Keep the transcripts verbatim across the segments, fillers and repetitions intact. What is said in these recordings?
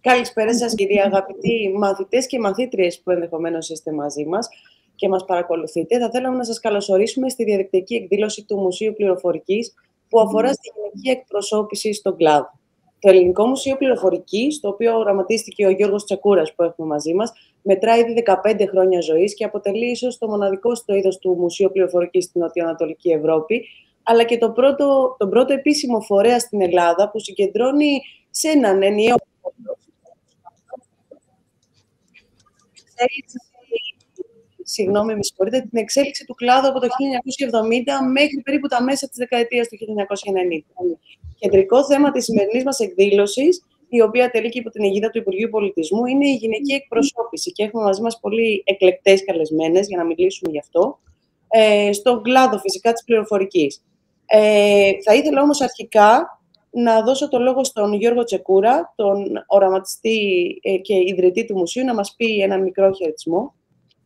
Καλησπέρα σας, κυρία αγαπητοί μαθητές και μαθήτριες που ενδεχομένως είστε μαζί μας και μας παρακολουθείτε. Θα θέλαμε να σας καλωσορίσουμε στη διαδικτυακή εκδήλωση του Μουσείου Πληροφορικής που αφορά στη γυναική εκπροσώπηση στον κλάδο. Το Ελληνικό Μουσείο Πληροφορικής, το οποίο οραματίστηκε ο Γιώργος Τσακούρας που έχουμε μαζί μας, μετράει ήδη δεκαπέντε χρόνια ζωής και αποτελεί ίσως το μοναδικό στο είδος του Μουσείου Πληροφορικής στην Νοτιοανατολική Ευρώπη, αλλά και το πρώτο, τον πρώτο επίσημο φορέα στην Ελλάδα που συγκεντρώνει σε έναν ενιαίο Συγγνώμη, με συγχωρείτε, την εξέλιξη του κλάδου από το χίλια εννιακόσια εβδομήντα μέχρι περίπου τα μέσα της δεκαετίας του χίλια εννιακόσια ενενήντα. Κεντρικό θέμα της σημερινής μας εκδήλωσης, η οποία τελεί και υπό την αιγίδα του Υπουργείου Πολιτισμού, είναι η γυναική εκπροσώπηση. Και έχουμε μαζί μας πολύ εκλεκτές καλεσμένες για να μιλήσουμε γι' αυτό, ε, στον κλάδο φυσικά της πληροφορικής. Ε, θα ήθελα όμως αρχικά να δώσω το λόγο στον Γιώργο Τσεκούρα, τον οραματιστή ε, και ιδρυτή του Μουσείου, να μας πει έναν μικρό χαιρετισμό.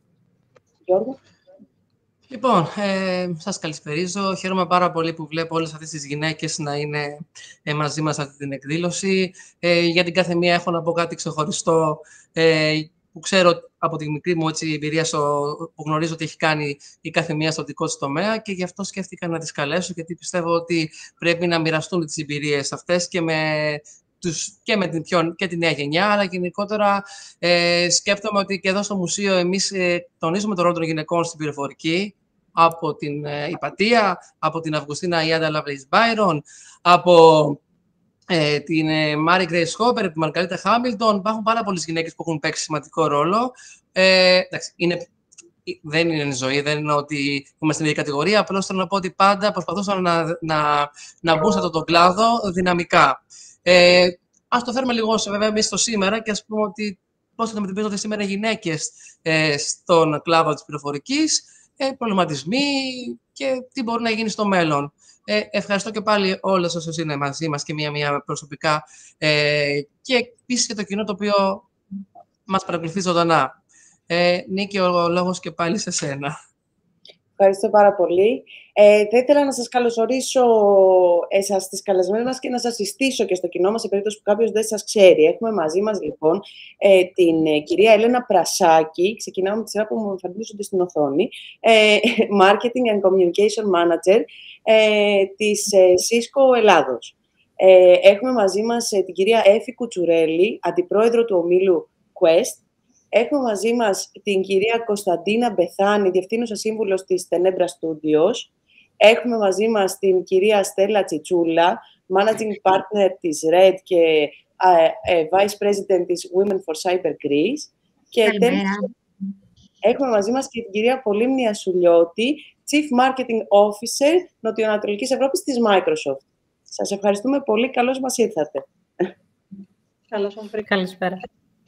Γιώργο. Λοιπόν, ε, σας καλησπερίζω. Χαίρομαι πάρα πολύ που βλέπω όλες αυτές τις γυναίκες να είναι ε, μαζί μας σε αυτή την εκδήλωση. Ε, για την κάθε μία έχω να πω κάτι ξεχωριστό ε, που ξέρω από τη μικρή μου έτσι, εμπειρία στο, που γνωρίζω ότι έχει κάνει η κάθε μία στο δικό της τομέα και γι' αυτό σκέφτηκα να τις καλέσω, γιατί πιστεύω ότι πρέπει να μοιραστούν τις εμπειρίες αυτές και με, τους, και με την, πιο, και τη νέα γενιά, αλλά γενικότερα ε, σκέφτομαι ότι και εδώ στο Μουσείο εμείς ε, τονίζουμε τον ρόλο των γυναικών στην πληροφορική, από την ε, Ιπατία, από την Αυγουστίνα Ιάντα Λαβρέις Μπάιρον, από ε, την ε, Μάρι Γκρέις Χόπερ, από τη Μαργαρίτα Χάμιλτον. Υπάρχουν πάρα πολλές γυναίκες που έχουν παίξει σημαντικό ρόλο. Ε, εντάξει, είναι, δεν είναι ζωή, δεν είναι ότι είμαστε στην ίδια κατηγορία. Απλώς θέλω να πω ότι πάντα προσπαθούσαν να, να, να μπουν σε αυτόν τον κλάδο δυναμικά. Ε, ας το φέρουμε λίγο βέβαια εμείς στο σήμερα και ας πούμε ότι πώς αντιμετωπίζονται σήμερα οι γυναίκες ε, στον κλάδο της πληροφορικής, ε, προβληματισμοί και τι μπορεί να γίνει στο μέλλον. Ε, ευχαριστώ και πάλι όλους όσους είναι μαζί μας και μία-μία προσωπικά ε, και επίσης και το κοινό το οποίο μας παρακολουθεί ζωντανά. Ε, Νίκη, ο λόγος και πάλι σε σένα. Ευχαριστώ πάρα πολύ. Ε, θα ήθελα να σας καλωσορίσω εσάς τις καλεσμένες μας και να σας συστήσω και στο κοινό μας σε περίπτωση που κάποιος δεν σας ξέρει. Έχουμε μαζί μας λοιπόν ε, την ε, κυρία Έλενα Πρασάκη. Ξεκινάμε με τη σειρά που μου εμφανίζονται στην οθόνη. Ε, Marketing and Communication Manager ε, της ε, Cisco Ελλάδος. Ε, έχουμε μαζί μας ε, την κυρία Έφη Κουτσουρέλη, αντιπρόεδρο του ομίλου Quest. Έχουμε μαζί μας την κυρία Κωνσταντίνα Μπεθάνη, διευθύνουσα σύμβουλος της Tenebra Studios. Έχουμε μαζί μας την κυρία Στέλλα Τσιτσούλα, Managing Partner της Red και uh, uh, Vice President της Women for Cyber Greece. Και τέλος, έχουμε μαζί μας και την κυρία Πολύμνη Ασουλιώτη, Chief Marketing Officer Νοτιοανατολικής Ευρώπης της Microsoft. Σας ευχαριστούμε πολύ. Καλώς μας ήρθατε. Καλώς μας βρήκατε. Καλησπέρα.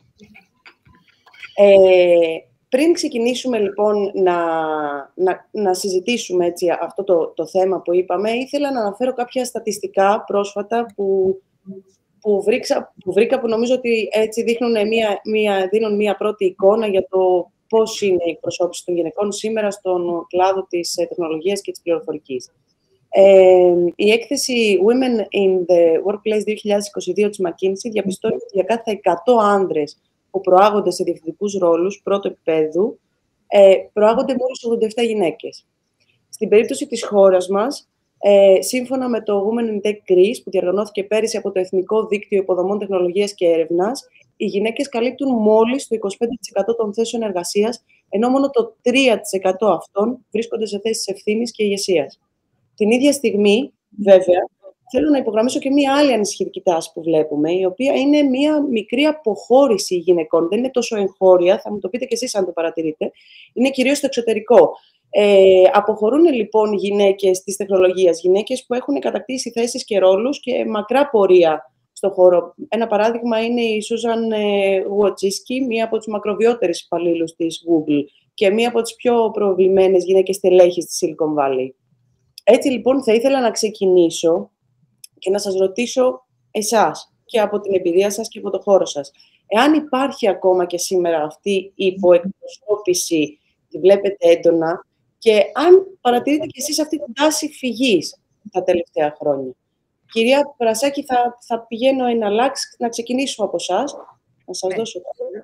Ε, πριν ξεκινήσουμε λοιπόν να, να, να συζητήσουμε έτσι, αυτό το, το θέμα που είπαμε, ήθελα να αναφέρω κάποια στατιστικά πρόσφατα που, που, βρήκα, που βρήκα, που νομίζω ότι έτσι δείχνουν μια, μια, δίνουν μια πρώτη εικόνα για το πώς είναι η εκπροσώπηση των γυναικών σήμερα στον κλάδο της τεχνολογίας και της πληροφορικής. Ε, η έκθεση Women in the Workplace δύο χιλιάδες είκοσι δύο της McKinsey διαπιστώνει ότι για κάθε εκατό άνδρες που προάγονται σε διευθυντικούς ρόλους πρώτου επίπεδου, ε, προάγονται μόλις ογδόντα επτά γυναίκες. Στην περίπτωση της χώρας μας, ε, σύμφωνα με το Women in Tech Greece, που διοργανώθηκε πέρυσι από το Εθνικό Δίκτυο Υποδομών Τεχνολογίας και Έρευνας, οι γυναίκες καλύπτουν μόλις το είκοσι πέντε τοις εκατό των θέσεων εργασίας, ενώ μόνο το τρία τοις εκατό αυτών βρίσκονται σε θέσεις ευθύνης και ηγεσίας. Την ίδια στιγμή, βέβαια, θέλω να υπογραμμίσω και μία άλλη ανησυχητική τάση που βλέπουμε, η οποία είναι μία μικρή αποχώρηση γυναικών. Δεν είναι τόσο εγχώρια, θα μου το πείτε κι εσείς αν το παρατηρείτε. Είναι κυρίως στο εξωτερικό. Ε, αποχωρούν λοιπόν γυναίκες της τεχνολογίας, γυναίκες που έχουν κατακτήσει θέσεις και ρόλους και μακρά πορεία στον χώρο. Ένα παράδειγμα είναι η Σούζαν Γουοτσίσκι, μία από τις μακροβιότερες υπαλλήλους της Google και μία από τις πιο προβλημένες γυναίκες στελέχης της Silicon Valley. Έτσι λοιπόν θα ήθελα να ξεκινήσω και να σας ρωτήσω εσάς και από την εμπειρία σας και από το χώρο σας. Εάν υπάρχει ακόμα και σήμερα αυτή η υποεκπροσώπηση, τη βλέπετε έντονα, και αν παρατηρείτε και εσείς αυτή την τάση φυγής τα τελευταία χρόνια. Κυρία Πρασάκη, θα, θα πηγαίνω εν αλλάξ, να ξεκινήσουμε από εσάς. Να σας ναι, δώσω το λόγο.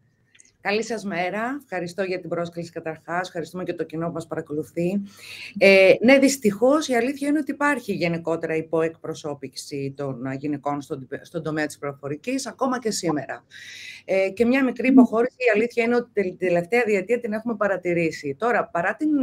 Καλή σας μέρα. Ευχαριστώ για την πρόσκληση καταρχάς. Ευχαριστούμε και το κοινό που μας παρακολουθεί. Ε, ναι, δυστυχώς η αλήθεια είναι ότι υπάρχει γενικότερα υποεκπροσώπηση των γυναικών στον, στον τομέα της πληροφορικής, ακόμα και σήμερα. Ε, και μια μικρή υποχώρηση, η αλήθεια είναι ότι την τελευταία διετία την έχουμε παρατηρήσει. Τώρα, παρά την,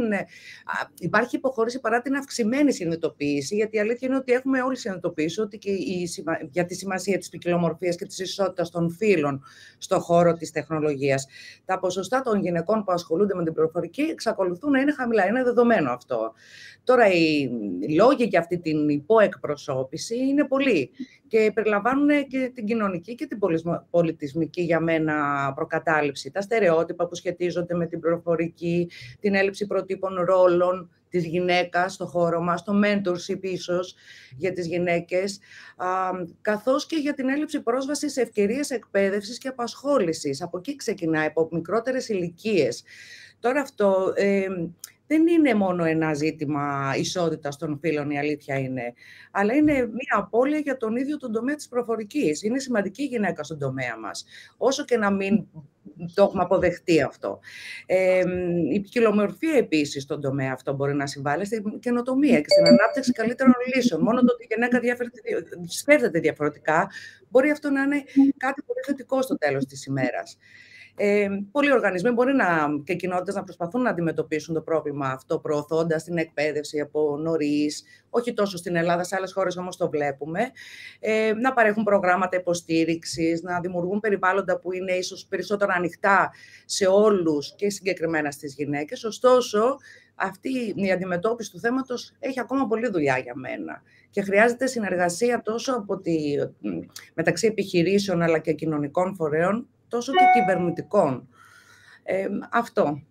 υπάρχει υποχώρηση παρά την αυξημένη συνειδητοποίηση, γιατί η αλήθεια είναι ότι έχουμε όλοι συνειδητοποιήσει ότι και η, για τη σημασία της ποικιλομορφίας και της ισότητας των φύλων στον χώρο της τεχνολογίας. Τα ποσοστά των γυναικών που ασχολούνται με την πληροφορική εξακολουθούν να είναι χαμηλά. Είναι δεδομένο αυτό. Τώρα, οι λόγοι για αυτή την υποεκπροσώπηση είναι πολλοί και περιλαμβάνουν και την κοινωνική και την πολιτισμική, για μένα, προκατάληψη. Τα στερεότυπα που σχετίζονται με την πληροφορική, την έλλειψη προτύπων ρόλων της γυναίκας στο χώρο μας, το mentorship ίσως για τις γυναίκες, α, καθώς και για την έλλειψη πρόσβασης σε ευκαιρίες εκπαίδευσης και απασχόλησης. Από εκεί ξεκινάει, από μικρότερες ηλικίες. Τώρα αυτό ε, δεν είναι μόνο ένα ζήτημα ισότητας των φύλων, η αλήθεια είναι, αλλά είναι μια απώλεια για τον ίδιο τον τομέα της πληροφορικής. Είναι σημαντική η γυναίκα στον τομέα μας, όσο και να μην το έχουμε αποδεχτεί αυτό. Ε, η ποικιλομορφία επίσης στον τομέα αυτό μπορεί να συμβάλλει στην καινοτομία και στην ανάπτυξη καλύτερων λύσεων. Μόνο το ότι η γυναίκα σκέφτεται διαφορετικά, μπορεί αυτό να είναι κάτι πολύ θετικό στο τέλος της ημέρας. Ε, πολλοί οργανισμοί μπορεί να, και κοινότητες να προσπαθούν να αντιμετωπίσουν το πρόβλημα αυτό, προωθώντας την εκπαίδευση από νωρίς, όχι τόσο στην Ελλάδα, σε άλλες χώρες όμως το βλέπουμε, ε, να παρέχουν προγράμματα υποστήριξης, να δημιουργούν περιβάλλοντα που είναι ίσως περισσότερο ανοιχτά σε όλους και συγκεκριμένα στις γυναίκες. Ωστόσο, αυτή η αντιμετώπιση του θέματος έχει ακόμα πολλή δουλειά για μένα και χρειάζεται συνεργασία τόσο από τη, μεταξύ επιχειρήσεων αλλά και κοινωνικών φορέων, τόσο και κυβερνητικών. Ε, αυτό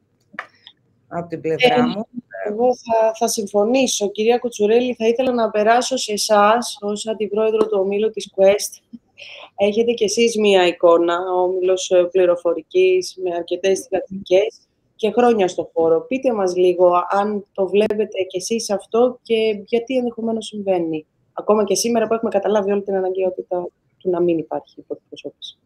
από την πλευρά ε, μου. Εγώ θα, θα συμφωνήσω. Κυρία Κουτσουρέλη, θα ήθελα να περάσω σε εσάς, ως αντιπρόεδρο του ομίλου της Quest. Έχετε κι εσείς μία εικόνα, ο όμιλος πληροφορικής, με αρκετές θηγατρικές και χρόνια στο χώρο. Πείτε μας λίγο αν το βλέπετε κι εσείς αυτό και γιατί ενδεχομένως συμβαίνει. Ακόμα και σήμερα που έχουμε καταλάβει όλη την αναγκαιότητα του να μην υπάρχει υποεκπροσώπηση.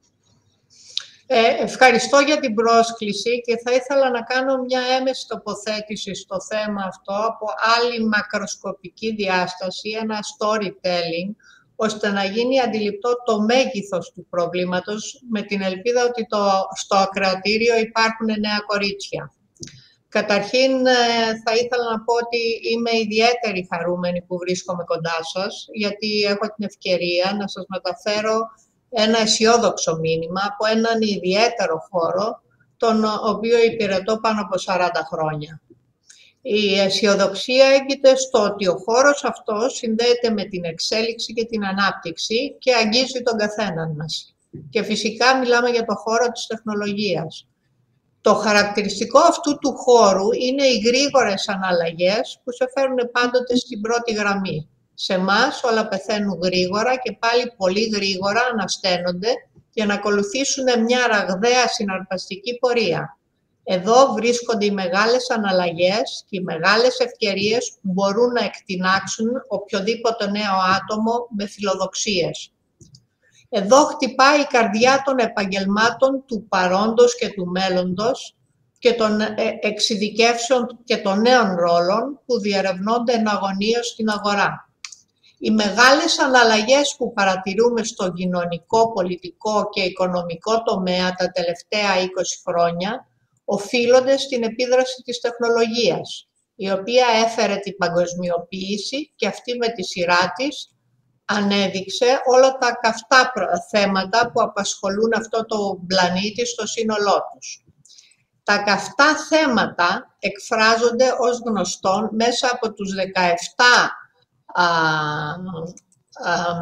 Ε, ευχαριστώ για την πρόσκληση και θα ήθελα να κάνω μια έμεση τοποθέτηση στο θέμα αυτό από άλλη μακροσκοπική διάσταση, ένα storytelling, ώστε να γίνει αντιληπτό το μέγεθος του προβλήματος, με την ελπίδα ότι το, στο ακροατήριο υπάρχουν νέα κορίτσια. Καταρχήν, θα ήθελα να πω ότι είμαι ιδιαίτερη χαρούμενη που βρίσκομαι κοντά σας, γιατί έχω την ευκαιρία να σας μεταφέρω ένα αισιόδοξο μήνυμα από έναν ιδιαίτερο χώρο, τον οποίο υπηρετώ πάνω από σαράντα χρόνια. Η αισιοδοξία έγκυται στο ότι ο χώρος αυτός συνδέεται με την εξέλιξη και την ανάπτυξη και αγγίζει τον καθέναν μας. Και φυσικά μιλάμε για το χώρο της τεχνολογίας. Το χαρακτηριστικό αυτού του χώρου είναι οι γρήγορες αναλλαγές που σε φέρνουν πάντοτε στην πρώτη γραμμή. Σε εμάς όλα πεθαίνουν γρήγορα και πάλι πολύ γρήγορα ανασταίνονται για να ακολουθήσουν μια ραγδαία συναρπαστική πορεία. Εδώ βρίσκονται οι μεγάλες αναλλαγές και οι μεγάλες ευκαιρίες που μπορούν να εκτινάξουν οποιοδήποτε νέο άτομο με φιλοδοξίες. Εδώ χτυπάει η καρδιά των επαγγελμάτων του παρόντος και του μέλλοντος και των εξειδικεύσεων και των νέων ρόλων που διερευνώνται εναγωνίως στην αγορά. Οι μεγάλες αναλλαγές που παρατηρούμε στο κοινωνικό, πολιτικό και οικονομικό τομέα τα τελευταία είκοσι χρόνια οφείλονται στην επίδραση της τεχνολογίας, η οποία έφερε την παγκοσμιοποίηση και αυτή με τη σειρά της ανέδειξε όλα τα καυτά θέματα που απασχολούν αυτό το πλανήτη στο σύνολό τους. Τα καυτά θέματα εκφράζονται ως γνωστόν μέσα από τους δεκαεπτά α, α,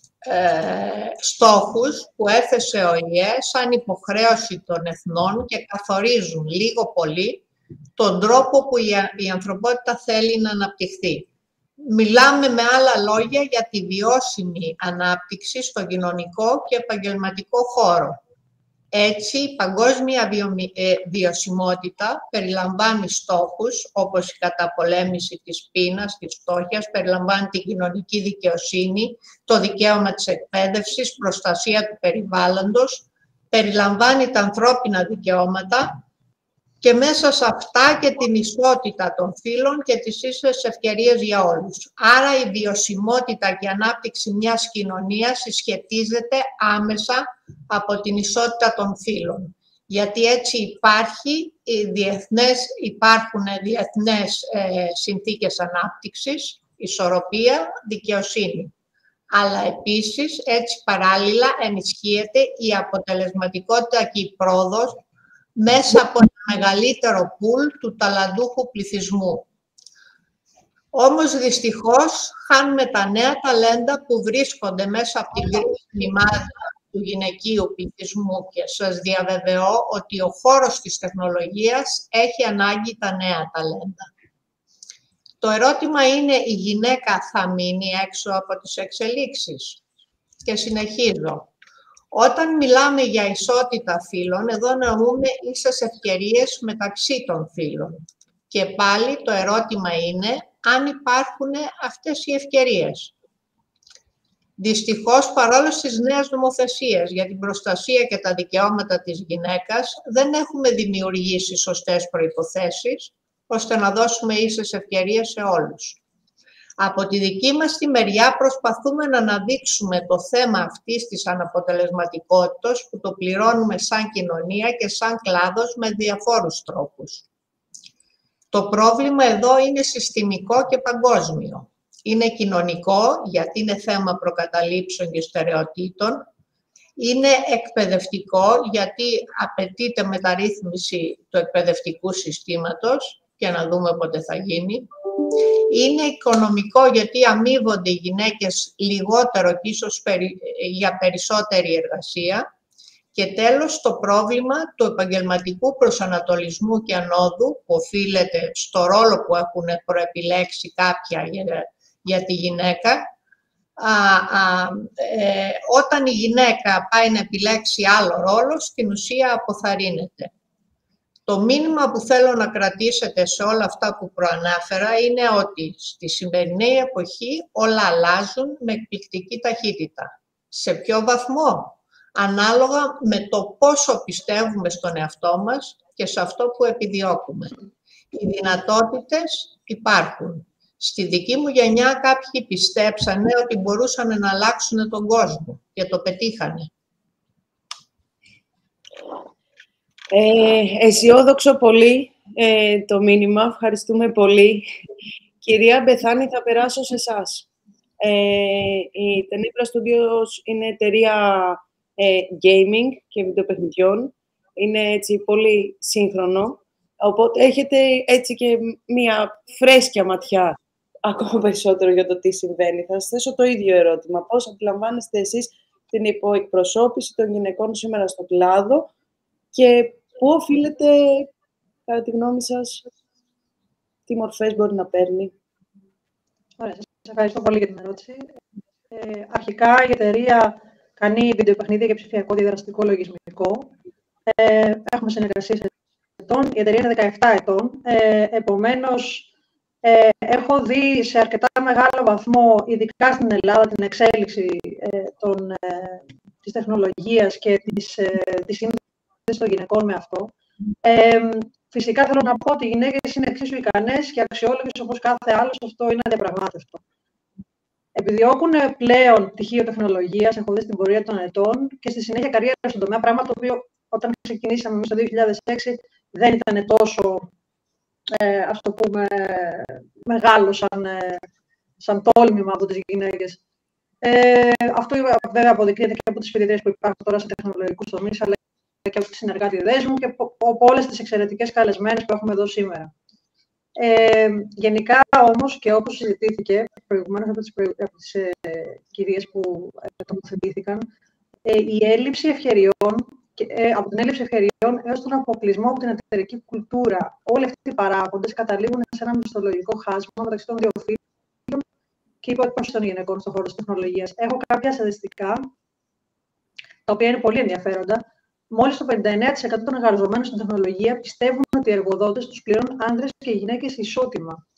ε, στόχους που έθεσε ο ι ε σαν υποχρέωση των εθνών και καθορίζουν λίγο πολύ τον τρόπο που η, η ανθρωπότητα θέλει να αναπτυχθεί. Μιλάμε με άλλα λόγια για τη βιώσιμη ανάπτυξη στο κοινωνικό και επαγγελματικό χώρο. Έτσι, η παγκόσμια βιωσιμότητα περιλαμβάνει στόχους όπως η καταπολέμηση της πείνας, της φτώχειας, περιλαμβάνει την κοινωνική δικαιοσύνη, το δικαίωμα της εκπαίδευσης, προστασία του περιβάλλοντος, περιλαμβάνει τα ανθρώπινα δικαιώματα και μέσα σε αυτά και την ισότητα των φύλων και τις ίσες ευκαιρίες για όλους. Άρα η βιωσιμότητα και η ανάπτυξη μιας κοινωνίας συσχετίζεται άμεσα από την ισότητα των φύλων. Γιατί έτσι υπάρχει, διεθνές, υπάρχουν διεθνές ε, συνθήκες ανάπτυξης, ισορροπία, δικαιοσύνη. Αλλά επίσης έτσι παράλληλα ενισχύεται η αποτελεσματικότητα και η πρόοδος μέσα από ένα μεγαλύτερο πουλ του ταλαντούχου πληθυσμού. Όμως δυστυχώς χάνουμε τα νέα ταλέντα που βρίσκονται μέσα από την κρίσιμη μάζα του γυναικείου πληθυσμού και σας διαβεβαιώ ότι ο χώρος της τεχνολογίας έχει ανάγκη τα νέα ταλέντα. Το ερώτημα είναι, η γυναίκα θα μείνει έξω από τις εξελίξεις? Και συνεχίζω. Όταν μιλάμε για ισότητα φύλων, εδώ εννοούμε ίσες ευκαιρίες μεταξύ των φύλων. Και πάλι το ερώτημα είναι αν υπάρχουν αυτές οι ευκαιρίες. Δυστυχώς, παρόλο στις νέες νομοθεσίες για την προστασία και τα δικαιώματα της γυναίκας, δεν έχουμε δημιουργήσει σωστές προϋποθέσεις, ώστε να δώσουμε ίσες ευκαιρίες σε όλους. Από τη δική μας τη μεριά προσπαθούμε να αναδείξουμε το θέμα αυτής της αναποτελεσματικότητας που το πληρώνουμε σαν κοινωνία και σαν κλάδος με διαφόρους τρόπους. Το πρόβλημα εδώ είναι συστημικό και παγκόσμιο. Είναι κοινωνικό, γιατί είναι θέμα προκαταλήψεων και στερεοτήτων. Είναι εκπαιδευτικό, γιατί απαιτείται μεταρρύθμιση του εκπαιδευτικού συστήματος και να δούμε πότε θα γίνει. Είναι οικονομικό, γιατί αμείβονται οι γυναίκες λιγότερο και ίσως για περισσότερη εργασία. Και τέλος, το πρόβλημα του επαγγελματικού προσανατολισμού και ανόδου, που οφείλεται στο ρόλο που έχουν προεπιλέξει κάποια για, για τη γυναίκα. Α, α, ε, όταν η γυναίκα πάει να επιλέξει άλλο ρόλο, στην ουσία αποθαρρύνεται. Το μήνυμα που θέλω να κρατήσετε σε όλα αυτά που προανάφερα είναι ότι στη σημερινή εποχή όλα αλλάζουν με εκπληκτική ταχύτητα. Σε ποιο βαθμό? Ανάλογα με το πόσο πιστεύουμε στον εαυτό μας και σε αυτό που επιδιώκουμε. Οι δυνατότητες υπάρχουν. Στη δική μου γενιά κάποιοι πιστέψανε ότι μπορούσαν να αλλάξουν τον κόσμο και το πετύχανε. Ε, αισιόδοξο πολύ ε, το μήνυμα. Ευχαριστούμε πολύ. Κυρία Μπεθάνη, θα περάσω σε εσάς. Ε, η Tenebra Studios είναι εταιρεία ε, gaming και βιντεοπαιχνιδιών. Είναι έτσι πολύ σύγχρονο. Οπότε έχετε έτσι και μία φρέσκια ματιά ακόμα περισσότερο για το τι συμβαίνει. Θα σας θέσω το ίδιο ερώτημα. Πώς αντιλαμβάνεστε εσείς την υποεκπροσώπηση των γυναικών σήμερα στο κλάδο και πού οφείλεται, κατά τη γνώμη σας, τι μορφές μπορεί να παίρνει? Ωραία, σας ευχαριστώ πολύ για την ερώτηση. Ε, αρχικά, η εταιρεία κάνει βιντεοπαιχνίδια και ψηφιακό διαδραστικό λογισμικό. Ε, έχουμε συνεργασίες ετών. Η εταιρεία είναι δεκαεπτά ετών. Ε, επομένως, ε, έχω δει σε αρκετά μεγάλο βαθμό, ειδικά στην Ελλάδα, την εξέλιξη ε, των, ε, της τεχνολογίας και της, ε, της σύνδεσης των γυναικών με αυτό. Ε, φυσικά θέλω να πω ότι οι γυναίκες είναι εξίσου ικανές και αξιόλογες όπως κάθε άλλος. Αυτό είναι αδιαπραγμάτευτο. Επιδιώκουν πλέον πτυχίο τεχνολογίας, έχω δει στην πορεία των ετών και στη συνέχεια καριέρα στον τομέα, πράγμα το οποίο όταν ξεκινήσαμε εμείς το δύο χιλιάδες έξι δεν ήταν τόσο, ε, ας το πούμε, μεγάλο σαν, ε, σαν τόλμημα από τις γυναίκες. Ε, αυτό βέβαια αποδεικνύεται και από τις φοιτητές που υπάρχουν τώρα σε τεχνολογικούς τομείς, αλλά και από τις συνεργάτηδές μου και από όλες τις εξαιρετικές καλεσμένες που έχουμε εδώ σήμερα. Ε, γενικά όμως, και όπως συζητήθηκε προηγουμένως από τις, προηγου... από τις ε, κυρίες που ε, τοποθετήθηκαν, ε, η έλλειψη ευκαιριών, και, ε, από την έλλειψη ευκαιριών έως τον αποκλεισμό από την εταιρική κουλτούρα, όλοι αυτοί οι παράγοντες καταλήγουν σε ένα μισθολογικό χάσμα μεταξύ των δύο φύλων και υποεκπρόσωπης των γυναικών στον χώρο της τεχνολογίας. Έχω κάποια στατιστικά, τα οποία είναι πολύ ενδιαφέροντα. Μόλις το πενήντα εννέα τοις εκατό των εργαζομένων στην τεχνολογία πιστεύουν ότι οι εργοδότες τους πληρώνουν άνδρες και γυναίκες ισότιμα.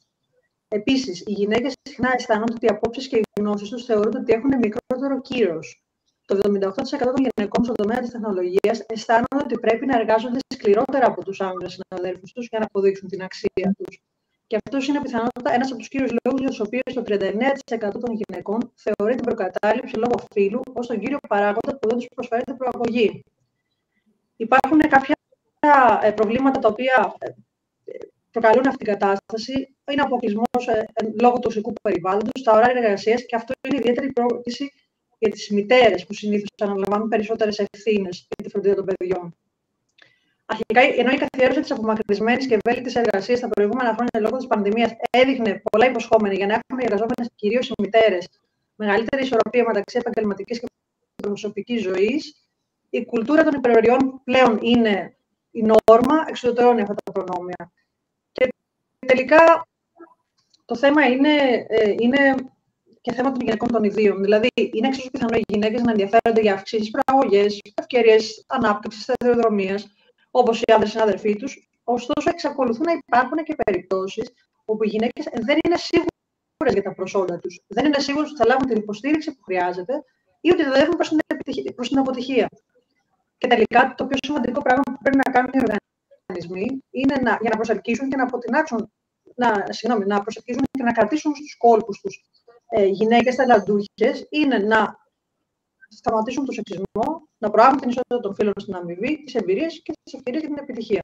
Επίσης, οι γυναίκες συχνά αισθάνονται ότι οι απόψεις και οι γνώσεις τους θεωρούνται ότι έχουν μικρότερο κύρος. το εβδομήντα οκτώ τοις εκατό των γυναικών στον τομέα της τεχνολογίας αισθάνονται ότι πρέπει να εργάζονται σκληρότερα από τους άνδρες συναδέλφους τους για να αποδείξουν την αξία τους. Και αυτός είναι πιθανότατα ένας από τους κύριους λόγους για τους οποίους το τριάντα εννέα τοις εκατό των γυναικών θεωρεί την προκατάληψη λόγω φύλου ως τον κύριο παράγοντα που δεν τους προσφέρεται προαγωγή. Υπάρχουν κάποια προβλήματα τα οποία προκαλούν αυτή την κατάσταση. Είναι αποκλεισμός ε, λόγω τοξικού περιβάλλοντος, τα ωράρια εργασίας, και αυτό είναι ιδιαίτερη πρόκληση για τις μητέρες που συνήθως αναλαμβάνουν περισσότερες ευθύνες για τη φροντίδα των παιδιών. Αρχικά, ενώ η καθιέρωση της απομακρυσμένης και ευέλικτης εργασίας τα προηγούμενα χρόνια λόγω της πανδημίας έδειχνε πολλά υποσχόμενη για να έχουμε οι εργαζόμενες, κυρίως οι μητέρες, μεγαλύτερη ισορροπία μεταξύ επαγγελματικής και προσωπικής ζωής, η κουλτούρα των υπερορριών πλέον είναι η νόρμα, εξουδετερώνει αυτά τα προνόμια. Και τελικά το θέμα είναι, ε, είναι και θέμα των γυναικών των ιδίων. Δηλαδή, είναι εξίσου πιθανό οι γυναίκες να ενδιαφέρονται για αυξήσεις προαγωγές, ευκαιρίες ανάπτυξης σταδιοδρομίας, όπως οι άντρες συνάδελφοί τους. Ωστόσο, εξακολουθούν να υπάρχουν και περιπτώσεις όπου οι γυναίκες δεν είναι σίγουρες για τα προσόντα τους. Δεν είναι σίγουρες ότι θα λάβουν την υποστήριξη που χρειάζεται ή ότι οδεύουν προς την, προς την αποτυχία. Και τελικά, το πιο σημαντικό πράγμα που πρέπει να κάνουν οι οργανισμοί είναι να, για να προσελκύσουν και να αποτινάξουν, να, συγγνώμη, να προσελκύσουν και να κρατήσουν στους κόλπους τους ε, γυναίκες ταλαντούχες, είναι να σταματήσουν τον σεξισμό, να προάγουν την ισότητα των φύλων στην αμοιβή, τις εμπειρίες και τις ευκαιρίες για την επιτυχία.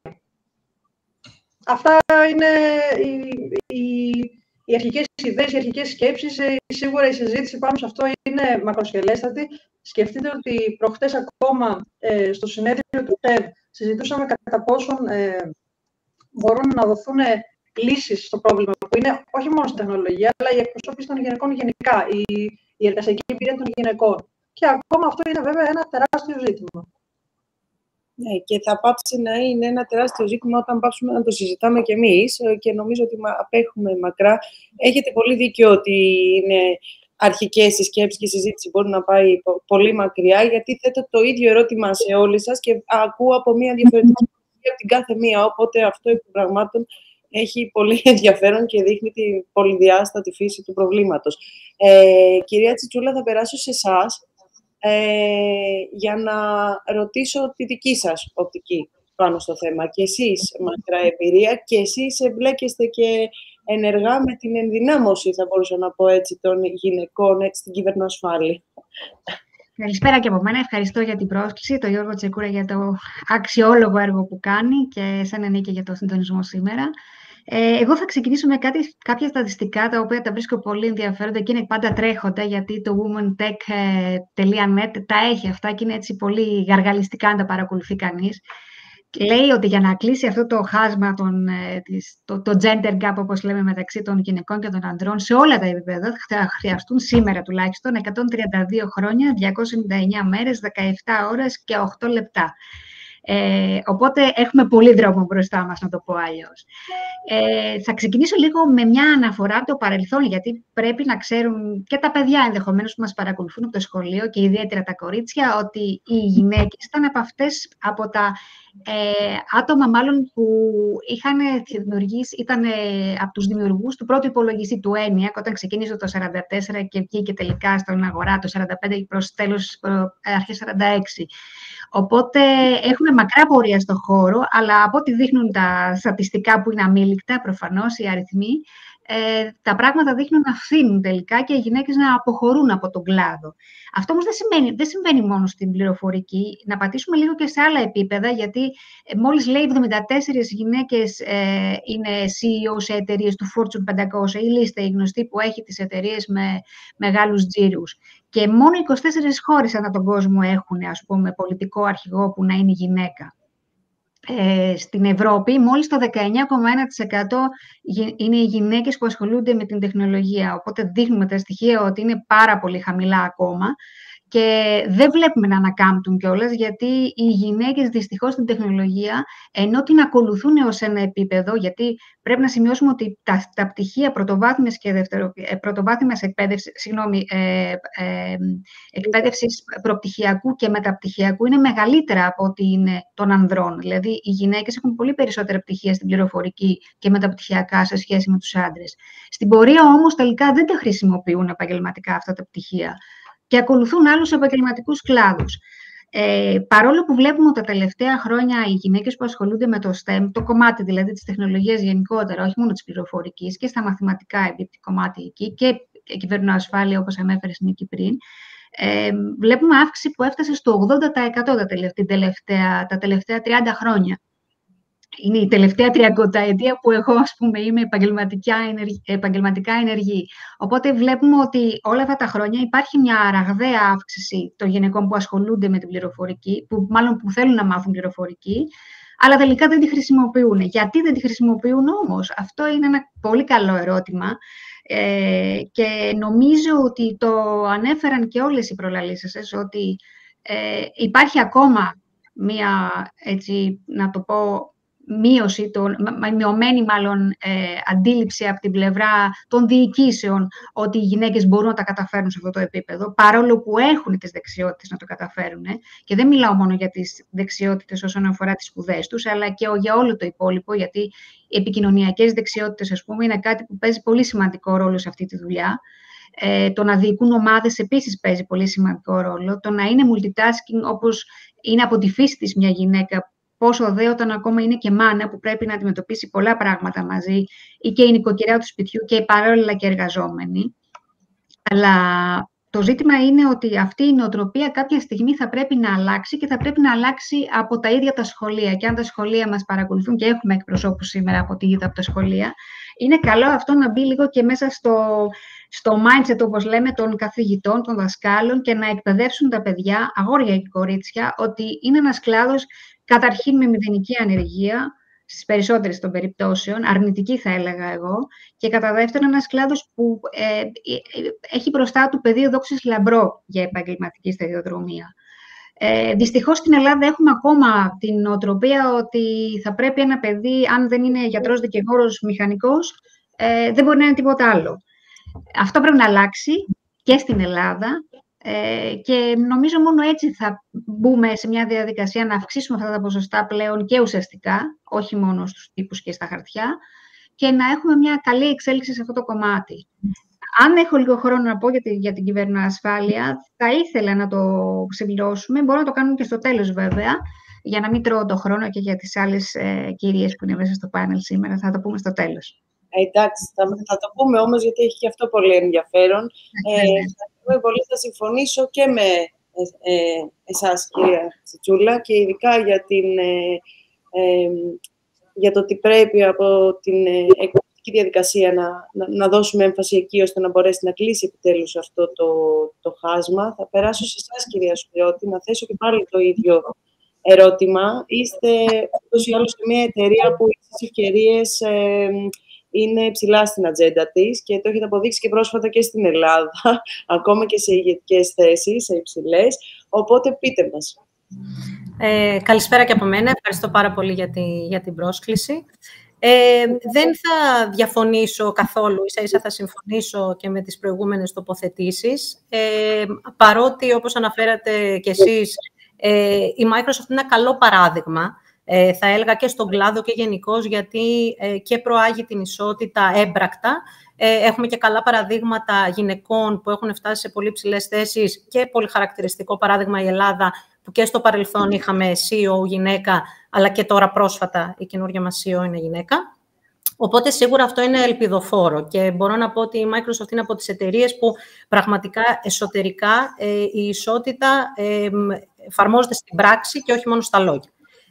Αυτά είναι οι, οι, οι αρχικές ιδέες, οι αρχικές σκέψεις. Σίγουρα η συζήτηση πάνω σε αυτό είναι μακροσχελέστατη. Σκεφτείτε ότι προχτές ακόμα ε, στο συνέδριο του ΤΕΒ συζητούσαμε κατά πόσον ε, μπορούν να δοθούν λύσεις στο πρόβλημα που είναι όχι μόνο στην τεχνολογία, αλλά η εκπροσώπηση των γυναικών γενικά, η, η εργασιακή εμπειρία των γυναικών. Και ακόμα αυτό είναι βέβαια ένα τεράστιο ζήτημα. Ναι, και θα πάψει να είναι ένα τεράστιο ζήτημα όταν πάψουμε να το συζητάμε κι εμείς, και νομίζω ότι απέχουμε μακρά. Έχετε πολύ δίκιο ότι είναι αρχικές οι σκέψεις και η συζήτηση μπορεί να πάει πολύ μακριά, γιατί θέτω το ίδιο ερώτημα σε όλες σας και ακούω από μια διαφορετική mm-hmm. από την κάθε μία, οπότε αυτό επί πραγμάτων έχει πολύ ενδιαφέρον και δείχνει την πολυδιάστατη φύση του προβλήματος. Ε, κυρία Τσιτσούλα, θα περάσω σε εσάς ε, για να ρωτήσω τη δική σας οπτική πάνω στο θέμα. Και εσείς μακρά εμπειρία και εσείς εμπλέκεστε και ενεργά με την ενδυνάμωση, θα μπορούσα να πω έτσι, των γυναικών έτσι, στην κυβερνοασφάλεια. Καλησπέρα και από μένα. Ευχαριστώ για την πρόσκληση, τον Γιώργο Τσεκούρα για το αξιόλογο έργο που κάνει και σαν Νίκη για το συντονισμό σήμερα. Ε, εγώ θα ξεκινήσω με κάτι, κάποια στατιστικά, τα οποία τα βρίσκω πολύ ενδιαφέροντα και είναι πάντα τρέχοντα, γιατί το women tech τελεία net τα έχει αυτά και είναι έτσι πολύ γαργαλιστικά να τα παρακολουθεί κανείς. Λέει ότι για να κλείσει αυτό το χάσμα, τον, το, το gender gap, όπως λέμε, μεταξύ των γυναικών και των ανδρών, σε όλα τα επίπεδα, θα χρειαστούν σήμερα τουλάχιστον εκατόν τριάντα δύο χρόνια, διακόσιες ενενήντα εννέα μέρες, δεκαεπτά ώρες και οκτώ λεπτά. Ε, οπότε έχουμε πολύ δρόμο μπροστά μας, να το πω αλλιώς. Ε, θα ξεκινήσω λίγο με μια αναφορά από το παρελθόν, γιατί πρέπει να ξέρουν και τα παιδιά ενδεχομένως που μας παρακολουθούν από το σχολείο και ιδιαίτερα τα κορίτσια, ότι οι γυναίκες ήταν από αυτές, από τα ε, άτομα μάλλον που είχαν δημιουργήσει, ήταν ε, από τους δημιουργούς του πρώτου υπολογιστή του ENIAC, όταν ξεκίνησε το σαράντα τέσσερα και βγήκε τελικά στον αγορά το σαράντα πέντε προς τέλος, αρχές σαράντα έξι. Οπότε έχουμε μακρά πορεία στο χώρο, αλλά από ό,τι δείχνουν τα στατιστικά που είναι αμήλικτα, προφανώς οι αριθμοί, ε, τα πράγματα δείχνουν να φθήνουν τελικά και οι γυναίκες να αποχωρούν από τον κλάδο. Αυτό όμως δεν σημαίνει, δεν συμβαίνει μόνο στην πληροφορική. Να πατήσουμε λίγο και σε άλλα επίπεδα, γιατί ε, μόλις λέει εβδομήντα τέσσερις γυναίκες ε, είναι σι ι ο σε εταιρείες του Fortune πεντακόσια, η λίστα η γνωστή που έχει τις εταιρείες με μεγάλους τζίρους. Και μόνο είκοσι τέσσερις χώρες ανά τον κόσμο έχουν, ας πούμε, πολιτικό αρχηγό που να είναι γυναίκα. Ε, στην Ευρώπη, μόλις το δεκαεννέα κόμμα ένα τοις εκατό είναι οι γυναίκες που ασχολούνται με την τεχνολογία. Οπότε δείχνουμε τα στοιχεία ότι είναι πάρα πολύ χαμηλά ακόμα. Και δεν βλέπουμε να ανακάμπτουν κιόλας, γιατί οι γυναίκες δυστυχώς στην τεχνολογία, ενώ την ακολουθούν ως ένα επίπεδο, γιατί πρέπει να σημειώσουμε ότι τα, τα πτυχία πρωτοβάθμιας και δευτερο, πρωτοβάθμιας εκπαίδευσης, συγγνώμη, ε, ε, εκπαίδευσης προπτυχιακού και μεταπτυχιακού είναι μεγαλύτερα από ότι είναι των ανδρών. Δηλαδή, οι γυναίκες έχουν πολύ περισσότερα πτυχία στην πληροφορική και μεταπτυχιακά σε σχέση με τους άντρες. Στην πορεία όμως τελικά δεν τα χρησιμοποιούν επαγγελματικά αυτά τα πτυχία. και ακολουθούν άλλους επαγγελματικούς κλάδους. Ε, παρόλο που βλέπουμε ότι τα τελευταία χρόνια οι γυναίκες που ασχολούνται με το STEM, το κομμάτι δηλαδή της τεχνολογίας γενικότερα, όχι μόνο της πληροφορικής, και στα μαθηματικά εμπίπτει κομμάτι εκεί και κυβερνοασφάλεια, όπως ανέφερες Νίκη πριν, ε, βλέπουμε αύξηση που έφτασε στο ογδόντα τοις εκατό τα τελευταία, τα τελευταία τριάντα χρόνια. Είναι η τελευταία τριακονταετία που εγώ, ας πούμε, είμαι επαγγελματικά ενεργή, επαγγελματικά ενεργή. Οπότε βλέπουμε ότι όλα αυτά τα χρόνια υπάρχει μια ραγδαία αύξηση των γυναικών που ασχολούνται με την πληροφορική, που μάλλον που θέλουν να μάθουν πληροφορική, αλλά τελικά δεν τη χρησιμοποιούν. Γιατί δεν τη χρησιμοποιούν όμως? Αυτό είναι ένα πολύ καλό ερώτημα. Ε, και νομίζω ότι το ανέφεραν και όλες οι προλαλήσασες, ότι ε, υπάρχει ακόμα μία, έτσι, να το πω, μείωση, τον, μειωμένη μάλλον ε, αντίληψη από την πλευρά των διοικήσεων ότι οι γυναίκες μπορούν να τα καταφέρουν σε αυτό το επίπεδο, παρόλο που έχουν τις δεξιότητες να το καταφέρουν. Και δεν μιλάω μόνο για τις δεξιότητες όσον αφορά τις σπουδές τους, αλλά και για όλο το υπόλοιπο, γιατί οι επικοινωνιακές δεξιότητες, ας πούμε, είναι κάτι που παίζει πολύ σημαντικό ρόλο σε αυτή τη δουλειά. Ε, το να διοικούν ομάδες επίσης παίζει πολύ σημαντικό ρόλο. Το να είναι multitasking, όπως είναι από τη φύση της μια γυναίκα, πόσο δε όταν ακόμα είναι και μάνα που πρέπει να αντιμετωπίσει πολλά πράγματα μαζί, ή και η νοικοκυριά του σπιτιού και παράλληλα και εργαζόμενοι. Αλλά το ζήτημα είναι ότι αυτή η νοοτροπία κάποια στιγμή θα πρέπει να αλλάξει και θα πρέπει να αλλάξει από τα ίδια τα σχολεία. Και αν τα σχολεία μας παρακολουθούν, και έχουμε εκπροσώπους σήμερα από τη γη από τα σχολεία, είναι καλό αυτό να μπει λίγο και μέσα στο, στο mindset, όπως λέμε, των καθηγητών, των δασκάλων, και να εκπαιδεύσουν τα παιδιά, αγόρια και κορίτσια, ότι είναι ένας κλάδος καταρχήν με μηδενική ανεργία, στις περισσότερες των περιπτώσεων, αρνητική θα έλεγα εγώ, και κατά δεύτερον ένας κλάδος που ε, ε, έχει μπροστά του πεδίο δόξης λαμπρό για επαγγελματική σταδιοδρομία. Ε, δυστυχώς στην Ελλάδα έχουμε ακόμα την νοοτροπία ότι θα πρέπει ένα παιδί, αν δεν είναι γιατρός, δικηγόρος, μηχανικός, ε, δεν μπορεί να είναι τίποτα άλλο. Αυτό πρέπει να αλλάξει και στην Ελλάδα. Ε, και νομίζω μόνο έτσι θα μπούμε σε μια διαδικασία να αυξήσουμε αυτά τα ποσοστά πλέον και ουσιαστικά, όχι μόνο στους τύπους και στα χαρτιά, και να έχουμε μια καλή εξέλιξη σε αυτό το κομμάτι. Αν έχω λίγο χρόνο να πω για, τη, για την κυβερνοασφάλεια, θα ήθελα να το συμπληρώσουμε. Μπορώ να το κάνουμε και στο τέλος βέβαια, για να μην τρώω το χρόνο και για τις άλλες ε, κυρίες που είναι μέσα στο πάνελ σήμερα. Θα το πούμε στο τέλος. Ε, εντάξει, θα, θα το πούμε όμως, γιατί έχει και αυτό πολύ ενδιαφέρον. Ε, πολύ θα συμφωνήσω και με ε, ε, εσάς, κυρία Τσιτσούλα, και ειδικά για, την, ε, ε, για το ότι πρέπει από την ε, εκπαιδευτική διαδικασία να, να, να δώσουμε έμφαση εκεί, ώστε να μπορέσει να κλείσει επιτέλους αυτό το, το χάσμα. Θα περάσω σε εσάς, κυρία Σπυριώτη, να θέσω και πάλι το ίδιο ερώτημα. Είστε ούτως ή άλλως σε μια εταιρεία που οι ευκαιρίες ε, είναι ψηλά στην ατζέντα της και το έχετε αποδείξει και πρόσφατα και στην Ελλάδα, ακόμα και σε ηγετικές θέσεις, σε υψηλές. Οπότε πείτε μας. Ε, καλησπέρα και από μένα. Ευχαριστώ πάρα πολύ για, τη, για την πρόσκληση. Ε, δεν θα διαφωνήσω καθόλου, ίσα-ίσα θα συμφωνήσω και με τις προηγούμενες τοποθετήσεις. Ε, παρότι, όπως αναφέρατε κι εσείς, ε, η Microsoft είναι ένα καλό παράδειγμα, Ε, θα έλεγα και στον κλάδο και γενικώς, γιατί ε, και προάγει την ισότητα έμπρακτα. Ε, έχουμε και καλά παραδείγματα γυναικών που έχουν φτάσει σε πολύ ψηλές θέσεις και πολύ χαρακτηριστικό παράδειγμα η Ελλάδα, που και στο παρελθόν είχαμε σι ι ο γυναίκα, αλλά και τώρα πρόσφατα η καινούργια μας σι ι ο είναι γυναίκα. Οπότε σίγουρα αυτό είναι ελπιδοφόρο και μπορώ να πω ότι η Microsoft είναι από τις εταιρείες που πραγματικά εσωτερικά ε, η ισότητα ε, εφαρμόζεται στην πράξη και όχι μόνο στα λόγια.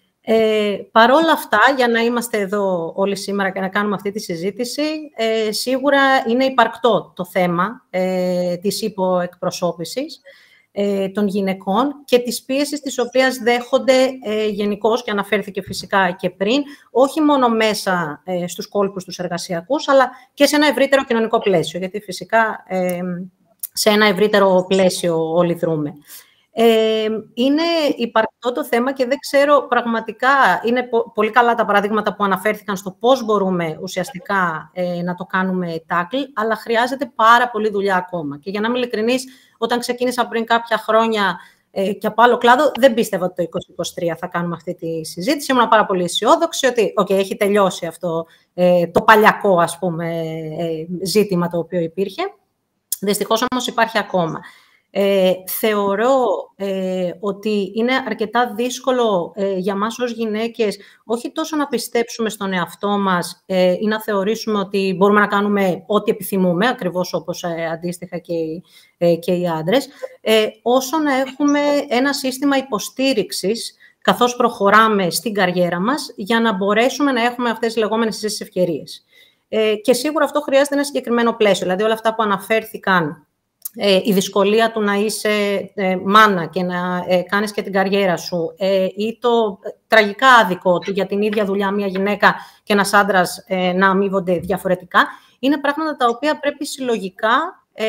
Ε, παρόλα αυτά, για να είμαστε εδώ όλοι σήμερα και να κάνουμε αυτή τη συζήτηση, ε, σίγουρα είναι υπαρκτό το θέμα ε, της υποεκπροσώπησης ε, των γυναικών και της πίεσης της οποίας δέχονται ε, γενικώς, και αναφέρθηκε φυσικά και πριν, όχι μόνο μέσα ε, στους κόλπους τους εργασιακούς, αλλά και σε ένα ευρύτερο κοινωνικό πλαίσιο, γιατί φυσικά ε, σε ένα ευρύτερο πλαίσιο όλοι δρούμε. Ε, είναι υπαρκτό το θέμα και δεν ξέρω πραγματικά, είναι πο- πολύ καλά τα παραδείγματα που αναφέρθηκαν στο πώς μπορούμε ουσιαστικά ε, να το κάνουμε tackle, αλλά χρειάζεται πάρα πολλή δουλειά ακόμα. Και για να είμαι ειλικρινής, όταν ξεκίνησα πριν κάποια χρόνια ε, και από άλλο κλάδο, δεν πίστευα ότι το είκοσι είκοσι τρία θα κάνουμε αυτή τη συζήτηση. Ήμουν πάρα πολύ αισιόδοξη ότι okay, έχει τελειώσει αυτό ε, το παλιακό, ας πούμε, ε, ζήτημα το οποίο υπήρχε. Δυστυχώς όμως υπάρχει ακόμα. Ε, θεωρώ ε, ότι είναι αρκετά δύσκολο ε, για μας ως γυναίκες όχι τόσο να πιστέψουμε στον εαυτό μας ε, ή να θεωρήσουμε ότι μπορούμε να κάνουμε ό,τι επιθυμούμε, ακριβώς όπως ε, αντίστοιχα και οι, ε, και οι άντρες, ε, όσο να έχουμε ένα σύστημα υποστήριξης καθώς προχωράμε στην καριέρα μας, για να μπορέσουμε να έχουμε αυτές τις λεγόμενες ίσες ευκαιρίες. Ε, και σίγουρα αυτό χρειάζεται ένα συγκεκριμένο πλαίσιο, δηλαδή όλα αυτά που αναφέρθηκαν, Ε, η δυσκολία του να είσαι ε, μάνα και να ε, κάνεις και την καριέρα σου ε, ή το ε, τραγικά άδικο ότι για την ίδια δουλειά μια γυναίκα και ένας άντρας ε, να αμείβονται διαφορετικά, είναι πράγματα τα οποία πρέπει συλλογικά ε,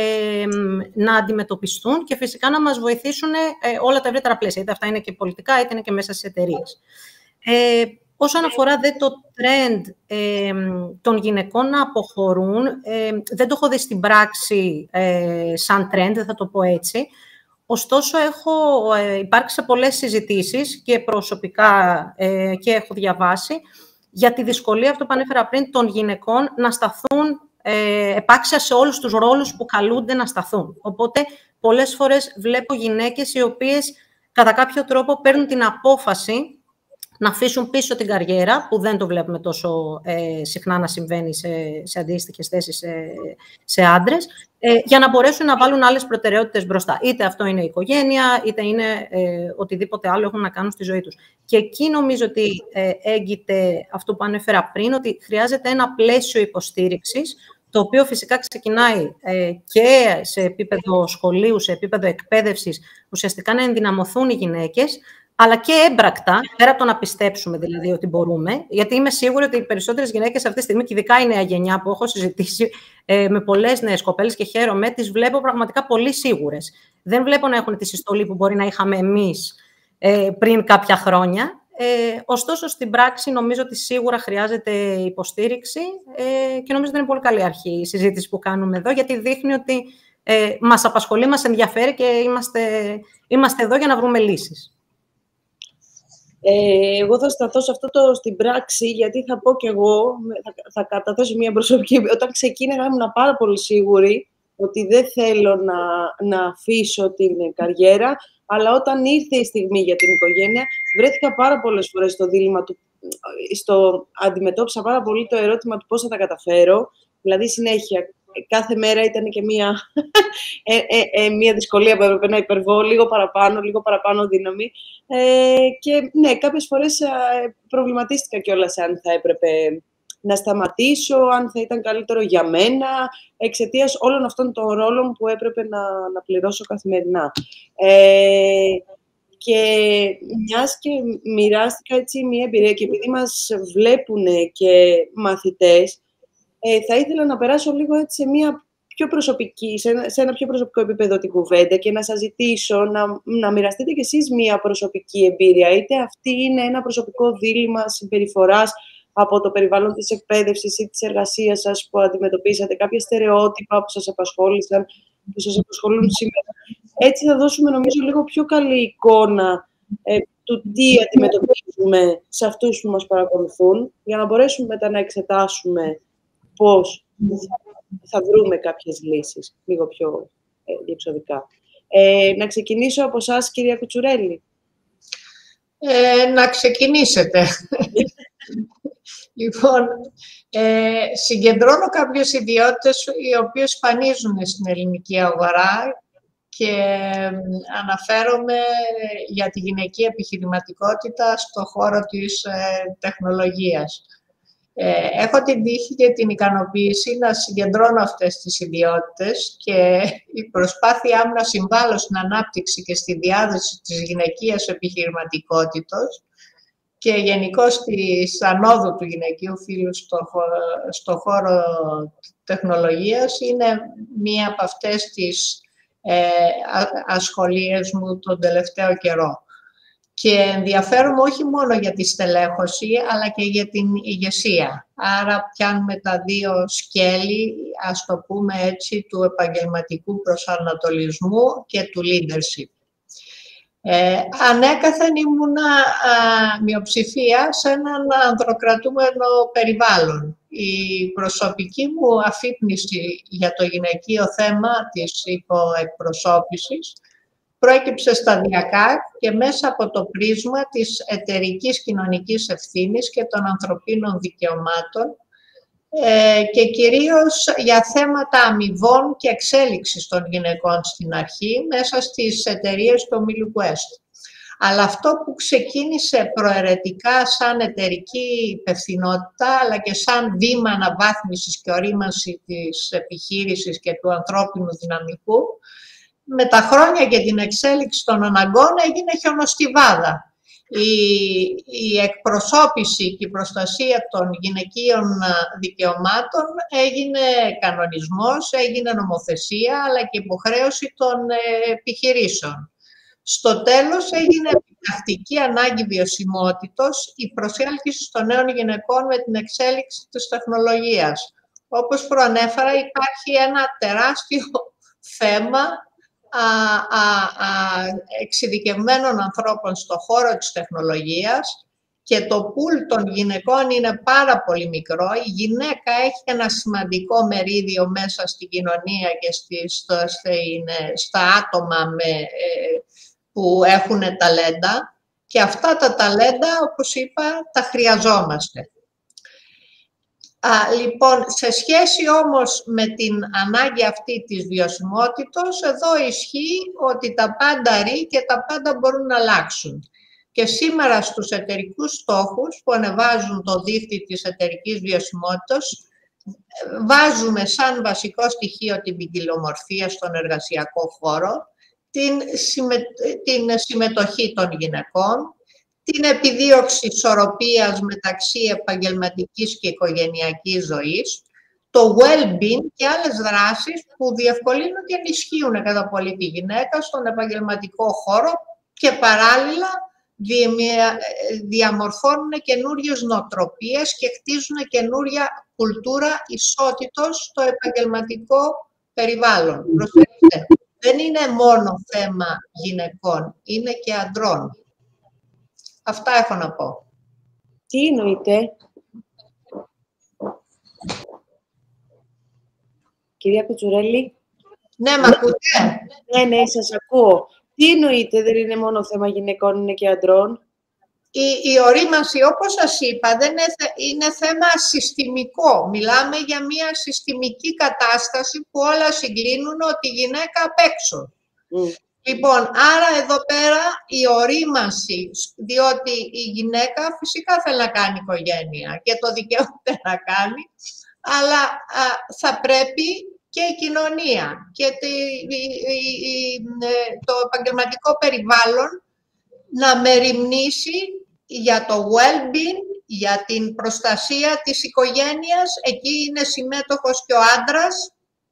να αντιμετωπιστούν και φυσικά να μας βοηθήσουν ε, όλα τα ευρύτερα πλαίσια. Είτε αυτά είναι και πολιτικά, είτε είναι και μέσα στις εταιρείες. Ε, Όσον αφορά δε το trend ε, των γυναικών να αποχωρούν, ε, δεν το έχω δει στην πράξη ε, σαν trend, δεν θα το πω έτσι. Ωστόσο, έχω ε, υπάρξει σε πολλές συζητήσεις και προσωπικά ε, και έχω διαβάσει για τη δυσκολία, αυτό που ανέφερα πριν, των γυναικών να σταθούν ε, επάξια σε όλους τους ρόλους που καλούνται να σταθούν. Οπότε, πολλές φορές βλέπω γυναίκες οι οποίες κατά κάποιο τρόπο παίρνουν την απόφαση να αφήσουν πίσω την καριέρα, που δεν το βλέπουμε τόσο ε, συχνά να συμβαίνει σε, σε αντίστοιχες θέσεις σε, σε άντρες, ε, για να μπορέσουν να βάλουν άλλες προτεραιότητες μπροστά. Είτε αυτό είναι η οικογένεια, είτε είναι ε, οτιδήποτε άλλο έχουν να κάνουν στη ζωή τους. Και εκεί νομίζω ότι ε, έγκυται αυτό που ανέφερα πριν, ότι χρειάζεται ένα πλαίσιο υποστήριξης, το οποίο φυσικά ξεκινάει ε, και σε επίπεδο σχολείου, σε επίπεδο εκπαίδευσης, ουσιαστικά να ενδυναμωθούν οι γυναίκες, αλλά και έμπρακτα, πέρα από το να πιστέψουμε δηλαδή ότι μπορούμε, γιατί είμαι σίγουρη ότι οι περισσότερες γυναίκες αυτή τη στιγμή, και ειδικά η νέα γενιά που έχω συζητήσει ε, με πολλές νέες κοπέλες και χαίρομαι, τις βλέπω πραγματικά πολύ σίγουρες. Δεν βλέπω να έχουν τη συστολή που μπορεί να είχαμε εμείς ε, πριν κάποια χρόνια. Ε, ωστόσο, στην πράξη νομίζω ότι σίγουρα χρειάζεται υποστήριξη ε, και νομίζω ότι είναι πολύ καλή αρχή η συζήτηση που κάνουμε εδώ, γιατί δείχνει ότι ε, μας απασχολεί, μας ενδιαφέρει και είμαστε, είμαστε εδώ για να βρούμε λύσεις. Ε, εγώ θα σταθώ σε αυτό το στην πράξη, γιατί θα πω κι εγώ, θα, θα καταθέσω μια προσωπική. Όταν ξεκίνησα ήμουν πάρα πολύ σίγουρη ότι δεν θέλω να, να αφήσω την καριέρα, αλλά όταν ήρθε η στιγμή για την οικογένεια, βρέθηκα πάρα πολλές φορές στο δίλημμα του, στο, αντιμετώπισα πάρα πολύ το ερώτημα του πώς θα τα καταφέρω, δηλαδή συνέχεια. Κάθε μέρα ήταν και μία, ε, ε, ε, μία δυσκολία που έπρεπε να υπερβώ, λίγο παραπάνω, λίγο παραπάνω δύναμη. Ε, και ναι, κάποιες φορές ε, προβληματίστηκα κιόλας αν θα έπρεπε να σταματήσω, αν θα ήταν καλύτερο για μένα, εξαιτίας όλων αυτών των ρόλων που έπρεπε να, να πληρώσω καθημερινά. Ε, και μιας και μοιράστηκα έτσι μία εμπειρία και επειδή μας βλέπουν και μαθητές, Ε, θα ήθελα να περάσω λίγο έτσι σε, μια πιο προσωπική, σε, ένα, σε ένα πιο προσωπικό επίπεδο την κουβέντα και να σας ζητήσω να, να μοιραστείτε κι εσείς μια προσωπική εμπειρία. Είτε αυτή είναι ένα προσωπικό δίλημμα συμπεριφοράς από το περιβάλλον της εκπαίδευσης ή της εργασίας σας που αντιμετωπίσατε, κάποια στερεότυπα που σας απασχόλησαν, που σας απασχολούν σήμερα. Έτσι θα δώσουμε νομίζω λίγο πιο καλή εικόνα ε, του τι αντιμετωπίζουμε σε αυτούς που μας παρακολουθούν, για να μπορέσουμε μετά να εξετάσουμε πώς θα βρούμε κάποιες λύσεις, λίγο πιο ε, διεξοδικά. Ε, να ξεκινήσω από εσάς, κυρία Κουτσουρέλη. Ε, να ξεκινήσετε. Λοιπόν, ε, συγκεντρώνω κάποιες ιδιότητες οι οποίες σπανίζουν στην ελληνική αγορά και αναφέρομαι για τη γυναική επιχειρηματικότητα στον χώρο της ε, τεχνολογίας. Ε, έχω την τύχη και την ικανοποίηση να συγκεντρώνω αυτές τις ιδιότητες και η προσπάθειά μου να συμβάλλω στην ανάπτυξη και στη διάδοση της γυναικείας επιχειρηματικότητας και γενικώς της ανόδου του γυναικείου φύλου στο, στο χώρο τεχνολογίας είναι μία από αυτές τις ε, ασχολίες μου τον τελευταίο καιρό. Και ενδιαφέρομαι όχι μόνο για τη στελέχωση, αλλά και για την ηγεσία. Άρα πιάνουμε τα δύο σκέλη, ας το πούμε έτσι, του επαγγελματικού προσανατολισμού και του leadership. Ε, ανέκαθεν ήμουνα α, μειοψηφία σε έναν ανδροκρατούμενο περιβάλλον. Η προσωπική μου αφύπνιση για το γυναικείο θέμα της υποεκπροσώπησης προέκυψε σταδιακά και μέσα από το πρίσμα της εταιρικής κοινωνικής ευθύνης και των ανθρωπίνων δικαιωμάτων ε, και κυρίως για θέματα αμοιβών και εξέλιξης των γυναικών στην αρχή μέσα στις εταιρείες του ομίλου Quest. Αλλά αυτό που ξεκίνησε προαιρετικά σαν εταιρική υπευθυνότητα, αλλά και σαν βήμα αναβάθμισης και ορίμανση της επιχείρησης και του ανθρώπινου δυναμικού, με τα χρόνια και την εξέλιξη των αναγκών έγινε χιονοστιβάδα. Η, η εκπροσώπηση και η προστασία των γυναικείων δικαιωμάτων έγινε κανονισμός, έγινε νομοθεσία, αλλά και υποχρέωση των επιχειρήσεων. Στο τέλος έγινε επιτακτική ανάγκη βιωσιμότητος η προσέλκυση των νέων γυναικών με την εξέλιξη της τεχνολογίας. Όπως προανέφερα, υπάρχει ένα τεράστιο θέμα α, α, α, εξειδικευμένων ανθρώπων στον χώρο της τεχνολογίας και το πουλ των γυναικών είναι πάρα πολύ μικρό. Η γυναίκα έχει ένα σημαντικό μερίδιο μέσα στην κοινωνία και στη, στο, στα άτομα με, ε, που έχουν ταλέντα και αυτά τα ταλέντα, όπως είπα, τα χρειαζόμαστε. Α, λοιπόν, σε σχέση όμως με την ανάγκη αυτή της βιωσιμότητος, εδώ ισχύει ότι τα πάντα ρί και τα πάντα μπορούν να αλλάξουν. Και σήμερα στους εταιρικούς στόχους που ανεβάζουν το δείκτη της εταιρικής βιωσιμότητας, βάζουμε σαν βασικό στοιχείο την ποικιλομορφία στον εργασιακό χώρο, την, συμμε... την συμμετοχή των γυναικών, την επιδίωξη ισορροπίας μεταξύ επαγγελματικής και οικογενειακής ζωής, το well-being και άλλες δράσεις που διευκολύνουν και ενισχύουν κατά πολύ τη γυναίκα στον επαγγελματικό χώρο και παράλληλα διαμορφώνουν καινούριες νοοτροπίες και χτίζουν καινούρια κουλτούρα ισότητος στο επαγγελματικό περιβάλλον. Προσέξτε, δεν είναι μόνο θέμα γυναικών, είναι και αντρών. Αυτά έχω να πω. Τι εννοείτε? Κυρία Πιτσουρέλη. Ναι, μ' ακούτε? Ναι, ναι, σας ακούω. Τι εννοείτε, δεν είναι μόνο θέμα γυναικών, είναι και αντρών? Η, η ορίμανση, όπως σας είπα, δεν είναι, είναι θέμα συστημικό. Μιλάμε για μια συστημική κατάσταση που όλα συγκλίνουν ότι η γυναίκα απ' έξω. Mm. Λοιπόν, άρα εδώ πέρα η ορίμανση, διότι η γυναίκα φυσικά θέλει να κάνει οικογένεια και το δικαιούται να κάνει, αλλά α, θα πρέπει και η κοινωνία και τη, η, η, το επαγγελματικό περιβάλλον να μεριμνήσει για το well-being, για την προστασία της οικογένειας. Εκεί είναι συμμέτοχος και ο άντρας.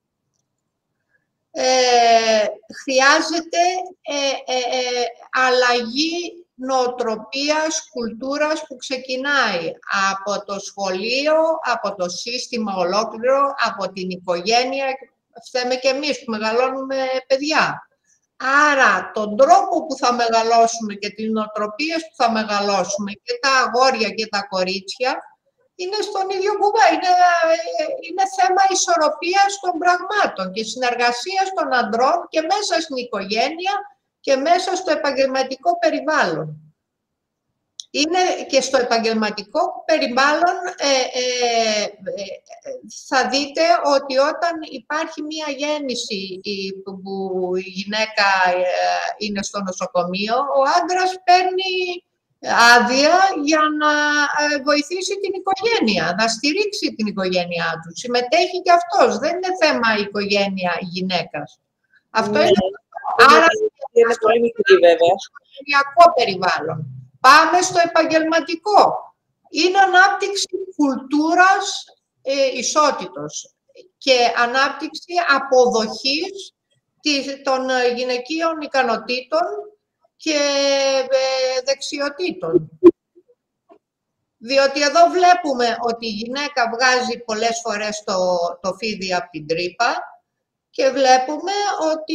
Ε, χρειάζεται ε, ε, ε, αλλαγή νοοτροπίας, κουλτούρας που ξεκινάει από το σχολείο, από το σύστημα ολόκληρο, από την οικογένεια, φταίμε και εμείς που μεγαλώνουμε παιδιά. Άρα, τον τρόπο που θα μεγαλώσουμε και τις νοοτροπίες που θα μεγαλώσουμε και τα αγόρια και τα κορίτσια είναι στον ίδιο κουβά. Είναι, είναι θέμα ισορροπίας των πραγμάτων και συνεργασίας των αντρών και μέσα στην οικογένεια και μέσα στο επαγγελματικό περιβάλλον. Είναι και στο επαγγελματικό περιβάλλον ε, ε, ε, θα δείτε ότι όταν υπάρχει μία γέννηση που η γυναίκα ε, είναι στο νοσοκομείο, ο άντρας παίρνει άδεια για να βοηθήσει την οικογένεια, να στηρίξει την οικογένειά του. Συμμετέχει και αυτός. Δεν είναι θέμα η οικογένεια γυναίκας. Αυτό ναι. είναι... Άρα, είναι πολύ μικρή, βέβαια. Στο οικογενειακό περιβάλλον. Πάμε στο επαγγελματικό. Είναι ανάπτυξη κουλτούρας ε, ισότητος και ανάπτυξη αποδοχής των γυναικείων ικανοτήτων και ε, δεξιοτήτων. Διότι εδώ βλέπουμε ότι η γυναίκα βγάζει πολλές φορές το, το φίδι από την τρύπα και βλέπουμε ότι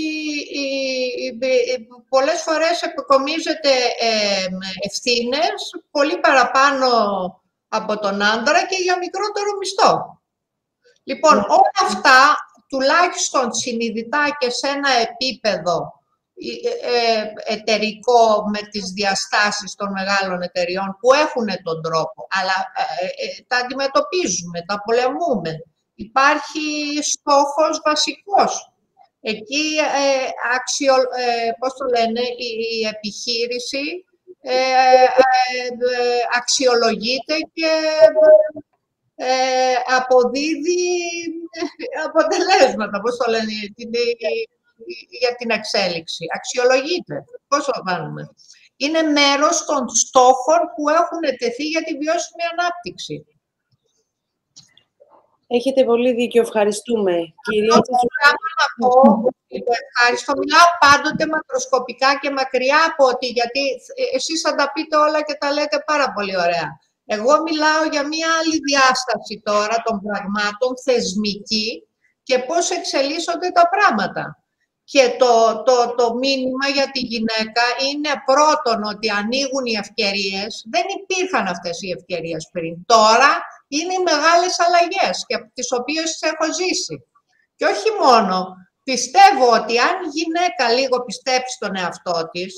πολλές φορές επικομίζεται ευθύνες πολύ παραπάνω από τον άντρα και για μικρότερο μισθό. Λοιπόν, όλα αυτά, τουλάχιστον συνειδητά και σε ένα επίπεδο εταιρικό με τις διαστάσεις των μεγάλων εταιριών που έχουν τον τρόπο, αλλά ε, τα αντιμετωπίζουμε, τα πολεμούμε. Υπάρχει στόχος βασικός. Εκεί ε, αξιο, ε, πώς το λένε, η, η επιχείρηση ε, ε, ε, αξιολογείται και ε, αποδίδει αποτελέσματα, πώς το λένε, την, για την εξέλιξη. Αξιολογείται. Πώς το κάνουμε. Είναι μέρος των στόχων που έχουν τεθεί για τη βιώσιμη ανάπτυξη. Έχετε πολύ δίκιο. Ευχαριστούμε. Κυρία Τσιτσούλα, να πω, ευχαριστώ. Μιλάω πάντοτε μακροσκοπικά και μακριά από ότι, γιατί εσείς θα τα πείτε όλα και τα λέτε πάρα πολύ ωραία. Εγώ μιλάω για μία άλλη διάσταση τώρα των πραγμάτων, θεσμική, και πώς εξελίσσονται τα πράγματα. Και το, το, το μήνυμα για τη γυναίκα είναι πρώτον ότι ανοίγουν οι ευκαιρίες. Δεν υπήρχαν αυτές οι ευκαιρίες πριν. Τώρα είναι οι μεγάλες αλλαγές, και από τις οποίες τις έχω ζήσει. Και όχι μόνο, πιστεύω ότι αν η γυναίκα λίγο πιστέψει στον εαυτό της,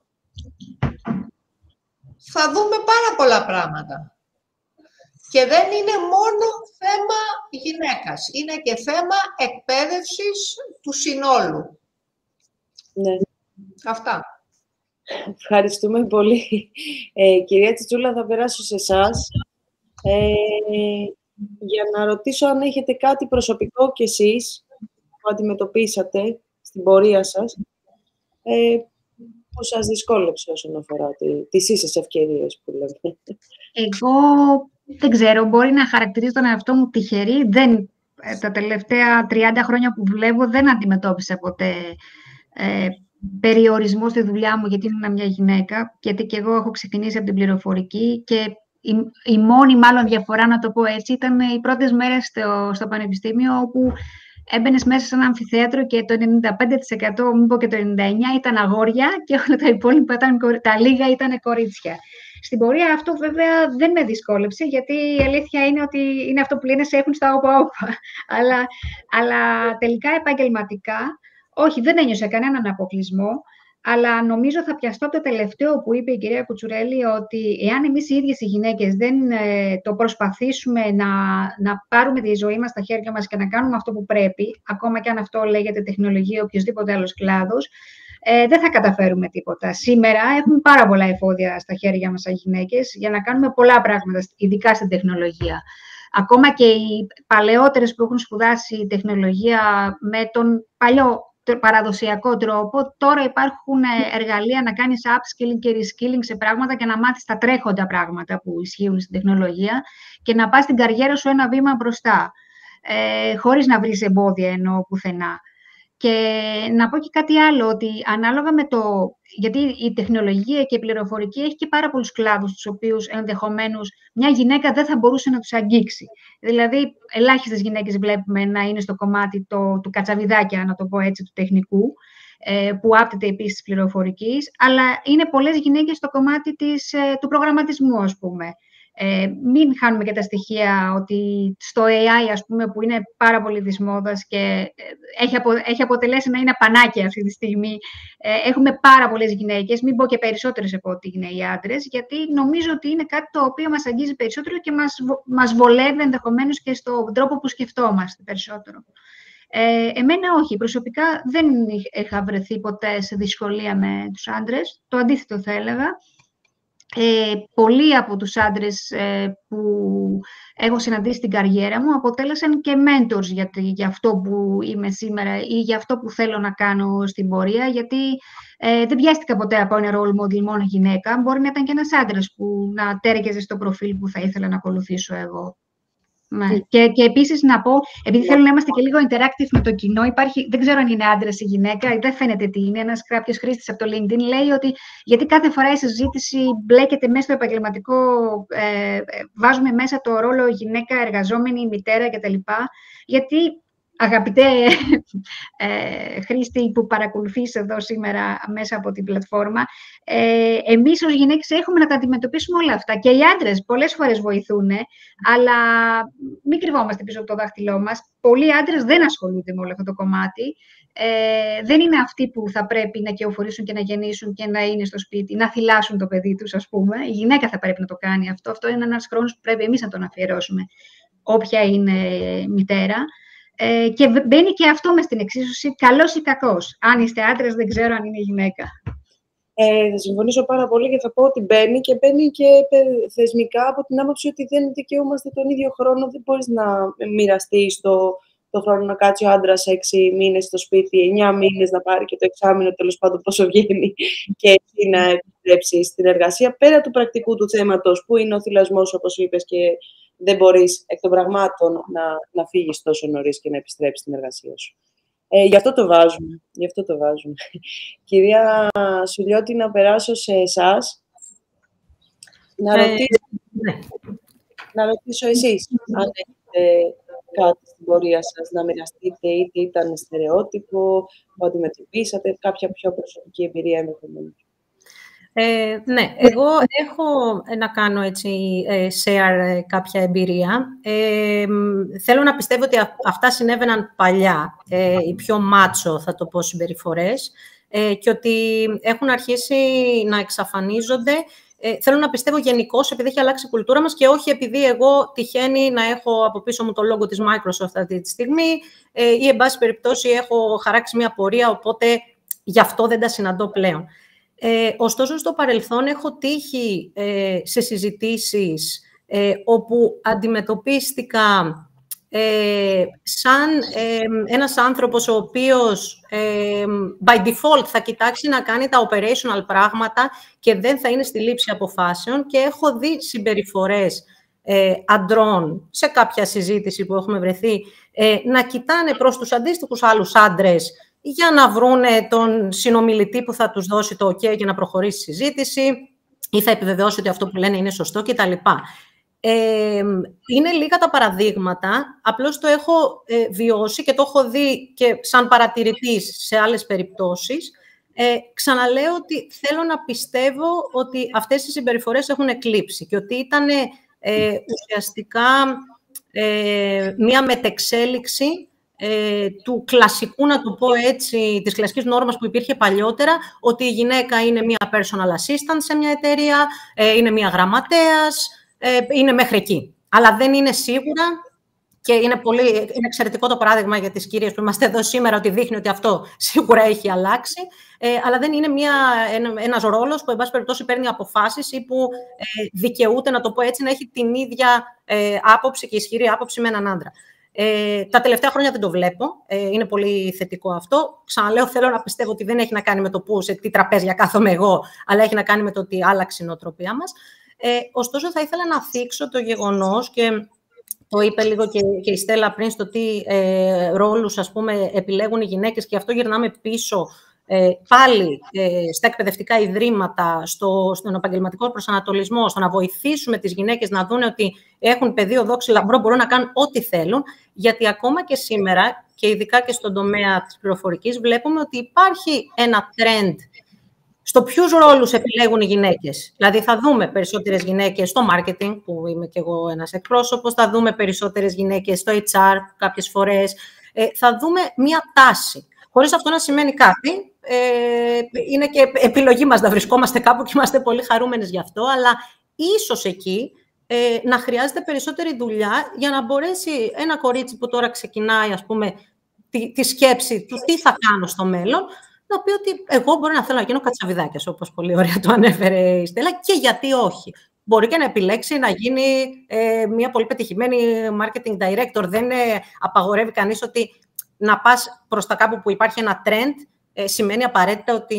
θα δούμε πάρα πολλά πράγματα. Και δεν είναι μόνο θέμα γυναίκας, είναι και θέμα εκπαίδευσης του συνόλου. Ναι. Αυτά. Ευχαριστούμε πολύ. Ε, κυρία Τσιτσούλα, θα περάσω σε εσάς. Ε, για να ρωτήσω αν έχετε κάτι προσωπικό κι εσείς που αντιμετωπίσατε στην πορεία σας, ε, που σας δυσκόλεψε όσον αφορά τη, τις ίσες ευκαιρίες που λέμε. Εγώ δεν ξέρω, μπορεί να χαρακτηρίζω τον εαυτό μου τυχερή. Δεν, τα τελευταία τριάντα χρόνια που δουλεύω δεν αντιμετώπισα ποτέ ε, περιορισμό στη δουλειά μου γιατί ήμουν μια γυναίκα, γιατί και εγώ έχω ξεκινήσει από την πληροφορική και η, η μόνη μάλλον διαφορά, να το πω έτσι, ήταν οι πρώτες μέρες στο, στο πανεπιστήμιο, όπου έμπαινες μέσα σε ένα αμφιθέατρο και το ενενήντα πέντε τοις εκατό, μην πω και το ενενήντα εννιά τοις εκατό ήταν αγόρια και όλα τα υπόλοιπα, ήταν, τα λίγα ήταν κορίτσια. Στην πορεία αυτό βέβαια δεν με δυσκόλεψε, γιατί η αλήθεια είναι ότι είναι αυτό που λένε σε έχουν στα όπα-όπα. αλλά, αλλά τελικά επαγγελματικά, όχι, δεν ένιωσα κανέναν αποκλεισμό, αλλά νομίζω θα πιαστώ το τελευταίο που είπε η κυρία Κουτσουρέλη, ότι εάν εμείς οι ίδιες οι γυναίκες δεν ε, το προσπαθήσουμε να, να πάρουμε τη ζωή μας στα χέρια μας και να κάνουμε αυτό που πρέπει, ακόμα και αν αυτό λέγεται τεχνολογία ή οποιοδήποτε άλλος κλάδος, ε, δεν θα καταφέρουμε τίποτα. Σήμερα έχουμε πάρα πολλά εφόδια στα χέρια μας σαν γυναίκες για να κάνουμε πολλά πράγματα, ειδικά στην τεχνολογία. Ακόμα και οι παλαιότερες που έχουν σπουδάσει τεχνολογία με τον παλιό παραδοσιακό τρόπο, τώρα υπάρχουν εργαλεία να κάνεις upskilling και reskilling σε πράγματα και να μάθεις τα τρέχοντα πράγματα που ισχύουν στην τεχνολογία και να πας στην καριέρα σου ένα βήμα μπροστά, ε, χωρίς να βρεις εμπόδια εννοώ πουθενά. Και να πω και κάτι άλλο, ότι ανάλογα με το... Γιατί η τεχνολογία και η πληροφορική έχει και πάρα πολλούς κλάδους, τους οποίους ενδεχομένως μια γυναίκα δεν θα μπορούσε να τους αγγίξει. Δηλαδή, ελάχιστες γυναίκες βλέπουμε να είναι στο κομμάτι το, του κατσαβιδάκια, να το πω έτσι, του τεχνικού, ε, που άπτεται επίσης της πληροφορικής, αλλά είναι πολλές γυναίκες στο κομμάτι της, ε, του προγραμματισμού, ας πούμε. Ε, μην χάνουμε και τα στοιχεία ότι στο έι άι, ας πούμε, που είναι πάρα πολύ της μόδας και έχει, απο, έχει αποτελέσει να είναι πανάκια αυτή τη στιγμή, ε, έχουμε πάρα πολλές γυναίκες, μην πω και περισσότερες από ό,τι είναι οι άντρες, γιατί νομίζω ότι είναι κάτι το οποίο μας αγγίζει περισσότερο και μας, μας βολεύει ενδεχομένως και στον τρόπο που σκεφτόμαστε περισσότερο. Ε, εμένα όχι, προσωπικά δεν είχα βρεθεί ποτέ σε δυσκολία με τους άντρες, το αντίθετο θα έλεγα. Ε, πολλοί από τους άντρες ε, που έχω συναντήσει στην καριέρα μου αποτέλεσαν και mentors για, για αυτό που είμαι σήμερα ή για αυτό που θέλω να κάνω στην πορεία, γιατί ε, δεν πιάστηκα ποτέ από ένα role model μόνο γυναίκα. Μπορεί να ήταν και ένας άντρας που να τέριαζε στο προφίλ που θα ήθελα να ακολουθήσω εγώ. Ναι. Mm. Και, και επίσης να πω, επειδή θέλω να είμαστε και λίγο interactive με το κοινό, υπάρχει, δεν ξέρω αν είναι άντρας ή γυναίκα, δεν φαίνεται τι είναι. Ένας κάποιος χρήστης από το LinkedIn λέει ότι γιατί κάθε φορά η συζήτηση μπλέκεται μέσα στο επαγγελματικό, ε, βάζουμε μέσα το ρόλο γυναίκα, εργαζόμενη, μητέρα κτλ. Γιατί αγαπητέ ε, χρήστη που παρακολουθείς εδώ σήμερα μέσα από την πλατφόρμα, ε, εμείς ως γυναίκες έχουμε να τα αντιμετωπίσουμε όλα αυτά. Και οι άντρες πολλές φορές βοηθούν, αλλά μην κρυβόμαστε πίσω από το δάχτυλό μας. Πολλοί άντρες δεν ασχολούνται με όλο αυτό το κομμάτι. Ε, δεν είναι αυτοί που θα πρέπει να κυοφορήσουν και να γεννήσουν και να είναι στο σπίτι, να θυλάσουν το παιδί τους, ας πούμε. Η γυναίκα θα πρέπει να το κάνει αυτό. Αυτό είναι ένας χρόνος που πρέπει εμείς να τον αφιερώσουμε, όποια είναι μητέρα. Ε, και μπαίνει και αυτό μες στην εξίσωση, καλός ή κακός. Αν είστε άντρας, δεν ξέρω αν είναι γυναίκα. Ε, θα συμφωνήσω πάρα πολύ και θα πω ότι μπαίνει και μπαίνει και θεσμικά από την άποψη ότι δεν δικαιούμαστε τον ίδιο χρόνο. Δεν μπορείς να μοιραστείς το, το χρόνο να κάτσει ο άντρας έξι μήνες στο σπίτι, εννιά μήνες να πάρει και το εξάμηνο, τέλος πάντων πόσο βγαίνει, και έτσι να επιστρέψει στην εργασία. Πέρα του πρακτικού του θέματος, που είναι ο θυλασμός, όπως είπες, και δεν μπορείς εκ των πραγμάτων να, να φύγεις τόσο νωρίς και να επιστρέψεις στην εργασία σου. Ε, γι' αυτό το βάζουμε. Γι' αυτό το βάζουμε. Κυρία Σουλιώτη, να περάσω σε εσάς. Να, ε, ρωτήσω, ναι. να ρωτήσω εσείς, αν έχετε κάτι στην πορεία σας να μοιραστείτε, είτε ήταν στερεότυπο, που αντιμετωπίσατε, κάποια πιο προσωπική εμπειρία ενδεχομένως. Ε, ναι, εγώ έχω να κάνω έτσι share κάποια εμπειρία. Ε, θέλω να πιστεύω ότι αυτά συνέβαιναν παλιά, ε, οι πιο μάτσο, θα το πω, συμπεριφορές, ε, και ότι έχουν αρχίσει να εξαφανίζονται. Ε, θέλω να πιστεύω γενικώς, επειδή έχει αλλάξει η κουλτούρα μας και όχι επειδή εγώ τυχαίνει να έχω από πίσω μου το λόγο της Microsoft αυτή τη στιγμή, ε, ή, εν πάση περιπτώσει, έχω χαράξει μια πορεία, οπότε γι' αυτό δεν τα συναντώ πλέον. Ε, ωστόσο, στο παρελθόν έχω τύχει ε, σε συζητήσεις ε, όπου αντιμετωπίστηκα ε, σαν ε, ένας άνθρωπος ο οποίος ε, by default θα κοιτάξει να κάνει τα operational πράγματα και δεν θα είναι στη λήψη αποφάσεων, και έχω δει συμπεριφορές ε, αντρών σε κάποια συζήτηση που έχουμε βρεθεί ε, να κοιτάνε προς τους αντίστοιχους άλλους άντρες για να βρούνε τον συνομιλητή που θα τους δώσει το OK για να προχωρήσει η συζήτηση ή θα επιβεβαιώσει ότι αυτό που λένε είναι σωστό κτλ. Ε, είναι λίγα τα παραδείγματα, απλώς το έχω ε, βιώσει και το έχω δει και σαν παρατηρητής σε άλλες περιπτώσεις. Ε, ξαναλέω ότι θέλω να πιστεύω ότι αυτές οι συμπεριφορές έχουν εκλείψει και ότι ήταν ε, ουσιαστικά ε, μία μετεξέλιξη Ε, του κλασικού, να το πω έτσι, της κλασικής νόρμας που υπήρχε παλιότερα, ότι η γυναίκα είναι μία personal assistant σε μια εταιρεία, ε, είναι μία γραμματέας, ε, είναι μέχρι εκεί. Αλλά δεν είναι σίγουρα, και είναι, πολύ, είναι εξαιρετικό το παράδειγμα για τις κυρίες που είμαστε εδώ σήμερα, ότι δείχνει ότι αυτό σίγουρα έχει αλλάξει, ε, αλλά δεν είναι μια, ένα, ένας ρόλος που, εν πάση περιπτώσει, παίρνει αποφάσεις ή που ε, δικαιούται, να το πω έτσι, να έχει την ίδια ε, άποψη και ισχυρή άποψη με έναν άντρα. Ε, τα τελευταία χρόνια δεν το βλέπω. Ε, είναι πολύ θετικό αυτό. Ξαναλέω, θέλω να πιστεύω ότι δεν έχει να κάνει με το πού, σε τι τραπέζια κάθομαι εγώ, αλλά έχει να κάνει με το ότι άλλαξε η νοοτροπία μας. Ε, ωστόσο, θα ήθελα να θίξω το γεγονός, και το είπε λίγο και, και η Στέλλα πριν, στο τι ε, ρόλους, ας πούμε, επιλέγουν οι γυναίκες, και αυτό γυρνάμε πίσω ε, πάλι ε, στα εκπαιδευτικά ιδρύματα, στο, στον επαγγελματικό προσανατολισμό, στο να βοηθήσουμε τις γυναίκες να δουν ότι έχουν πεδίο δόξη λαμπρό, μπορούν να κάνουν ό,τι θέλουν, γιατί ακόμα και σήμερα, και ειδικά και στον τομέα της πληροφορικής, βλέπουμε ότι υπάρχει ένα trend στο ποιους ρόλους επιλέγουν οι γυναίκες. Δηλαδή, θα δούμε περισσότερες γυναίκες στο marketing, που είμαι και εγώ ένας εκπρόσωπος, θα δούμε περισσότερες γυναίκες στο έιτς αρ κάποιες φορές, ε, θα δούμε μία τάση. Χωρίς αυτό να σημαίνει κάτι, ε, είναι και επιλογή μας να βρισκόμαστε κάπου και είμαστε πολύ χαρούμενες γι' αυτό, αλλά ίσως εκεί ε, να χρειάζεται περισσότερη δουλειά για να μπορέσει ένα κορίτσι που τώρα ξεκινάει, ας πούμε, τη, τη σκέψη του τι θα κάνω στο μέλλον, να πει ότι εγώ μπορώ να θέλω να γίνω κατσαβιδάκιας, όπως πολύ ωραία το ανέφερε η Στέλλα, και γιατί όχι. Μπορεί και να επιλέξει να γίνει ε, μια πολύ πετυχημένη marketing director. Δεν ε, απαγορεύει κανείς ότι να πας προς τα κάπου που υπάρχει ένα trend ε, σημαίνει απαραίτητα ότι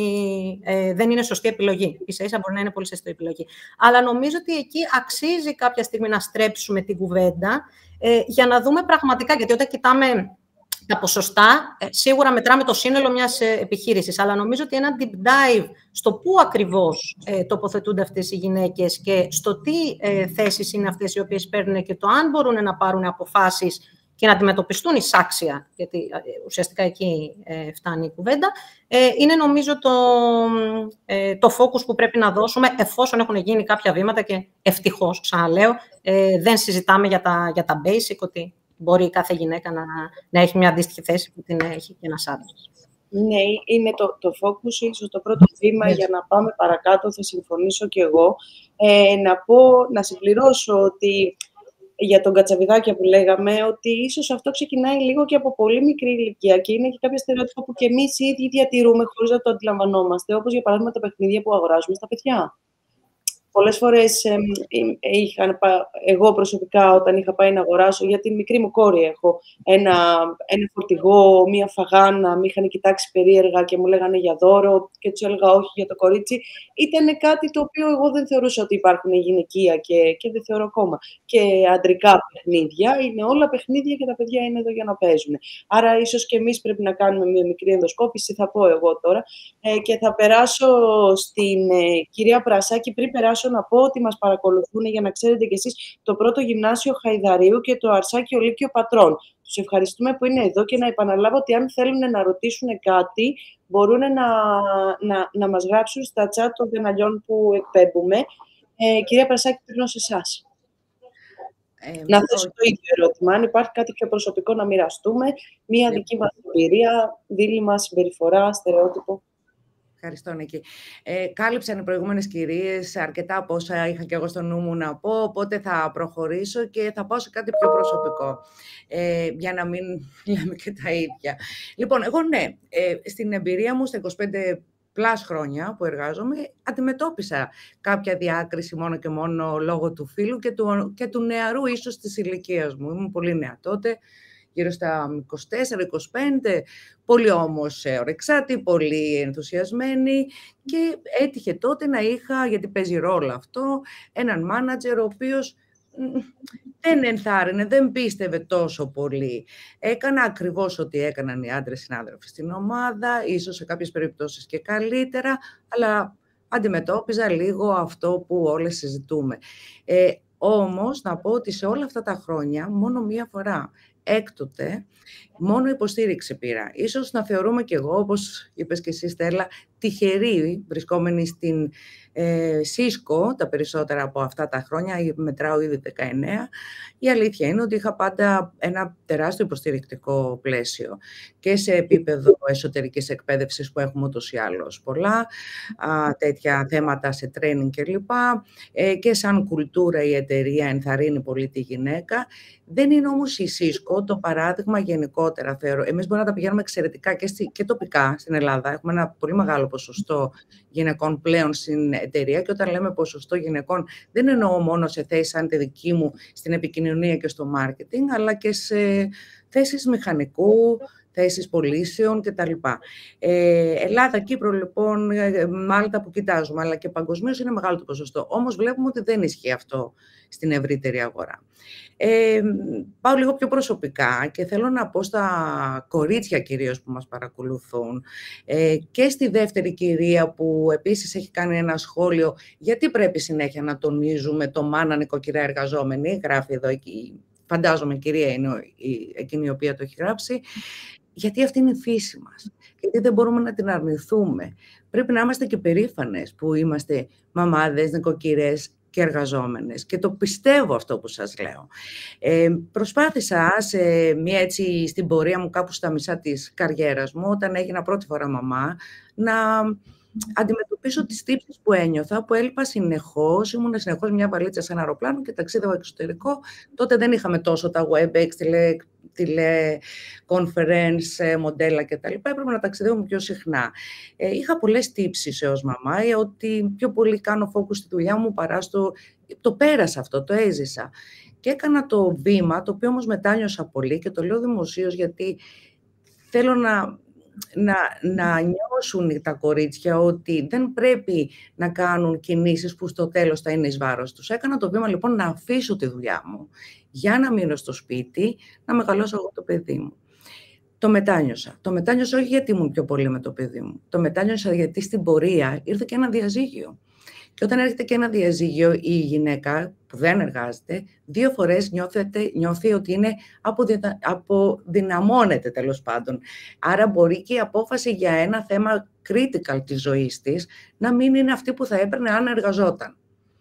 ε, δεν είναι σωστή επιλογή. Ίσα-ίσα μπορεί να είναι πολύ σωστή επιλογή. Αλλά νομίζω ότι εκεί αξίζει κάποια στιγμή να στρέψουμε την κουβέντα ε, για να δούμε πραγματικά, γιατί όταν κοιτάμε τα ποσοστά, ε, σίγουρα μετράμε το σύνολο μιας ε, επιχείρησης, αλλά νομίζω ότι ένα deep dive στο πού ακριβώς ε, τοποθετούνται αυτές οι γυναίκες και στο τι ε, θέσεις είναι αυτές οι οποίες παίρνουν και το αν μπορούν να πάρουν αποφάσεις και να αντιμετωπιστούν εισάξια, γιατί ουσιαστικά εκεί ε, φτάνει η κουβέντα, ε, είναι νομίζω το, ε, το focus που πρέπει να δώσουμε εφόσον έχουν γίνει κάποια βήματα και ευτυχώς, ξαναλέω, ε, δεν συζητάμε για τα, για τα basic, ότι μπορεί κάθε γυναίκα να, να έχει μια αντίστοιχη θέση που την έχει και ένας άντρας. Ναι, είναι το, το focus, ίσως το πρώτο βήμα για να πάμε παρακάτω, θα συμφωνήσω κι εγώ. Ε, να πω, να συμπληρώσω ότι για τον Κατσαβιδάκια που λέγαμε, ότι ίσως αυτό ξεκινάει λίγο και από πολύ μικρή ηλικία και είναι και κάποια στερεότυπα που και εμείς οι ίδιοι διατηρούμε χωρίς να το αντιλαμβανόμαστε, όπως για παράδειγμα τα παιχνίδια που αγοράζουμε στα παιδιά. Πολλές φορές ε, ε, είχα, εγώ προσωπικά όταν είχα πάει να αγοράσω, για την μικρή μου κόρη έχω ένα, ένα φορτηγό, μία φαγάνα, με είχαν κοιτάξει περίεργα και μου λέγανε για δώρο και τους έλεγα όχι για το κορίτσι. Ήταν κάτι το οποίο εγώ δεν θεωρούσα ότι υπάρχουν γυναικεία και, και δεν θεωρώ ακόμα. Και αντρικά παιχνίδια, είναι όλα παιχνίδια και τα παιδιά είναι εδώ για να παίζουν. Άρα ίσως και εμείς πρέπει να κάνουμε μία μικρή ενδοσκόπηση, θα πω εγώ τώρα, ε, και θα περάσω στην ε, κυρία Πρασάκη πριν περάσω να πω ότι μας παρακολουθούν, για να ξέρετε κι εσείς, το πρώτο γυμνάσιο Χαϊδαρίου και το Αρσάκιο Λύκειο Πατρών. Τους ευχαριστούμε που είναι εδώ και να επαναλάβω ότι αν θέλουν να ρωτήσουν κάτι, μπορούν να, να, να μας γράψουν στα chat των καναλιών που εκπέμπουμε. Ε, κυρία Πρασάκη, περνώ σε εσάς. Ε, να θέσω το ίδιο ερώτημα. Αν υπάρχει κάτι πιο προσωπικό να μοιραστούμε, μία ε, δική μας εμπειρία, δίλημμα, συμπεριφορά, στερεότυπο. Ευχαριστώ, Νίκη. Ε, κάλυψαν οι προηγούμενες κυρίες αρκετά από όσα είχα και εγώ στο νου μου να πω, οπότε θα προχωρήσω και θα πάω σε κάτι πιο προσωπικό, ε, για να μην λέμε και τα ίδια. Λοιπόν, εγώ ναι, ε, στην εμπειρία μου στα είκοσι πέντε πλάς χρόνια που εργάζομαι, αντιμετώπισα κάποια διάκριση μόνο και μόνο λόγω του φύλου και του, και του νεαρού ίσως της ηλικίας μου. Ήμουν πολύ νέα τότε, γύρω στα είκοσι τέσσερα είκοσι πέντε, πολύ όμως ορεξάτη, πολύ ενθουσιασμένη και έτυχε τότε να είχα, γιατί παίζει ρόλο αυτό, έναν μάνατζερ ο οποίος δεν ενθάρρυνε, δεν πίστευε τόσο πολύ. Έκανα ακριβώς ό,τι έκαναν οι άντρες συνάδελφοι στην ομάδα, ίσως σε κάποιες περιπτώσεις και καλύτερα, αλλά αντιμετώπιζα λίγο αυτό που όλες συζητούμε. Ε, όμως, να πω ότι σε όλα αυτά τα χρόνια, μόνο μία φορά, έκτοτε, μόνο υποστήριξη πήρα. Ίσως να θεωρούμε κι εγώ, όπως είπες και εσύ, Στέλλα, τυχερή βρισκόμενη στην ε, Cisco τα περισσότερα από αυτά τα χρόνια, μετράω ήδη δεκαεννέα. Η αλήθεια είναι ότι είχα πάντα ένα τεράστιο υποστηρικτικό πλαίσιο και σε επίπεδο εσωτερικής εκπαίδευσης που έχουμε ούτως ή άλλως πολλά, α, τέτοια θέματα σε training κλπ. Ε, και σαν κουλτούρα η εταιρεία ενθαρρύνει πολύ τη γυναίκα. Δεν είναι όμως η Cisco το παράδειγμα γενικότερα, θεωρώ. Εμείς μπορούμε να τα πηγαίνουμε εξαιρετικά και, στη, και τοπικά στην Ελλάδα. Έχουμε ένα πολύ μεγάλο ποσοστό γυναικών πλέον στην εταιρεία και όταν λέμε ποσοστό γυναικών δεν εννοώ μόνο σε θέσεις σαν τη δική μου στην επικοινωνία και στο marketing, αλλά και σε θέσεις μηχανικού, θέσεις πωλήσεων κτλ. Ε, Ελλάδα, Κύπρο, λοιπόν, Μάλτα που κοιτάζουμε, αλλά και παγκοσμίως είναι μεγάλο το ποσοστό. Όμως βλέπουμε ότι δεν ισχύει αυτό στην ευρύτερη αγορά. Ε, πάω λίγο πιο προσωπικά και θέλω να πω στα κορίτσια κυρίως που μας παρακολουθούν ε, και στη δεύτερη κυρία που επίσης έχει κάνει ένα σχόλιο γιατί πρέπει συνέχεια να τονίζουμε το μάνα νοικοκυρά εργαζόμενη, γράφει εδώ, φαντάζομαι η κυρία είναι η, εκείνη η οποία το έχει γράψει, γιατί αυτή είναι η φύση μας, γιατί δεν μπορούμε να την αρνηθούμε. Πρέπει να είμαστε και περήφανες που είμαστε μαμάδες, νοικοκυρές και εργαζόμενες. Και το πιστεύω αυτό που σας λέω. Ε, προσπάθησα σε μια έτσι στην πορεία μου κάπου στα μισά της καριέρας μου, όταν έγινα πρώτη φορά μαμά, να αντιμετωπίσω τις τύψεις που ένιωθα, που έλειπα συνεχώς. Ήμουν συνεχώς μια βαλίτσα σε ένα αεροπλάνο και ταξίδευα εξωτερικό. Τότε δεν είχαμε τόσο τα WebEx, τηλε, τηλε-conference, μοντέλα κτλ. Έπρεπε να ταξιδεύουμε πιο συχνά. Ε, είχα πολλές τύψεις ως μαμά, ότι πιο πολύ κάνω focus στη δουλειά μου παρά στο... Το πέρασα αυτό, το έζησα. Και έκανα το βήμα, το οποίο όμως μετάνιωσα πολύ και το λέω δημοσίως γιατί θέλω να... Να, να νιώσουν τα κορίτσια ότι δεν πρέπει να κάνουν κινήσεις που στο τέλος θα είναι εις βάρος τους. Έκανα το βήμα λοιπόν να αφήσω τη δουλειά μου για να μείνω στο σπίτι, να μεγαλώσω εγώ το παιδί μου. Το μετάνιωσα. Το μετάνιωσα όχι γιατί ήμουν πιο πολύ με το παιδί μου. Το μετάνιωσα γιατί στην πορεία ήρθε και ένα διαζύγιο. Και όταν έρχεται και ένα διαζύγιο η γυναίκα, που δεν εργάζεται, δύο φορές νιώθετε, νιώθει ότι είναι αποδυνα, αποδυναμώνεται τέλος πάντων. Άρα μπορεί και η απόφαση για ένα θέμα critical της ζωής της να μην είναι αυτή που θα έπαιρνε αν εργαζόταν.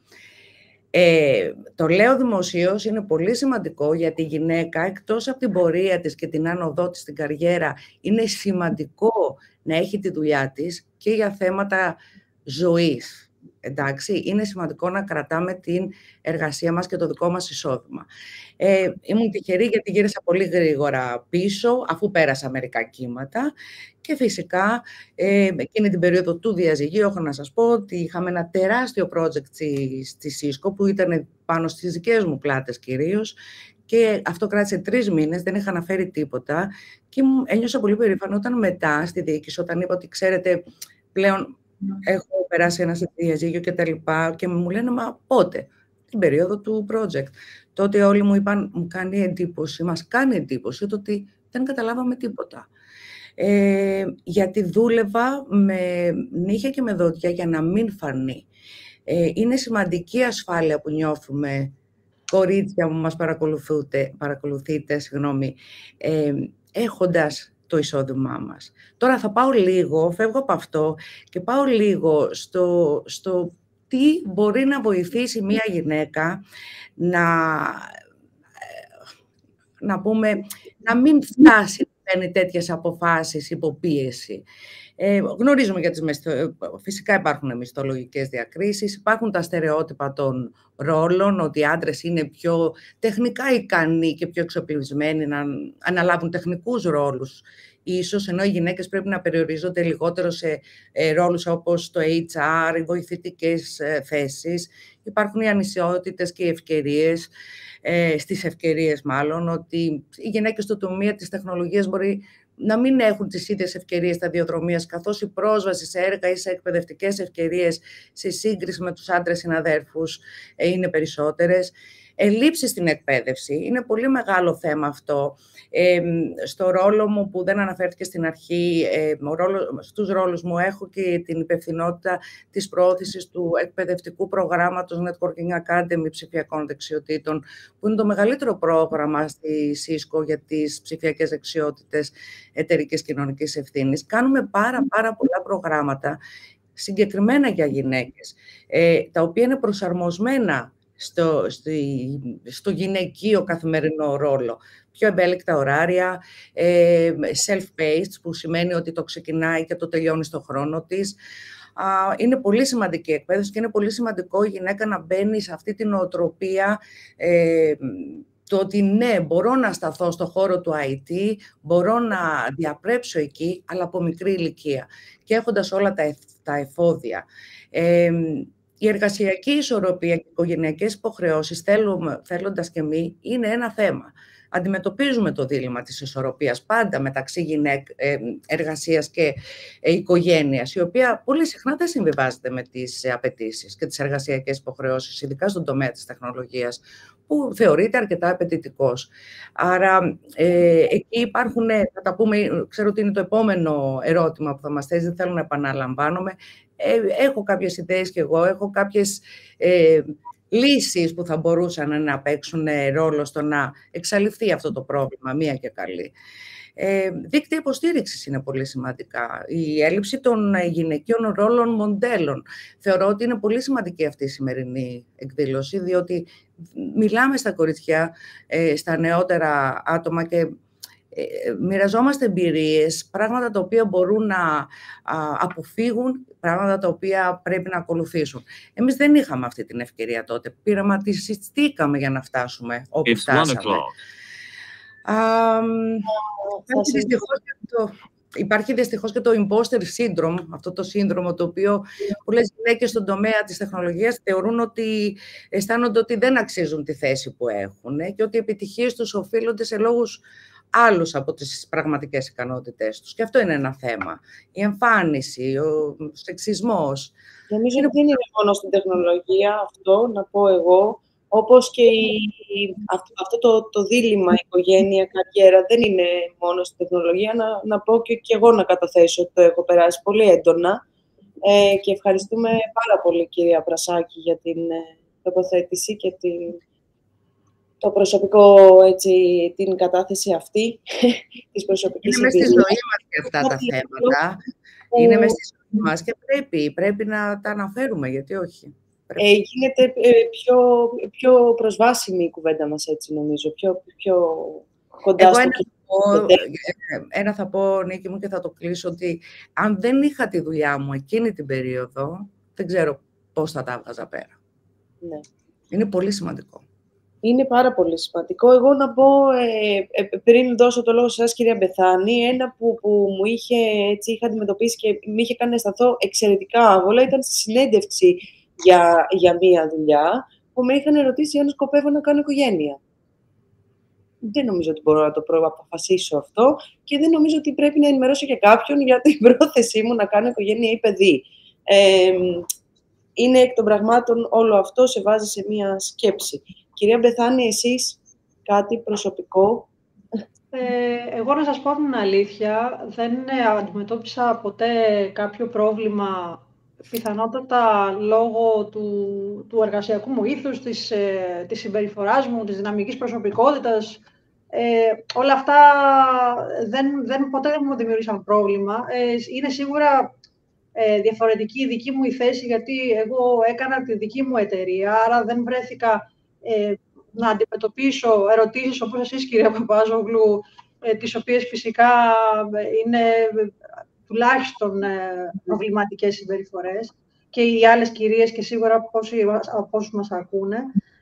Ε, το λέω δημοσίως, είναι πολύ σημαντικό γιατί η γυναίκα, εκτός από την πορεία της και την άνοδό της στην καριέρα, είναι σημαντικό να έχει τη δουλειά της και για θέματα ζωής. Εντάξει, είναι σημαντικό να κρατάμε την εργασία μας και το δικό μας εισόδημα. Ε, ήμουν τυχερή γιατί γύρισα πολύ γρήγορα πίσω, αφού πέρασα μερικά κύματα. Και φυσικά, ε, εκείνη την περίοδο του διαζυγίου, έχω να σας πω ότι είχαμε ένα τεράστιο project στη, στη Cisco, που ήταν πάνω στις δικές μου πλάτες κυρίως, και αυτό κράτησε τρεις μήνες, δεν είχα αναφέρει τίποτα. Και μου ένιωσα πολύ περήφανο όταν μετά στη διοίκηση, όταν είπα ότι ξέρετε, πλέον έχω περάσει ένα διαζύγιο και τα λοιπά, και μου λένε, μα πότε? Την περίοδο του project. Τότε όλοι μου είπαν, μου κάνει εντύπωση, μας κάνει εντύπωση, το ότι δεν καταλάβαμε τίποτα. Ε, γιατί δούλευα με νύχια και με δόντια για να μην φανεί. Ε, είναι σημαντική ασφάλεια που νιώθουμε, κορίτσια που μας παρακολουθείτε, παρακολουθείτε συγγνώμη, ε, έχοντας το εισόδημά μας. Τώρα θα πάω λίγο, φεύγω από αυτό και πάω λίγο στο, στο τι μπορεί να βοηθήσει μία γυναίκα να, να πούμε, να μην φτάσει να παίρνει τέτοιες αποφάσεις υπό πίεση. Ε, γνωρίζουμε για τις μεσθο... Φυσικά υπάρχουν μισθολογικές διακρίσεις, υπάρχουν τα στερεότυπα των ρόλων, ότι οι άντρες είναι πιο τεχνικά ικανοί και πιο εξοπλισμένοι να αναλάβουν τεχνικούς ρόλους ίσως, ενώ οι γυναίκες πρέπει να περιορίζονται λιγότερο σε ε, ρόλους όπως το έιτς αρ, οι βοηθητικές ε, θέσεις. Υπάρχουν οι ανισότητες και οι ευκαιρίες, ε, στις ευκαιρίες μάλλον, ότι οι γυναίκες στο τομέα της τεχνολογίας μπορεί να μην έχουν τις ίδιες ευκαιρίες σταδιοδρομίας, καθώς η πρόσβαση σε έργα ή σε εκπαιδευτικές ευκαιρίες σε σύγκριση με τους άντρες συναδέρφους ε, είναι περισσότερες. Ελλείψεις στην εκπαίδευση, είναι πολύ μεγάλο θέμα αυτό. Ε, στο ρόλο μου που δεν αναφέρθηκε στην αρχή, ε, ρόλο, στους ρόλους μου έχω και την υπευθυνότητα της προώθησης του εκπαιδευτικού προγράμματος Networking Academy ψηφιακών δεξιοτήτων, που είναι το μεγαλύτερο πρόγραμμα στη Cisco για τις ψηφιακές δεξιότητες εταιρικής κοινωνικής ευθύνης. Κάνουμε πάρα, πάρα πολλά προγράμματα συγκεκριμένα για γυναίκες, ε, τα οποία είναι προσαρμοσμένα Στο, στο, στο γυναικείο καθημερινό ρόλο. Πιο ευέλικτα ωράρια, ε, self-paced, που σημαίνει ότι το ξεκινάει και το τελειώνει στο χρόνο της. Α, είναι πολύ σημαντική εκπαίδευση και είναι πολύ σημαντικό η γυναίκα να μπαίνει σε αυτή την οτροπία, ε, το ότι ναι, μπορώ να σταθώ στο χώρο του άι τι, μπορώ να διαπρέψω εκεί, αλλά από μικρή ηλικία και έχοντας όλα τα, τα εφόδια. Ε, Η εργασιακή ισορροπία και οι οικογενειακές υποχρεώσεις, θέλοντας και μη, είναι ένα θέμα. Αντιμετωπίζουμε το δίλημμα της ισορροπίας πάντα μεταξύ γυναίκ, ε, εργασίας και ε, οικογένειας, η οποία πολύ συχνά δεν συμβιβάζεται με τις απαιτήσεις και τις εργασιακές υποχρεώσεις, ειδικά στον τομέα της τεχνολογίας, που θεωρείται αρκετά απαιτητικός. Άρα, ε, εκεί υπάρχουν, θα τα πούμε, ξέρω ότι είναι το επόμενο ερώτημα που θα μας θέσει, δεν θέλω να επαναλαμβάνομαι. Ε, έχω κάποιες ιδέες και εγώ, έχω κάποιες ε, λύσεις που θα μπορούσαν να παίξουν ρόλο στο να εξαλειφθεί αυτό το πρόβλημα, μία και καλή. Ε, δίκτυα υποστήριξης είναι πολύ σημαντικά. Η έλλειψη των γυναικείων ρόλων μοντέλων. Θεωρώ ότι είναι πολύ σημαντική αυτή η σημερινή εκδήλωση, διότι μιλάμε στα κοριτσιά, ε, στα νεότερα άτομα και ε, μοιραζόμαστε εμπειρίες, πράγματα τα οποία μπορούν να α, αποφύγουν, πράγματα τα οποία πρέπει να ακολουθήσουν. Εμείς δεν είχαμε αυτή την ευκαιρία τότε. Πειραματιστήκαμε για να φτάσουμε όπου φτάσαμε. Υπάρχει δυστυχώς και το, υπάρχει δυστυχώς και το imposter syndrome, αυτό το σύνδρομο το οποίο πολλές γυναίκες στον τομέα της τεχνολογίας θεωρούν ότι αισθάνονται ότι δεν αξίζουν τη θέση που έχουν και ότι οι επιτυχίες τους οφείλονται σε λόγους άλλους από τις πραγματικές ικανότητές τους. Και αυτό είναι ένα θέμα. Η εμφάνιση, ο σεξισμός. Νομίζω ότι δεν είναι μόνο στην τεχνολογία αυτό, να πω εγώ. Όπως και η, αυτό, αυτό το, το δίλημμα οικογένεια, καριέρα, δεν είναι μόνο στην τεχνολογία. Να, να πω και, και εγώ να καταθέσω ότι το έχω περάσει πολύ έντονα. Ε, και ευχαριστούμε πάρα πολύ, κυρία Πρασάκη, για την, τοποθέτηση και τη, το προσωπικό, έτσι, την κατάθεση αυτή της προσωπικής Είναι μες στη εμπειρίας. ζωή μας και αυτά τα θέματα. Είναι μες στη ζωή μας και πρέπει, πρέπει να τα αναφέρουμε, γιατί όχι. Ε, γίνεται ε, πιο, πιο προσβάσιμη η κουβέντα μας, έτσι νομίζω, πιο, πιο κοντά Εγώ στο ένα, κοινό. θα πω, ένα θα πω, Νίκη μου, και θα το κλείσω, ότι αν δεν είχα τη δουλειά μου εκείνη την περίοδο, δεν ξέρω πώς θα τα έβγαζα πέρα. Ναι. Είναι πολύ σημαντικό. Είναι πάρα πολύ σημαντικό. Εγώ να πω, ε, ε, πριν δώσω το λόγο σε εσάς, κυρία Μπεθάνη, ένα που, που μου είχε, έτσι, είχα αντιμετωπίσει και με είχε κάνει να αισθανθώ εξαιρετικά άβολα, ήταν στη συνέντευξη για, για μία δουλειά, που με είχαν ερωτήσει αν σκοπεύω να κάνω οικογένεια. Δεν νομίζω ότι μπορώ να το προαποφασίσω αυτό και δεν νομίζω ότι πρέπει να ενημερώσω και κάποιον για την πρόθεσή μου να κάνω οικογένεια ή παιδί. Ε, είναι εκ των πραγμάτων όλο αυτό σε βάζει σε μία σκέψη. Κυρία Μπεθάνη, εσείς κάτι προσωπικό? Ε, εγώ να σας πω την αλήθεια, δεν αντιμετώπισα ποτέ κάποιο πρόβλημα, πιθανότατα λόγω του, του εργασιακού μου ήθους, της, ε, της συμπεριφοράς μου, της δυναμικής προσωπικότητας. Ε, όλα αυτά δεν, δεν, ποτέ δεν μου δημιούργησαν πρόβλημα. Ε, είναι σίγουρα ε, διαφορετική η δική μου η θέση, γιατί εγώ έκανα τη δική μου εταιρεία, άρα δεν βρέθηκα ε, να αντιμετωπίσω ερωτήσεις όπως εσείς, κυρία Παπάζογλου, ε, τις οποίες φυσικά είναι τουλάχιστον ε, προβληματικές συμπεριφορές, και οι άλλες κυρίες και σίγουρα από όσους μας ακούνε.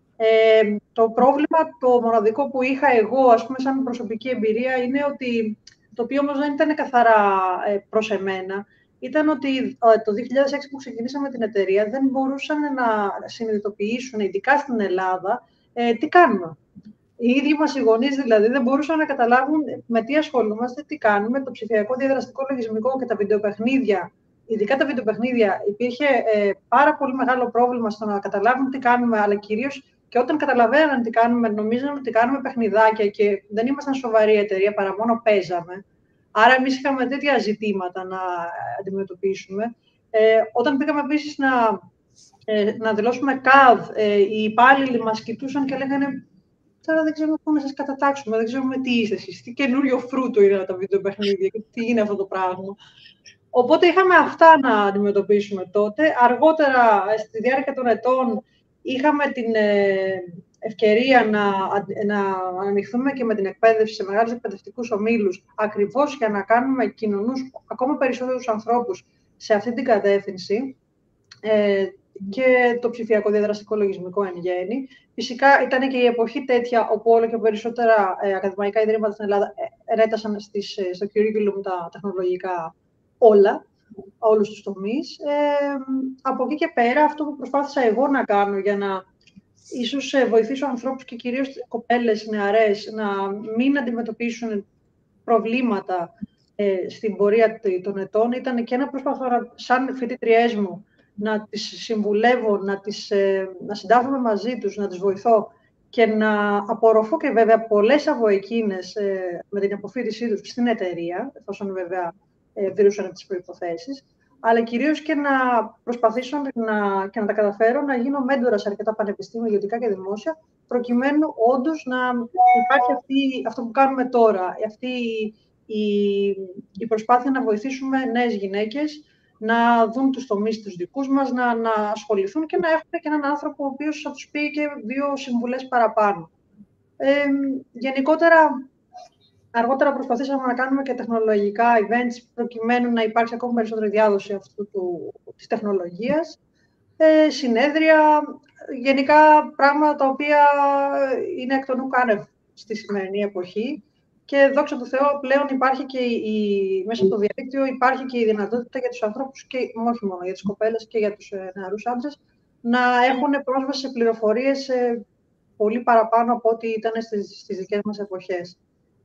Ε, το πρόβλημα, το μοναδικό που είχα εγώ, ας πούμε, σαν προσωπική εμπειρία, είναι ότι, το οποίο όμως δεν ήταν καθαρά ε, προς εμένα, ήταν ότι ε, το δύο χιλιάδες έξι που ξεκινήσαμε την εταιρεία δεν μπορούσαν να συνειδητοποιήσουν, ειδικά στην Ελλάδα, ε, τι κάνουμε. Οι ίδιοι μας οι γονείς δηλαδή δεν μπορούσαν να καταλάβουν με τι ασχολούμαστε, τι κάνουμε. Το ψηφιακό διαδραστικό λογισμικό και τα βιντεοπαιχνίδια, ειδικά τα βιντεοπαιχνίδια, υπήρχε ε, πάρα πολύ μεγάλο πρόβλημα στο να καταλάβουν τι κάνουμε, αλλά κυρίως και όταν καταλαβαίναν τι κάνουμε, νομίζαν ότι κάνουμε παιχνιδάκια και δεν ήμασταν σοβαρή εταιρεία, παρά μόνο παίζαμε. Άρα εμείς είχαμε τέτοια ζητήματα να αντιμετωπίσουμε. Ε, όταν πήγαμε επίσης να, ε, να δηλώσουμε ΚΑΔ, ε, οι υπάλληλοι μας κοιτούσαν και λέγανε, τώρα δεν ξέρουμε πού να σας κατατάξουμε, δεν ξέρουμε τι είστε εσείς, τι καινούριο φρούτο είναι τα βιντεοπαιχνίδια και τι είναι αυτό το πράγμα. Οπότε είχαμε αυτά να αντιμετωπίσουμε τότε. Αργότερα, στη διάρκεια των ετών, είχαμε την ευκαιρία να, να ανοιχθούμε και με την εκπαίδευση σε μεγάλους εκπαιδευτικούς ομίλους, ακριβώς για να κάνουμε κοινωνούς ακόμα περισσότερους ανθρώπους σε αυτή την κατεύθυνση, ε, και το ψηφιακό διαδραστικό λογισμικό εν γέννη. Φυσικά ήταν και η εποχή τέτοια, όπου όλο και περισσότερα ε, ακαδημαϊκά ιδρύματα στην Ελλάδα ενέτασαν στις, στο curriculum τα τεχνολογικά όλα, όλους τους τομείς. Ε, από εκεί και πέρα, αυτό που προσπάθησα εγώ να κάνω για να ίσως βοηθήσω ανθρώπους και κυρίως κοπέλες, νεαρές, να μην αντιμετωπίσουν προβλήματα ε, στην πορεία των ετών, ήταν και να προσπαθώ, σαν φοιτητριές μου, να τις συμβουλεύω, να, τις, ε, να συντάφομαι μαζί τους, να τις βοηθώ και να απορροφώ και βέβαια πολλές από εκείνες ε, με την αποφοίτησή τους στην εταιρεία, εφόσον βέβαια ε, δίνουσαν τις προϋποθέσεις, αλλά κυρίως και να προσπαθήσω να, και να τα καταφέρω να γίνω μέντορα σε αρκετά πανεπιστήμια, ιδιωτικά και δημόσια, προκειμένου όντως να υπάρχει αυτή, αυτό που κάνουμε τώρα, αυτή η, η προσπάθεια να βοηθήσουμε νέες γυναίκες να δουν τους τομείς τους δικούς μας, να, να ασχοληθούν και να έχουν και έναν άνθρωπο ο οποίος θα τους πει και δύο συμβουλές παραπάνω. Ε, γενικότερα, αργότερα προσπαθήσαμε να κάνουμε και τεχνολογικά events προκειμένου να υπάρξει ακόμα περισσότερη διάδοση αυτού του, της τεχνολογίας. Ε, συνέδρια, γενικά πράγματα τα οποία είναι εκ των ουκάνευ στη σημερινή εποχή. Και δόξα τω Θεώ, πλέον υπάρχει και η, μέσα από το διαδίκτυο υπάρχει και η δυνατότητα για τους ανθρώπους, και όχι μόνο για τις κοπέλες και για τους ε, νεαρούς άντρες, να έχουν πρόσβαση σε πληροφορίες ε, πολύ παραπάνω από ό,τι ήταν στις, στις δικές μας εποχές.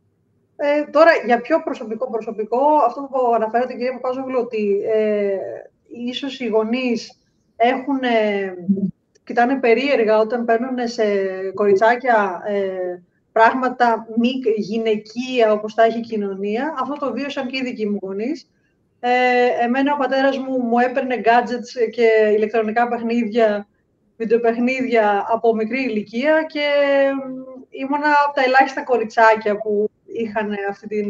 Ε, τώρα, για πιο προσωπικό προσωπικό, αυτό που αναφέρατε, κυρία Παπάζογλου, ότι ε, ίσως οι γονείς έχουν, ε, κοιτάνε περίεργα όταν παίρνουν σε κοριτσάκια ε, πράγματα μη γυναικεία, όπως τα έχει η κοινωνία. Αυτό το βίωσαν και οι δικοί μου γονείς. Ε, εμένα ο πατέρας μου μου έπαιρνε gadgets και ηλεκτρονικά παιχνίδια, βιντεοπαιχνίδια από μικρή ηλικία και ήμουνα από τα ελάχιστα κοριτσάκια που είχαν αυτή τη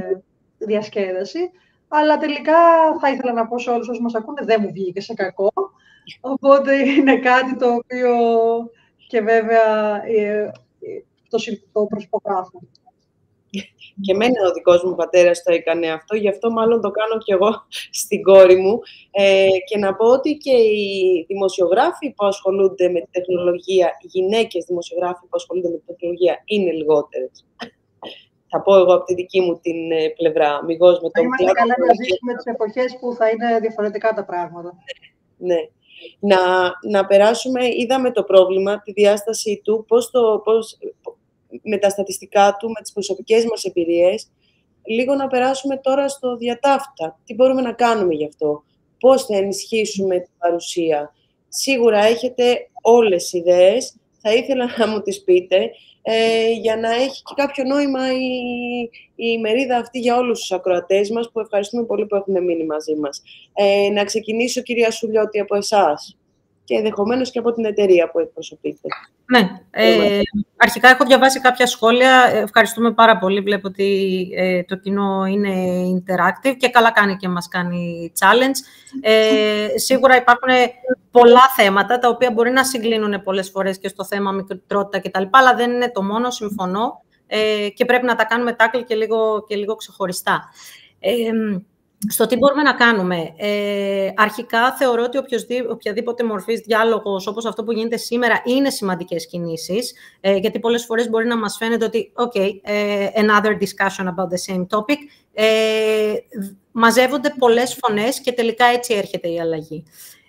διασκέδαση. Αλλά τελικά θα ήθελα να πω σε όλους όσους μας ακούνε, δεν μου βγήκε σε κακό. Οπότε είναι κάτι το οποίο και βέβαια το, το προσυπογράφω. Και εμένα ο δικός μου πατέρας το έκανε αυτό, γι' αυτό μάλλον το κάνω κι εγώ στην κόρη μου. Ε, και να πω ότι και οι δημοσιογράφοι που ασχολούνται με τη τεχνολογία, οι γυναίκες δημοσιογράφοι που ασχολούνται με τη τεχνολογία, είναι λιγότερες. Θα πω εγώ από τη δική μου την πλευρά, μηγός με τον κλάδο. Είμαστε καλά να ζήσουμε τις εποχές που θα είναι διαφορετικά τα πράγματα. Ναι. Να, να περάσουμε, είδαμε το πρόβλημα, τη διάσταση του, πώς το, πώς, με τα στατιστικά του, με τις προσωπικές μας εμπειρίες, λίγο να περάσουμε τώρα στο διατάφτα. Τι μπορούμε να κάνουμε γι' αυτό, πώς θα ενισχύσουμε την παρουσία. Σίγουρα έχετε όλες τις ιδέες, θα ήθελα να μου τις πείτε, ε, για να έχει και κάποιο νόημα η, η ημερίδα αυτή για όλους τους ακροατές μας, που ευχαριστούμε πολύ που έχουν μείνει μαζί μας. Ε, να ξεκινήσω, κυρία Σουλιώτη, από εσάς και ενδεχομένως και από την εταιρεία που εκπροσωπείτε. Ναι, ε, αρχικά έχω διαβάσει κάποια σχόλια. Ευχαριστούμε πάρα πολύ. Βλέπω ότι ε, το κοινό είναι interactive και καλά κάνει και μας κάνει challenge. Ε, σίγουρα υπάρχουν πολλά θέματα, τα οποία μπορεί να συγκλίνουν πολλές φορές και στο θέμα μικρότητα κτλ. Αλλά δεν είναι το μόνο, συμφωνώ. Ε, και πρέπει να τα κάνουμε tackle και λίγο, και λίγο ξεχωριστά. Ε, Στο τι μπορούμε να κάνουμε. Ε, αρχικά θεωρώ ότι οποιαδήποτε μορφής διάλογος, όπως αυτό που γίνεται σήμερα, είναι σημαντικές κινήσεις, ε, γιατί πολλές φορές μπορεί να μας φαίνεται ότι «OK, ε, another discussion about the same topic». Ε, μαζεύονται πολλές φωνές και τελικά έτσι έρχεται η αλλαγή.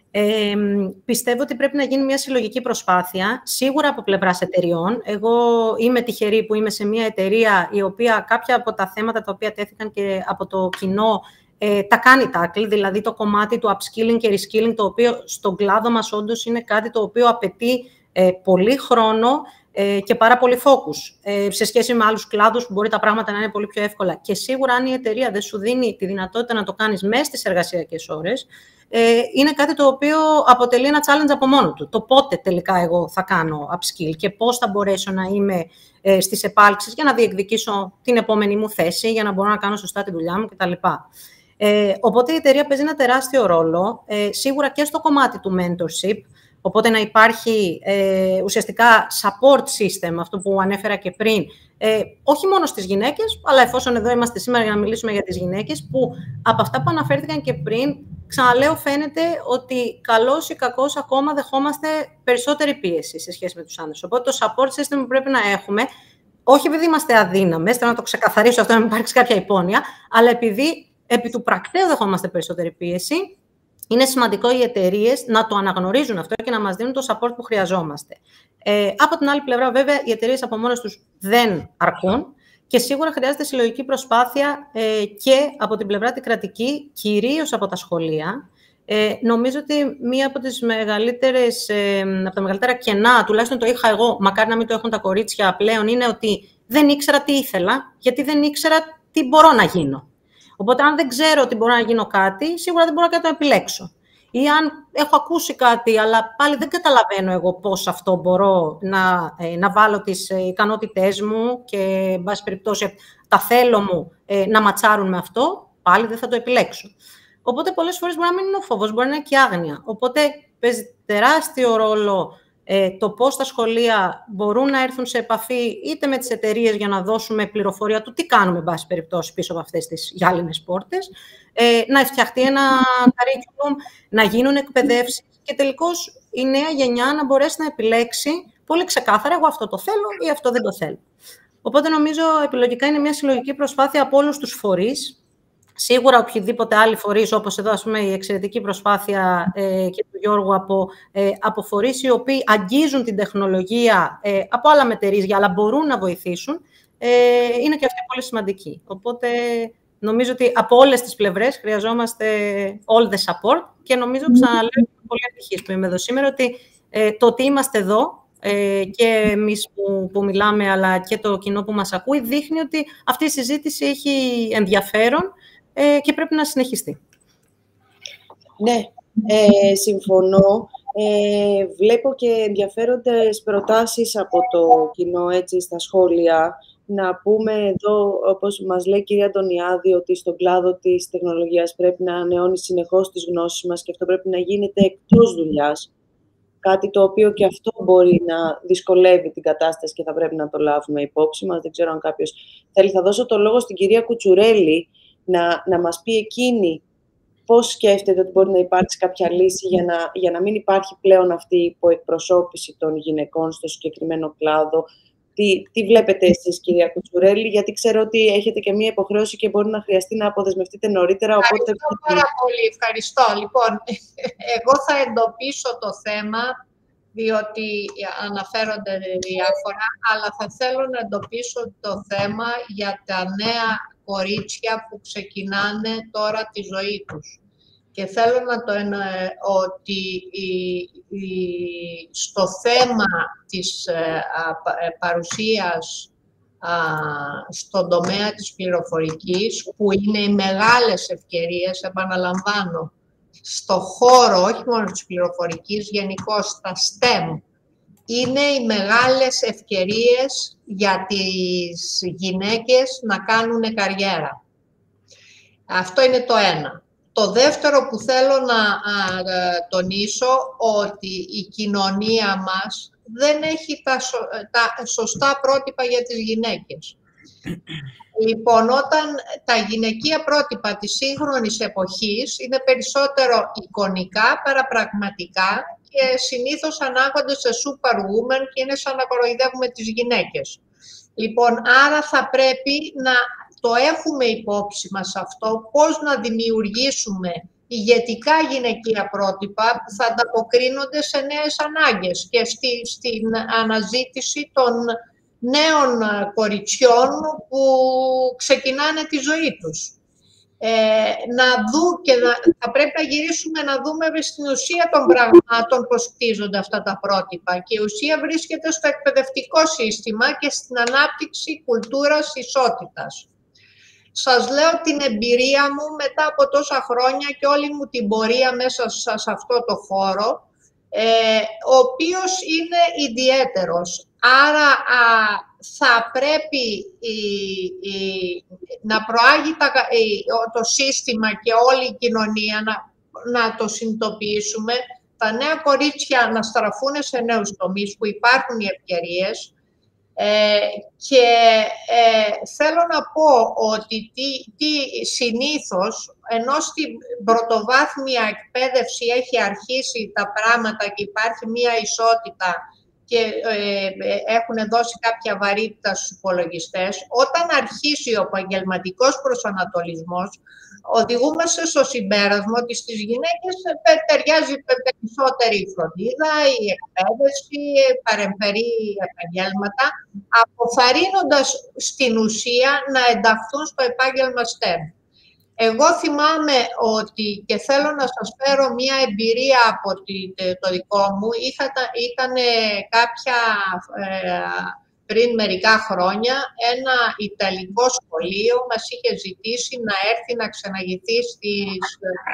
Ε, πιστεύω ότι πρέπει να γίνει μια συλλογική προσπάθεια, σίγουρα από πλευράς εταιριών. Εγώ είμαι τυχερή που είμαι σε μια εταιρεία η οποία κάποια από τα θέματα τα οποία τέθηκαν και από το κοινό Ε, τα κάνει tackle, δηλαδή το κομμάτι του upskilling και reskilling, το οποίο στον κλάδο μας όντως είναι κάτι το οποίο απαιτεί ε, πολύ χρόνο ε, και πάρα πολύ focus. Ε, σε σχέση με άλλους κλάδους που μπορεί τα πράγματα να είναι πολύ πιο εύκολα. Και σίγουρα αν η εταιρεία δεν σου δίνει τη δυνατότητα να το κάνεις μέσα στις εργασιακές ώρες, ε, είναι κάτι το οποίο αποτελεί ένα challenge από μόνο του. Το πότε τελικά εγώ θα κάνω upskill και πώς θα μπορέσω να είμαι ε, στις επάλξεις για να διεκδικήσω την επόμενη μου θέση, για να μπορώ να κάνω σωστά τη δουλειά μου κτλ. Ε, οπότε η εταιρεία παίζει ένα τεράστιο ρόλο, ε, σίγουρα και στο κομμάτι του mentorship, οπότε να υπάρχει ε, ουσιαστικά support system, αυτό που ανέφερα και πριν, ε, όχι μόνο στις γυναίκες, αλλά εφόσον εδώ είμαστε σήμερα για να μιλήσουμε για τις γυναίκες, που από αυτά που αναφέρθηκαν και πριν, ξαναλέω, φαίνεται ότι καλώς ή κακώς ακόμα δεχόμαστε περισσότερη πίεση σε σχέση με τους άντρες. Οπότε το support system που πρέπει να έχουμε, όχι επειδή είμαστε αδύναμες, θέλω να το ξεκαθαρίσω αυτό, να μην υπάρξει κάποια υπόνοια, αλλά επειδή επί του πρακτέου δεχόμαστε περισσότερη πίεση, είναι σημαντικό οι εταιρείες να το αναγνωρίζουν αυτό και να μας δίνουν το support που χρειαζόμαστε. Ε, από την άλλη πλευρά, βέβαια, οι εταιρείες από μόνες τους δεν αρκούν και σίγουρα χρειάζεται συλλογική προσπάθεια ε, και από την πλευρά τη κρατική, κυρίως από τα σχολεία. Ε, νομίζω ότι μία από, τις μεγαλύτερες, ε, από τα μεγαλύτερα κενά, τουλάχιστον το είχα εγώ, μακάρι να μην το έχουν τα κορίτσια πλέον, είναι ότι δεν ήξερα τι ήθελα, γιατί δεν ήξερα τι μπορώ να γίνω. Οπότε, αν δεν ξέρω ότι μπορώ να γίνω κάτι, σίγουρα δεν μπορώ και να το επιλέξω. Ή αν έχω ακούσει κάτι, αλλά πάλι δεν καταλαβαίνω εγώ πώς αυτό μπορώ να, ε, να βάλω τις ε, ικανότητές μου και, εν πάση περιπτώσει, τα θέλω μου ε, να ματσάρουν με αυτό, πάλι δεν θα το επιλέξω. Οπότε, πολλές φορές μπορεί να μην είναι ο φόβος, μπορεί να είναι και άγνοια. Οπότε, παίζει τεράστιο ρόλο ε, το πώς τα σχολεία μπορούν να έρθουν σε επαφή είτε με τις εταιρείες για να δώσουμε πληροφορία του τι κάνουμε, εν πάση περιπτώσει, πίσω από αυτές τις γυάλινες πόρτες, ε, να φτιαχτεί ένα curriculum, να γίνουν εκπαιδεύσεις και τελικώς η νέα γενιά να μπορέσει να επιλέξει πολύ ξεκάθαρα, εγώ αυτό το θέλω ή αυτό δεν το θέλω. Οπότε, νομίζω, επιλογικά είναι μια συλλογική προσπάθεια από όλους τους φορείς. Σίγουρα οποιοδήποτε άλλοι φορείς, όπως εδώ, ας πούμε, η εξαιρετική προσπάθεια ε, και του Γιώργου από, ε, από φορείς οι οποίοι αγγίζουν την τεχνολογία ε, από άλλα μετερίζια, αλλά μπορούν να βοηθήσουν, ε, είναι και αυτή πολύ σημαντική. Οπότε, νομίζω ότι από όλες τις πλευρές χρειαζόμαστε all the support και νομίζω, ξαναλέω, είμαι πολύ ευτυχής που είμαι εδώ σήμερα, ότι ε, το ότι είμαστε εδώ ε, και εμείς που, που μιλάμε, αλλά και το κοινό που μας ακούει, δείχνει ότι αυτή η συζήτηση έχει ενδιαφέρον και πρέπει να συνεχιστεί. Ναι, ε, συμφωνώ. Ε, βλέπω και ενδιαφέροντες προτάσεις από το κοινό, έτσι, στα σχόλια. Να πούμε εδώ, όπως μας λέει η κυρία Αντωνιάδη, ότι στον κλάδο της τεχνολογίας πρέπει να ανανεώνει συνεχώς τις γνώσεις μας και αυτό πρέπει να γίνεται εκτός δουλειάς. Κάτι το οποίο και αυτό μπορεί να δυσκολεύει την κατάσταση και θα πρέπει να το λάβουμε υπόψη μας. Δεν ξέρω αν κάποιος θέλει. Θα δώσω το λόγο στην κυρία Κουτσουρέλη να, να μας πει εκείνη πώς σκέφτεται ότι μπορεί να υπάρξει κάποια λύση για να, για να μην υπάρχει πλέον αυτή η υποεκπροσώπηση των γυναικών στο συγκεκριμένο κλάδο. Τι, τι βλέπετε εσείς, κυρία Κουτσουρέλη, γιατί ξέρω ότι έχετε και μία υποχρέωση και μπορεί να χρειαστεί να αποδεσμευτείτε νωρίτερα. Ευχαριστώ οπότε... πάρα πολύ. Ευχαριστώ. Λοιπόν, εγώ θα εντοπίσω το θέμα, διότι αναφέρονται διάφορα, αλλά θα θέλω να εντοπίσω το θέμα για τα νέα κορίτσια που ξεκινάνε τώρα τη ζωή τους. Και θέλω να το εννοώ ότι η, η, στο θέμα της ε, α, παρουσίας α, στον τομέα της πληροφορικής, που είναι οι μεγάλες ευκαιρίες, επαναλαμβάνω, στο χώρο, όχι μόνο της πληροφορικής, γενικώς στα STEM, είναι οι μεγάλες ευκαιρίες για τις γυναίκες να κάνουν καριέρα. Αυτό είναι το ένα. Το δεύτερο που θέλω να α, τονίσω, ότι η κοινωνία μας δεν έχει τα, σω, τα σωστά πρότυπα για τις γυναίκες. Λοιπόν, όταν τα γυναικεία πρότυπα της σύγχρονης εποχής είναι περισσότερο εικονικά παρά πραγματικά και συνήθως ανάγονται σε superwoman και είναι σαν να κοροϊδεύουμε τις γυναίκες. Λοιπόν, άρα θα πρέπει να το έχουμε υπόψη μας αυτό, πώς να δημιουργήσουμε ηγετικά γυναικεία πρότυπα που θα ανταποκρίνονται σε νέες ανάγκες και στη, στην αναζήτηση των νέων κοριτσιών που ξεκινάνε τη ζωή τους. Ε, να δω και να, θα πρέπει να γυρίσουμε να δούμε στην ουσία των πραγμάτων πώς κτίζονται αυτά τα πρότυπα. Και η ουσία βρίσκεται στο εκπαιδευτικό σύστημα και στην ανάπτυξη κουλτούρας ισότητας. Σας λέω την εμπειρία μου μετά από τόσα χρόνια και όλη μου την πορεία μέσα σε αυτό το χώρο, ε, ο οποίος είναι ιδιαίτερος. Άρα α, θα πρέπει η, η, να προάγει τα, η, το σύστημα και όλη η κοινωνία να, να το συνειδητοποιήσουμε, τα νέα κορίτσια να στραφούν σε νέους τομείς που υπάρχουν οι ευκαιρίες. Ε, και ε, θέλω να πω ότι τι, τι συνήθως, ενώ στην πρωτοβάθμια εκπαίδευση έχει αρχίσει τα πράγματα και υπάρχει μία ισότητα και ε, έχουν δώσει κάποια βαρύτητα στους υπολογιστές, όταν αρχίσει ο επαγγελματικός προσανατολισμός, οδηγούμαστε στο συμπέρασμα ότι στις γυναίκες ταιριάζει περισσότερη η φροντίδα, η εκπαίδευση, παρεμφερή επαγγέλματα, αποθαρρύνοντας στην ουσία να ενταχθούν στο επάγγελμα STEM. Εγώ θυμάμαι ότι, και θέλω να σας φέρω μία εμπειρία από το δικό μου, είχα, ήταν κάποια, ε, πριν μερικά χρόνια, ένα ιταλικό σχολείο μας είχε ζητήσει να έρθει να ξαναγηθεί στις,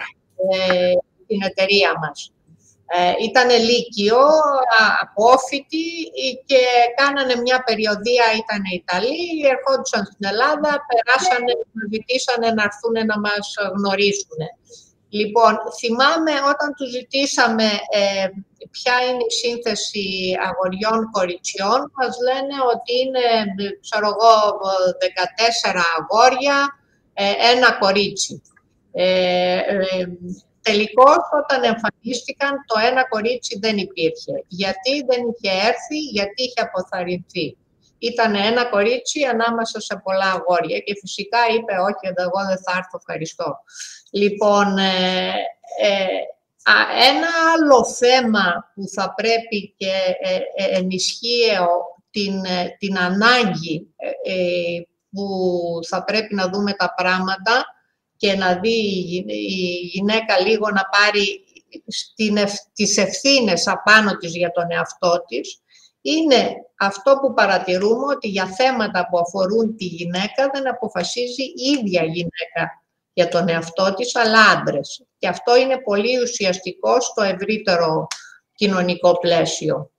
ε, στην εταιρεία μας. Ε, ήτανε λύκειο, απόφοιτοι και κάνανε μια περιοδεία, ήταν Ιταλοί, ερχόντουσαν στην Ελλάδα, περάσανε, ζητήσανε να έρθουν να μας γνωρίσουν. Λοιπόν, θυμάμαι όταν τους ζητήσαμε ε, ποια είναι η σύνθεση αγοριών-κοριτσιών, μας λένε ότι είναι, ξέρω εγώ, δεκατέσσερα αγόρια, ε, ένα κορίτσι. Ε, ε, Τελικώς, όταν εμφανίστηκαν, το ένα κορίτσι δεν υπήρχε. Γιατί δεν είχε έρθει, γιατί είχε αποθαρρυνθεί. Ήταν ένα κορίτσι ανάμεσα σε πολλά αγόρια και φυσικά είπε όχι, εγώ δεν θα έρθω, ευχαριστώ. Λοιπόν, ε, ε, ένα άλλο θέμα που θα πρέπει και ε, ε, ενισχύει την, ε, την ανάγκη ε, ε, που θα πρέπει να δούμε τα πράγματα και να δει η γυναίκα λίγο να πάρει στην ευ, τις ευθύνες απάνω της για τον εαυτό της, είναι αυτό που παρατηρούμε, ότι για θέματα που αφορούν τη γυναίκα δεν αποφασίζει η ίδια γυναίκα για τον εαυτό της, αλλά άντρες. Και αυτό είναι πολύ ουσιαστικό στο ευρύτερο κοινωνικό πλαίσιο.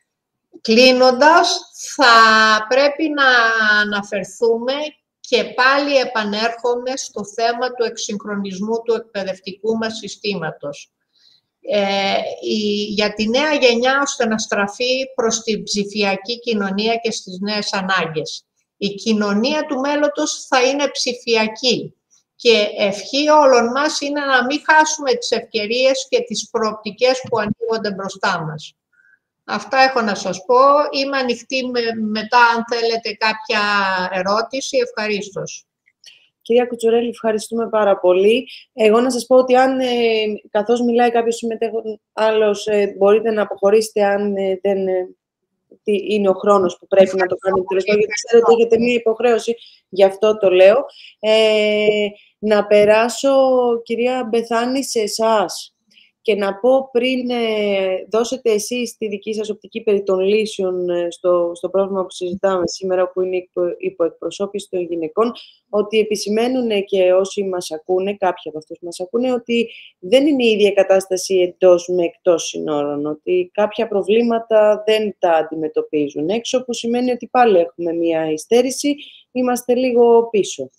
Κλείνοντας, θα πρέπει να αναφερθούμε και πάλι επανέρχομαι στο θέμα του εξυγχρονισμού του εκπαιδευτικού μας συστήματος. Ε, η, για τη νέα γενιά, ώστε να στραφεί προς την ψηφιακή κοινωνία και στις νέες ανάγκες. Η κοινωνία του μέλλοντος θα είναι ψηφιακή και ευχή όλων μας είναι να μην χάσουμε τις ευκαιρίες και τις προοπτικές που ανοίγονται μπροστά μας. Αυτά έχω να σας πω. Είμαι ανοιχτή με, μετά, αν θέλετε, κάποια ερώτηση. Ευχαρίστως. Κυρία Κουτσουρέλη, ευχαριστούμε πάρα πολύ. Εγώ να σας πω ότι αν, ε, καθώς μιλάει κάποιος συμμετέχον άλλος, ε, μπορείτε να αποχωρήσετε αν ε, δεν ε, είναι ο χρόνος που πρέπει να το κάνετε. Γιατί ξέρω ότι έχετε μία υποχρέωση, γι' αυτό το λέω. Ε, να περάσω, κυρία Μπεθάνη, σε εσάς. Και να πω πριν ε, δώσετε εσείς τη δική σας οπτική περί των λύσεων ε, στο, στο πρόβλημα που συζητάμε σήμερα, που είναι η υποεκπροσώπηση των γυναικών, ότι επισημαίνουν και όσοι μας ακούνε, κάποιοι από αυτούς μας ακούνε, ότι δεν είναι η ίδια κατάσταση εντός με εκτός συνόρων, ότι κάποια προβλήματα δεν τα αντιμετωπίζουν έξω, που σημαίνει ότι πάλι έχουμε μία υστέρηση, είμαστε λίγο πίσω.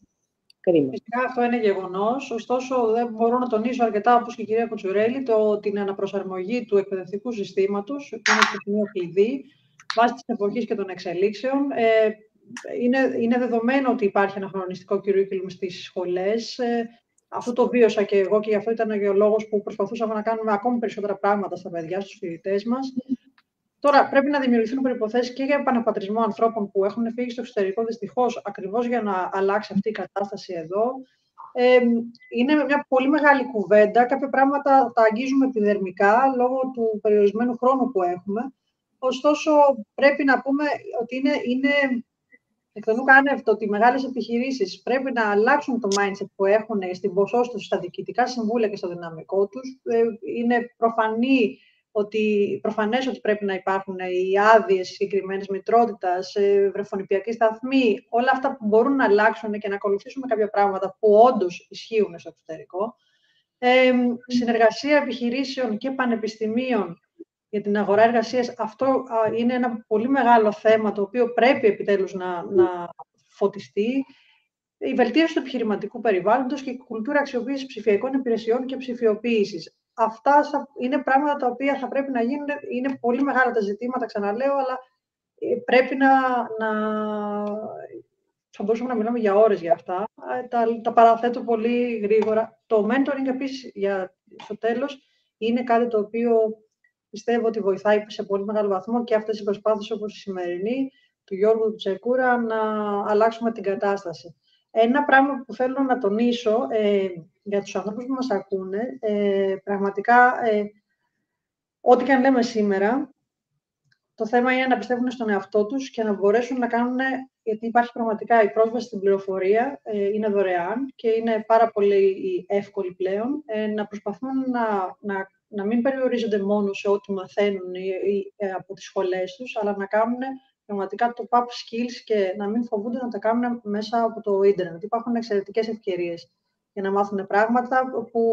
Φυσικά αυτό είναι γεγονός, ωστόσο δεν μπορώ να τονίσω αρκετά, όπως και η κυρία Κουτσουρέλη, το, την αναπροσαρμογή του εκπαιδευτικού συστήματος, που είναι το σημείο κλειδί, βάσει της εποχής και των εξελίξεων. Ε, είναι, είναι δεδομένο ότι υπάρχει ένα χρονιστικό curriculum στις σχολές. Ε, αυτό το βίωσα και εγώ και γι' αυτό ήταν και ο λόγος που προσπαθούσαμε να κάνουμε ακόμη περισσότερα πράγματα στα παιδιά, στους φοιτητές μας. Τώρα, πρέπει να δημιουργηθούν προϋποθέσεις και για επαναπατρισμό ανθρώπων που έχουν φύγει στο εξωτερικό, δυστυχώς, ακριβώς για να αλλάξει αυτή η κατάσταση εδώ. Ε, είναι μια πολύ μεγάλη κουβέντα. Κάποια πράγματα τα αγγίζουμε επιδερμικά, λόγω του περιορισμένου χρόνου που έχουμε. Ωστόσο, πρέπει να πούμε ότι είναι, είναι εκ των ουκ άνευ το ότι οι μεγάλες επιχειρήσεις πρέπει να αλλάξουν το mindset που έχουν στην ποσόστοση τους, στα διοικητικά συμβούλια και στο δυναμικό τους. Ε, είναι προφανή ότι προφανές ότι πρέπει να υπάρχουν οι άδειες συγκεκριμένες μητρότητας, βρεφονιπιακοί σταθμοί, όλα αυτά που μπορούν να αλλάξουν και να ακολουθήσουμε κάποια πράγματα που όντως ισχύουν στο εξωτερικό. Ε, συνεργασία επιχειρήσεων και πανεπιστημίων για την αγορά εργασίας, αυτό είναι ένα πολύ μεγάλο θέμα το οποίο πρέπει επιτέλους να, να φωτιστεί. Η βελτίωση του επιχειρηματικού περιβάλλοντος και η κουλτούρα αξιοποίησης ψηφιακών υπηρεσιών και ψηφιοποίησης. Αυτά είναι πράγματα τα οποία θα πρέπει να γίνουν. Είναι πολύ μεγάλα τα ζητήματα, ξαναλέω, αλλά πρέπει να, να... θα μπορούσαμε να μιλάμε για ώρες για αυτά. Τα, τα παραθέτω πολύ γρήγορα. Το mentoring, επίσης, για, στο τέλος, είναι κάτι το οποίο πιστεύω ότι βοηθάει σε πολύ μεγάλο βαθμό και αυτές οι προσπάθειες όπως η σημερινή του Γιώργου Τσεκούρα να αλλάξουμε την κατάσταση. Ένα πράγμα που θέλω να τονίσω ε, για τους ανθρώπους που μας ακούνε, ε, πραγματικά, ε, ό,τι και αν λέμε σήμερα, το θέμα είναι να πιστεύουν στον εαυτό τους και να μπορέσουν να κάνουν, γιατί υπάρχει πραγματικά η πρόσβαση στην πληροφορία, ε, είναι δωρεάν και είναι πάρα πολύ εύκολη πλέον, ε, να προσπαθούν να, να, να μην περιορίζονται μόνο σε ό,τι μαθαίνουν ή, ή, ε, από τις σχολές τους, αλλά να κάνουν πραγματικά το top skills και να μην φοβούνται να τα κάνουν μέσα από το ίντερνετ. Υπάρχουν εξαιρετικές ευκαιρίες για να μάθουν πράγματα που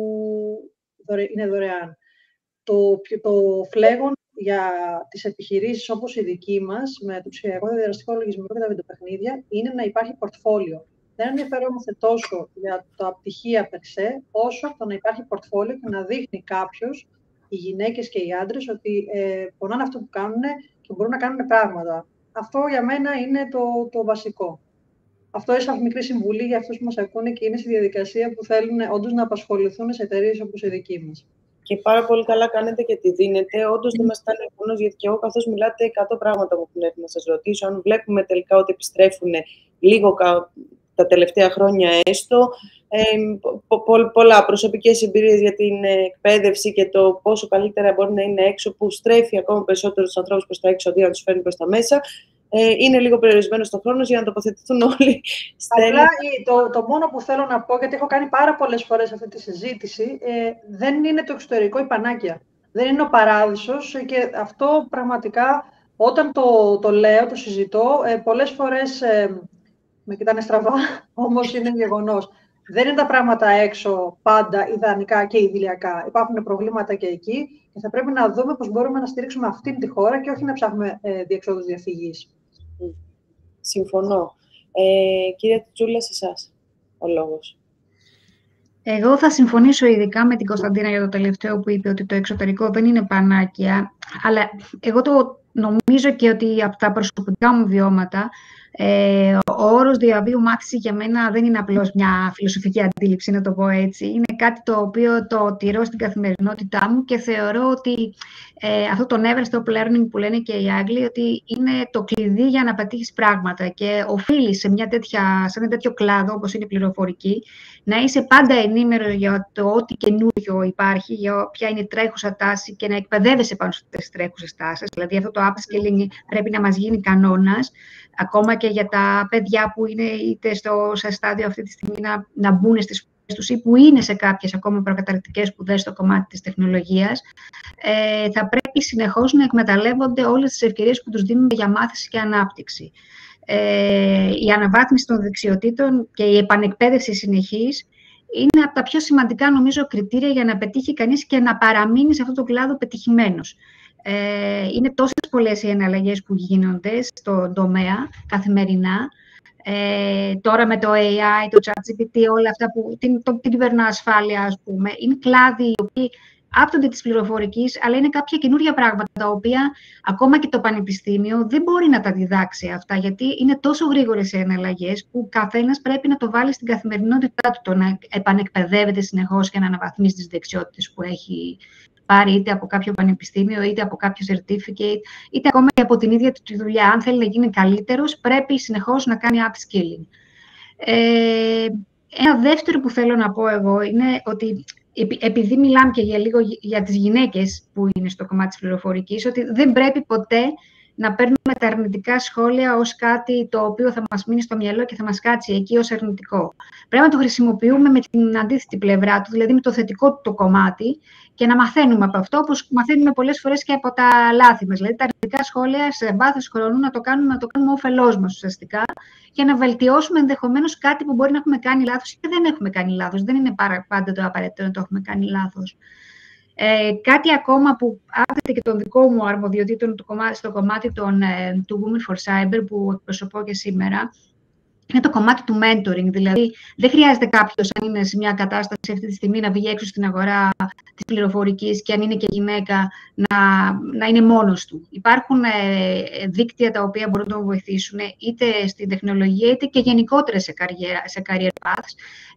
είναι δωρεάν. Το, το φλέγον για τις επιχειρήσεις όπως η δική μας, με το ψηφιακό διαδραστικό λογισμικό και τα βιντεοπαιχνίδια, είναι να υπάρχει πορτφόλιο. Δεν ενδιαφερόμαστε τόσο για τα πτυχία περσέ, όσο το να υπάρχει πορτφόλιο και να δείχνει κάποιος, οι γυναίκες και οι άντρες, ότι ε, πονάνε αυτό που κάνουν και μπορούν να κάνουν πράγματα. Αυτό για μένα είναι το, το βασικό. Αυτό είναι σαν μικρή συμβουλή για αυτούς που μας ακούνε και είναι στη διαδικασία που θέλουν όντως να απασχοληθούν σε εταιρείες όπως η δική μας. Και πάρα πολύ καλά κάνετε και τη δίνετε. Όντως δεν μας ήταν εικόνος, γιατί και εγώ καθώς μιλάτε εκατό πράγματα που έχουν έρθει να σας ρωτήσω. Αν βλέπουμε τελικά ότι επιστρέφουν λίγο τα τελευταία χρόνια έστω, ε, πο, πο, πολλά προσωπικές εμπειρίες για την εκπαίδευση και το πόσο καλύτερα μπορεί να είναι έξω, που στρέφει ακόμα περισσότερο τους ανθρώπους προς τα έξω, αντί να τους φέρνει προς τα μέσα. Ε, είναι λίγο περιορισμένο στον χρόνο για να τοποθετηθούν όλοι. Απλά το, το μόνο που θέλω να πω, γιατί έχω κάνει πάρα πολλές φορές αυτή τη συζήτηση, ε, δεν είναι το εξωτερικό η πανάκια. Δεν είναι ο παράδεισος και αυτό πραγματικά όταν το, το λέω, το συζητώ, ε, πολλές φορές ε, με κοιτάνε στραβά, όμως είναι γεγονός. Δεν είναι τα πράγματα έξω πάντα ιδανικά και ιδηλιακά. Υπάρχουν προβλήματα και εκεί και θα πρέπει να δούμε πώς μπορούμε να στηρίξουμε αυτήν τη χώρα και όχι να ψάχνουμε ε, διεξόδους διαφυγής. Συμφωνώ. Ε, κύριε Τσούλα, σε εσάς ο λόγος. Εγώ θα συμφωνήσω ειδικά με την Κωνσταντίνα για το τελευταίο που είπε ότι το εξωτερικό δεν είναι πανάκια, αλλά εγώ το νομίζω και ότι από τα προσωπικά μου βιώματα ε, ο όρος διαβίου μάθηση για μένα δεν είναι απλώς μια φιλοσοφική αντίληψη, να το πω έτσι. Είναι κάτι το οποίο το τηρώ στην καθημερινότητά μου και θεωρώ ότι ε, αυτό το never stop learning που λένε και οι Άγγλοι, ότι είναι το κλειδί για να πετύχεις πράγματα και οφείλεις σε, μια τέτοια, σε ένα τέτοιο κλάδο όπως είναι η πληροφορική να είσαι πάντα ενήμερο για το ό,τι καινούριο υπάρχει, για ποια είναι η τρέχουσα τάση και να εκπαιδεύεσαι πάνω στις τρέχουσες τάσεις. Δηλαδή αυτό το upskilling πρέπει να μας γίνει κανόνας, ακόμα και για τα παιδιά που είναι είτε στο, σε στάδιο αυτή τη στιγμή να, να μπουν στις σπουδές τους ή που είναι σε κάποιες ακόμα προκαταρκτικές σπουδές στο κομμάτι της τεχνολογίας, ε, θα πρέπει συνεχώς να εκμεταλλεύονται όλες τις ευκαιρίες που τους δίνουν για μάθηση και ανάπτυξη. Ε, η αναβάθμιση των δεξιοτήτων και η επανεκπαίδευση συνεχής είναι από τα πιο σημαντικά, νομίζω, κριτήρια για να πετύχει κανείς και να παραμείνει σε αυτό το κλάδο πετυχημένος. Ε, είναι τόσες πολλές οι εναλλαγές που γίνονται στον τομέα καθημερινά. Ε, τώρα με το έι άι, το ChatGPT, όλα αυτά που την, το, την κυβερνοασφάλεια, ας πούμε, είναι κλάδοι οι οποίοι άπτονται της πληροφορικής, αλλά είναι κάποια καινούργια πράγματα τα οποία ακόμα και το πανεπιστήμιο δεν μπορεί να τα διδάξει αυτά, γιατί είναι τόσο γρήγορες οι εναλλαγές που καθένας πρέπει να το βάλει στην καθημερινότητά του, το να επανεκπαιδεύεται συνεχώς και να αναβαθμίσει τις δεξιότητες που έχει πάρει είτε από κάποιο πανεπιστήμιο, είτε από κάποιο certificate, είτε ακόμα και από την ίδια τη δουλειά. Αν θέλει να γίνει καλύτερος, πρέπει συνεχώς να κάνει upskilling. Ε, ένα δεύτερο που θέλω να πω εγώ είναι ότι επειδή μιλάμε και για λίγο για τις γυναίκες που είναι στο κομμάτι της πληροφορικής, ότι δεν πρέπει ποτέ να παίρνουμε τα αρνητικά σχόλια ως κάτι το οποίο θα μας μείνει στο μυαλό και θα μας κάτσει εκεί ως αρνητικό. Πρέπει να το χρησιμοποιούμε με την αντίθετη πλευρά του, δηλαδή με το θετικό του το κομμάτι και να μαθαίνουμε από αυτό, όπως μαθαίνουμε πολλές φορές και από τα λάθη μας. Δηλαδή τα αρνητικά σχόλια σε βάθος χρόνου να το κάνουμε, να το κάνουμε όφελός μας ουσιαστικά για να βελτιώσουμε ενδεχομένως κάτι που μπορεί να έχουμε κάνει λάθος και δεν έχουμε κάνει λάθος. Δεν είναι πάντα το απαραίτητο να το έχουμε κάνει λάθος. Ε, κάτι ακόμα που άπτεται και των δικών μου αρμοδιοτήτων στο κομμάτι των, ε, του Women for Cyber που εκπροσωπώ και σήμερα, είναι το κομμάτι του mentoring. Δηλαδή, δεν χρειάζεται κάποιος, αν είναι σε μια κατάσταση αυτή τη στιγμή, να βγει έξω στην αγορά της πληροφορικής και αν είναι και γυναίκα, να, να είναι μόνος του. Υπάρχουν ε, δίκτυα τα οποία μπορούν να τον βοηθήσουν, είτε στην τεχνολογία, είτε και γενικότερα σε career, σε career paths,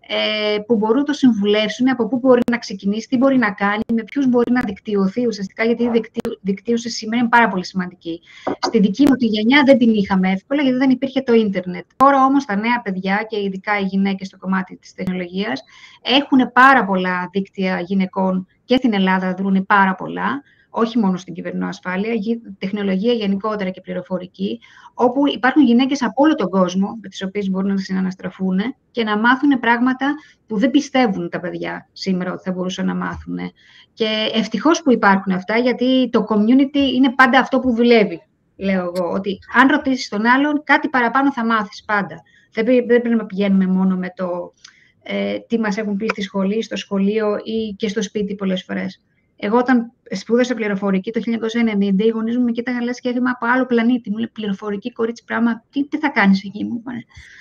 ε, που μπορούν να το συμβουλεύσουν, από πού μπορεί να ξεκινήσει, τι μπορεί να κάνει, με ποιους μπορεί να δικτυωθεί ουσιαστικά, γιατί η δικτύωση σήμερα είναι πάρα πολύ σημαντική. Στη δική μου τη γενιά δεν την είχαμε εύκολα, γιατί δεν υπήρχε το ίντερνετ. Τώρα όμως τα νέα παιδιά και ειδικά οι γυναίκες στο κομμάτι της τεχνολογίας έχουν πάρα πολλά δίκτυα γυναικών και στην Ελλάδα δρούν πάρα πολλά, όχι μόνο στην κυβερνοασφάλεια, τεχνολογία γενικότερα και πληροφορική, όπου υπάρχουν γυναίκες από όλο τον κόσμο, με τις οποίες μπορούν να συναναστραφούν και να μάθουν πράγματα που δεν πιστεύουν τα παιδιά σήμερα ότι θα μπορούσαν να μάθουν. Και ευτυχώς που υπάρχουν αυτά, γιατί το community είναι πάντα αυτό που δουλεύει, λέω εγώ, ότι αν ρωτήσεις τον άλλον, κάτι παραπάνω θα μάθεις πάντα. Δεν πρέπει να πηγαίνουμε μόνο με το ε, τι μας έχουν πει στη σχολή, στο σχολείο ή και στο σπίτι πολλές φορές. Εγώ, όταν σπούδασα πληροφορική το χίλια εννιακόσια ενενήντα, οι γονείς μου με κοίταγαν λες και έρχομαι από άλλο πλανήτη. Μου λέει πληροφορική, κορίτσι, πράγμα, τι, τι θα κάνεις εκεί, μου είπανε.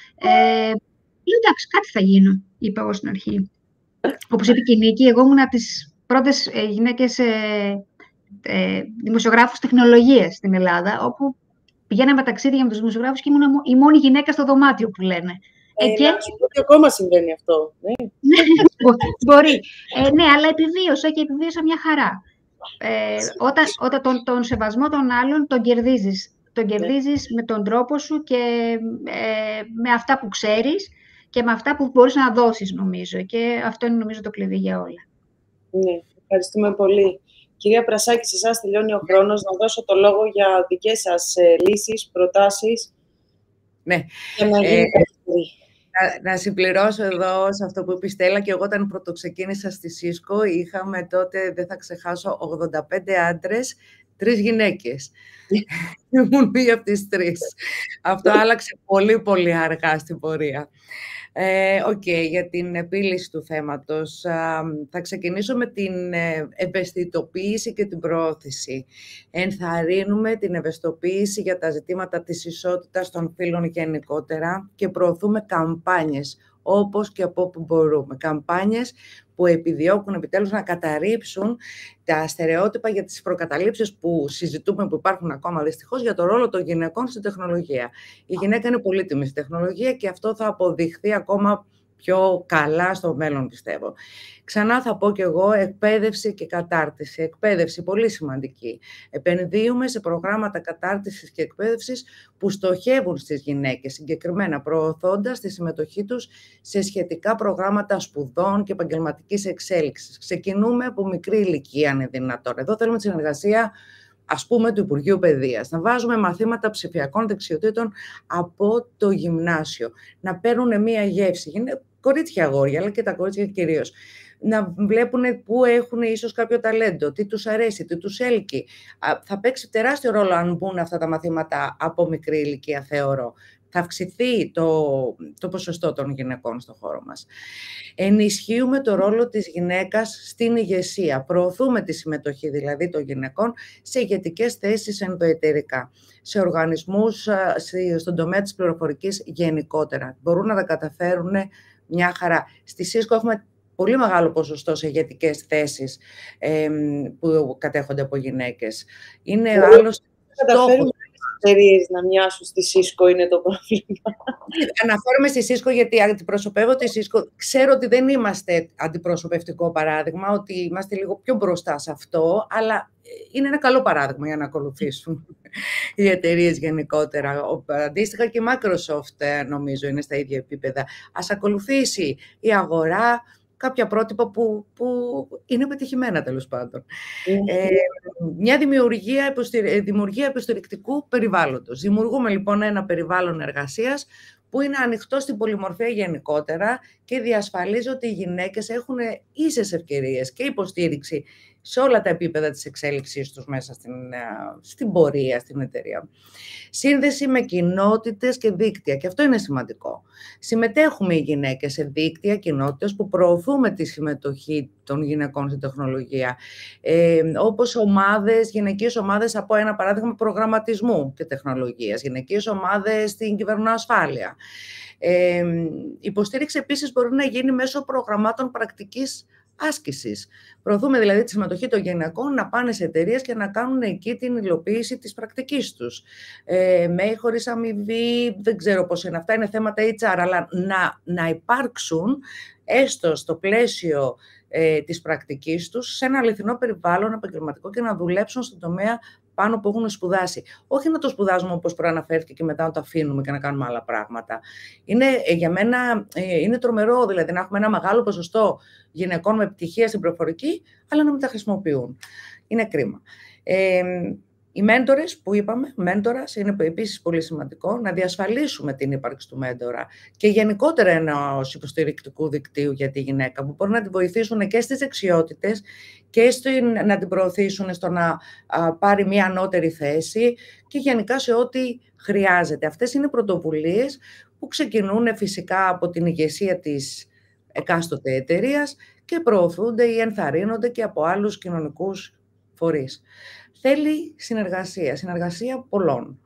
Ε, λέω εντάξει, κάτι θα γίνω, είπα εγώ στην αρχή. Όπως είπε και η Νίκη, εγώ ήμουν από τις πρώτες ε, γυναίκες ε, ε, δημοσιογράφους τεχνολογίας στην Ελλάδα, όπου πηγαίναμε ταξίδια με τους δημοσιογράφους και ήμουν η μόνη γυναίκα στο δωμάτιο που λένε. Ε, και... Να σου πω ότι ακόμα συμβαίνει αυτό. Ναι, μπορεί. Ε, ναι, αλλά επιβίωσα και επιβίωσα μια χαρά. Ε, όταν όταν τον, τον σεβασμό των άλλων τον κερδίζεις. Τον κερδίζεις ναι. με τον τρόπο σου και ε, με αυτά που ξέρεις και με αυτά που μπορείς να δώσεις, νομίζω. Και αυτό είναι, νομίζω, το κλειδί για όλα. Ναι, ευχαριστούμε πολύ. Κυρία Πρασάκη, σε εσάς τελειώνει ο χρόνος. Να δώσω το λόγο για δικές σας ε, λύσεις, προτάσεις. Ναι. Για να γίνει ε, Να, να συμπληρώσω εδώ σε αυτό που είπε η Στέλλα, και εγώ όταν πρωτοξεκίνησα στη Cisco είχαμε τότε, δεν θα ξεχάσω, ογδόντα πέντε άντρες, τρεις γυναίκες. Ήμουν μία από τις τρεις. Αυτό άλλαξε πολύ πολύ αργά στην πορεία. Ε, okay, για την επίλυση του θέματος, α, θα ξεκινήσω με την ε, ευαισθητοποίηση και την προώθηση. Ενθαρρύνουμε την ευαισθητοποίηση για τα ζητήματα της ισότητας των φύλων γενικότερα και προωθούμε καμπάνιες, όπως και από όπου μπορούμε. Καμπάνιες που επιδιώκουν επιτέλους να καταρρύψουν τα στερεότυπα για τις προκαταλήψεις που συζητούμε, που υπάρχουν ακόμα δυστυχώς, για το ρόλο των γυναικών στην τεχνολογία. Η γυναίκα είναι πολύτιμη στη τεχνολογία και αυτό θα αποδειχθεί ακόμα πιο καλά στο μέλλον, πιστεύω. Ξανά θα πω κι εγώ, εκπαίδευση και κατάρτιση. Εκπαίδευση, πολύ σημαντική. Επενδύουμε σε προγράμματα κατάρτισης και εκπαίδευσης που στοχεύουν στις γυναίκες, συγκεκριμένα προωθώντας τη συμμετοχή τους σε σχετικά προγράμματα σπουδών και επαγγελματικής εξέλιξης. Ξεκινούμε από μικρή ηλικία, αν είναι δυνατόν. Εδώ θέλουμε τη συνεργασία, ας πούμε, του Υπουργείου Παιδείας. Να βάζουμε μαθήματα ψηφιακών δεξιοτήτων από το γυμνάσιο. Να παίρνουν μία γεύση. Είναι κορίτσια, αγόρια, αλλά και τα κορίτσια κυρίως. Να βλέπουν πού έχουν ίσως κάποιο ταλέντο, τι τους αρέσει, τι τους έλκει. Θα παίξει τεράστιο ρόλο αν μπουν αυτά τα μαθήματα από μικρή ηλικία, θεωρώ. Θα αυξηθεί το, το ποσοστό των γυναικών στον χώρο μας. Ενισχύουμε το ρόλο της γυναίκας στην ηγεσία. Προωθούμε τη συμμετοχή δηλαδή των γυναικών σε ηγετικές θέσεις ενδοεταιρικά, σε οργανισμούς, στον τομέα της πληροφορικής γενικότερα. Μπορούν να τα καταφέρουν μια χαρά. Στη ΣΥΣΚΟ έχουμε πολύ μεγάλο ποσοστό σε ηγετικές θέσεις ε, που κατέχονται από γυναίκες. Είναι άλλος στόχος. Εταιρείες να μοιάσουν στη ΣΥΣΚΟ είναι το πρόβλημα. Αναφέρομαι στη ΣΥΣΚΟ γιατί αντιπροσωπεύω τη ΣΥΣΚΟ. Ξέρω ότι δεν είμαστε αντιπροσωπευτικό παράδειγμα, ότι είμαστε λίγο πιο μπροστά σε αυτό, αλλά είναι ένα καλό παράδειγμα για να ακολουθήσουν οι εταιρείες γενικότερα. Αντίστοιχα και η Microsoft, νομίζω, είναι στα ίδια επίπεδα. Ας ακολουθήσει η αγορά κάποια πρότυπα που, που είναι πετυχημένα, τέλος πάντων. Mm-hmm. Ε, μια δημιουργία, υποστηρι... δημιουργία υποστηρικτικού περιβάλλοντος. Δημιουργούμε λοιπόν ένα περιβάλλον εργασίας που είναι ανοιχτό στην πολυμορφία γενικότερα και διασφαλίζει ότι οι γυναίκες έχουν ίσες ευκαιρίες και υποστήριξη σε όλα τα επίπεδα της εξέλιξής τους μέσα στην, στην πορεία, στην εταιρεία. Σύνδεση με κοινότητες και δίκτυα, και αυτό είναι σημαντικό. Συμμετέχουμε οι γυναίκες σε δίκτυα, κοινότητες που προωθούμε τη συμμετοχή των γυναικών στην τεχνολογία, ε, όπως ομάδες, γυναικείες ομάδες, από ένα παράδειγμα προγραμματισμού και τεχνολογίας, γυναικείες ομάδες στην κυβερνοασφάλεια. Ε, υποστήριξη επίσης μπορεί να γίνει μέσω προγραμμάτων πρακτικής άσκησης. Προωθούμε δηλαδή τη συμμετοχή των γυναικών να πάνε σε εταιρείες και να κάνουν εκεί την υλοποίηση της πρακτικής τους. Ε, με ή χωρίς αμοιβή, δεν ξέρω πώς είναι αυτά, είναι θέματα έιτς αρ, αλλά να, να υπάρξουν έστω στο πλαίσιο ε, της πρακτικής τους σε ένα αληθινό περιβάλλον επαγγελματικό και να δουλέψουν στον τομέα πάνω που έχουν σπουδάσει. Όχι να το σπουδάζουμε όπως προαναφέρθηκε και μετά να το αφήνουμε και να κάνουμε άλλα πράγματα. Είναι, για μένα είναι τρομερό δηλαδή να έχουμε ένα μεγάλο ποσοστό γυναικών με πτυχία στην πληροφορική, αλλά να μην τα χρησιμοποιούν. Είναι κρίμα. Ε, οι μέντορες που είπαμε, μέντορας, είναι επίσης πολύ σημαντικό να διασφαλίσουμε την ύπαρξη του μέντορα και γενικότερα ενός υποστηρικτικού δικτύου για τη γυναίκα που μπορεί να τη βοηθήσουν και στις δεξιότητες και στην, να την προωθήσουν στο να α, πάρει μια ανώτερη θέση και γενικά σε ό,τι χρειάζεται. Αυτές είναι πρωτοβουλίες που ξεκινούν φυσικά από την ηγεσία της εκάστοτε εταιρείας και προωθούνται ή ενθαρρύνονται και από άλλους κοινωνικούς φορείς. Θέλει συνεργασία, συνεργασία πολλών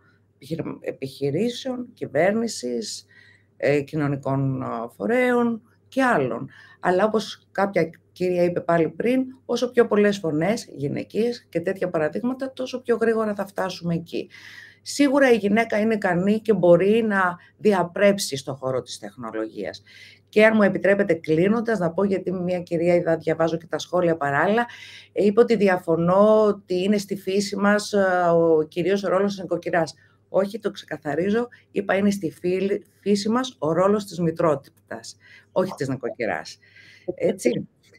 επιχειρήσεων, κυβέρνησης, ε, κοινωνικών φορέων και άλλων. Αλλά όπως κάποια κυρία είπε πάλι πριν, όσο πιο πολλές φωνές γυναικείες και τέτοια παραδείγματα, τόσο πιο γρήγορα θα φτάσουμε εκεί. Σίγουρα η γυναίκα είναι ικανή και μπορεί να διαπρέψει στον χώρο της τεχνολογίας. Και αν μου επιτρέπετε κλείνοντας, να πω, γιατί μια κυρία, είδα, διαβάζω και τα σχόλια παράλληλα, είπε ότι διαφωνώ ότι είναι στη φύση μας ο κυρίως ο ρόλος της νοικοκυράς. Όχι, το ξεκαθαρίζω, είπα είναι στη φύση μας ο ρόλος της μητρότητας, όχι της νοικοκυράς. Έτσι.